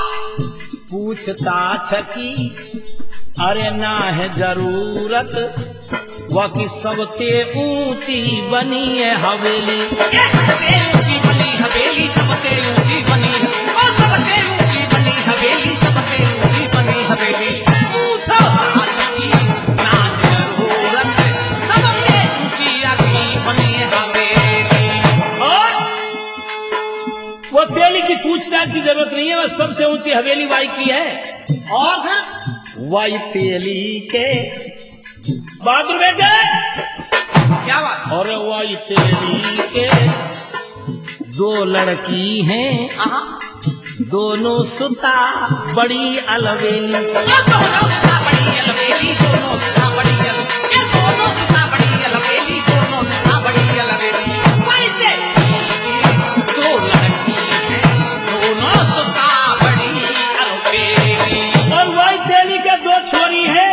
पूछताछ की अरे ना है जरूरत, वह की सबसे ऊंची बनी है हवेली, सबसे ऊंची बनी हवेली, सबसे ऊंची बनी, ओ सबसे ऊंची बनी हवेली, सबसे ऊंची बनी हवेली। पूछो आशकी ना जरूरत, सबसे ऊंची आखी बनी हवेली। और वो तेली की पूछताछ की जरूरत नहीं है, वह सबसे ऊंची हवेली वाई की है। और फिर वाई तेली के बहादुर बेटे, क्या बात? और वाई तेली के दो लड़की हैं, दोनों सुता बड़ी अलवेली, दोनों सुता बड़ी अलवेली, दोनों सुता बड़ी अलवेली, दोनों सुता बड़ी अलवेली, दोनों सुता बड़ी अलवेली। वैसे दो लड़की हैं, दोनों सुता बड़ी अलवेली, और वाई तेली के दो छोरी हैं।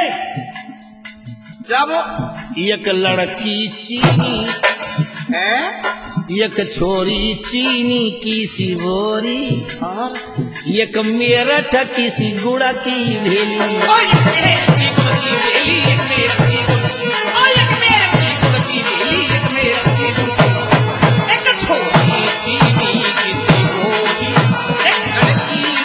जब एक लड़की चीनी है एक छोरी चीनी की सी बोरी, और एक मेरठ की सी गुड़ा की भेली, एक मेरे की गुड़ की भेली, एक मेरे की गुड़ की, एक मेरे की गुड़ की भेली, एक मेरे की गुड़ की, एक छोरी चीनी की सी बोरी, एक लड़की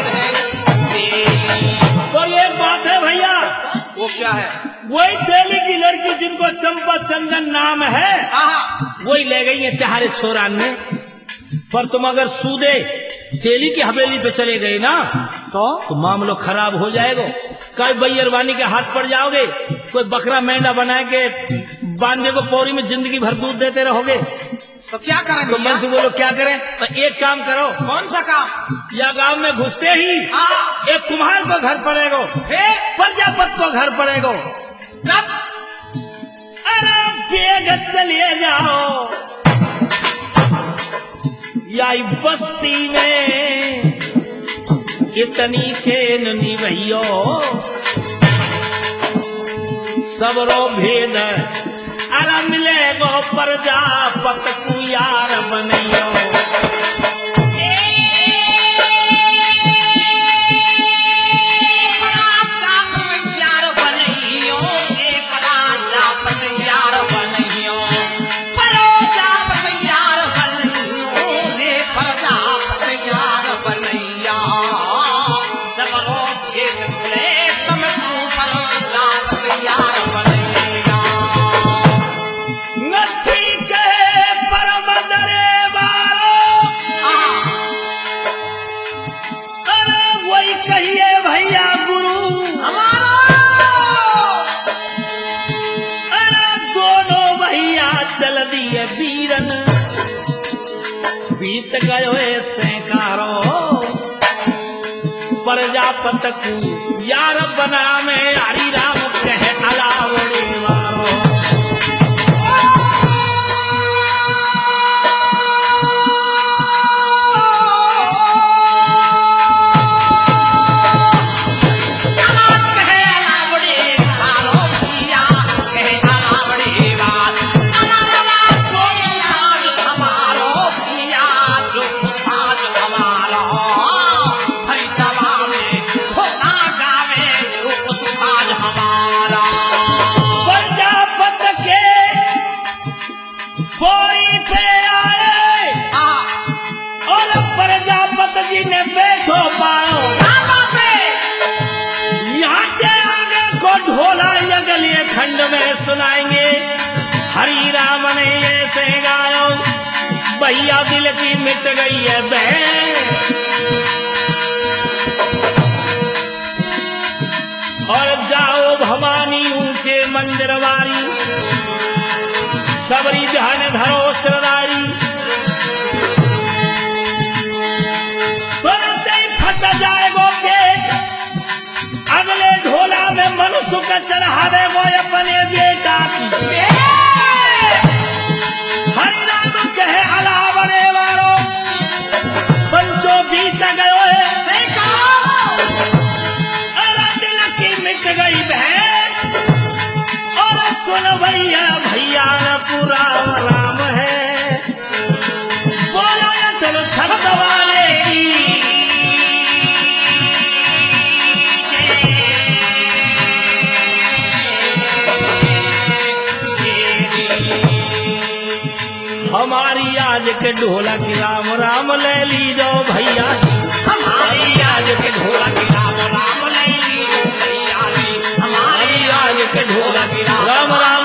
मेरी। और एक बात है भैया, वो क्या है? वही तेली की लड़की जिनको चंपा चंदन नाम है, वही ले गई है तिहारे छोरान में। पर तुम अगर सूदे तेली की हवेली पे चले गए ना, तो मामलो खराब हो जाएगा। कई बैरवानी के हाथ पड़ जाओगे, कोई बकरा मेंढा बना के बांधे को पौरी में जिंदगी भर दूध देते रहोगे। तो क्या करें? तो मन से बोलो क्या करें? तो एक काम करो, कौन सा काम? या गांव में घुसते ही एक कुम्हार को घर पड़ेगा, प्रजापति को घर पड़ेगा। अरे बेग चले जाओ या बस्ती में इतनी खेन निभैयो, सबरो भेद अरे मिलेगो प्रजापत को यार बनैयो। बीत गयो सैकारो प्रजापत को यार बना में हरि राम कहे अलावड़े वारो। खंड में सुनाएंगे हरि राम ने ऐसे गायो भैया दिल की मिट गई है बहन। और जाओ भवानी ऊंचे मंदिर वाली सबरी ध्यान धरो सिरदारी सुनते फट जाए गो पेट अगले ढोला में मनुष्य का चढ़ावे वो अपने बेटा की। हरि राम कहे अलावरे वारो पंचो बीत गयो है दिल की मिट गई बहन। और सुन भैया भैया न पूरा राम है बोला चलो छत वाले की। हमारी आज के ढोलक राम राम ले ली जाओ भैया। हमारी आज के ढोलक राम राम ले ली जाओ भैया। हमारी आज के ढोलक राम राम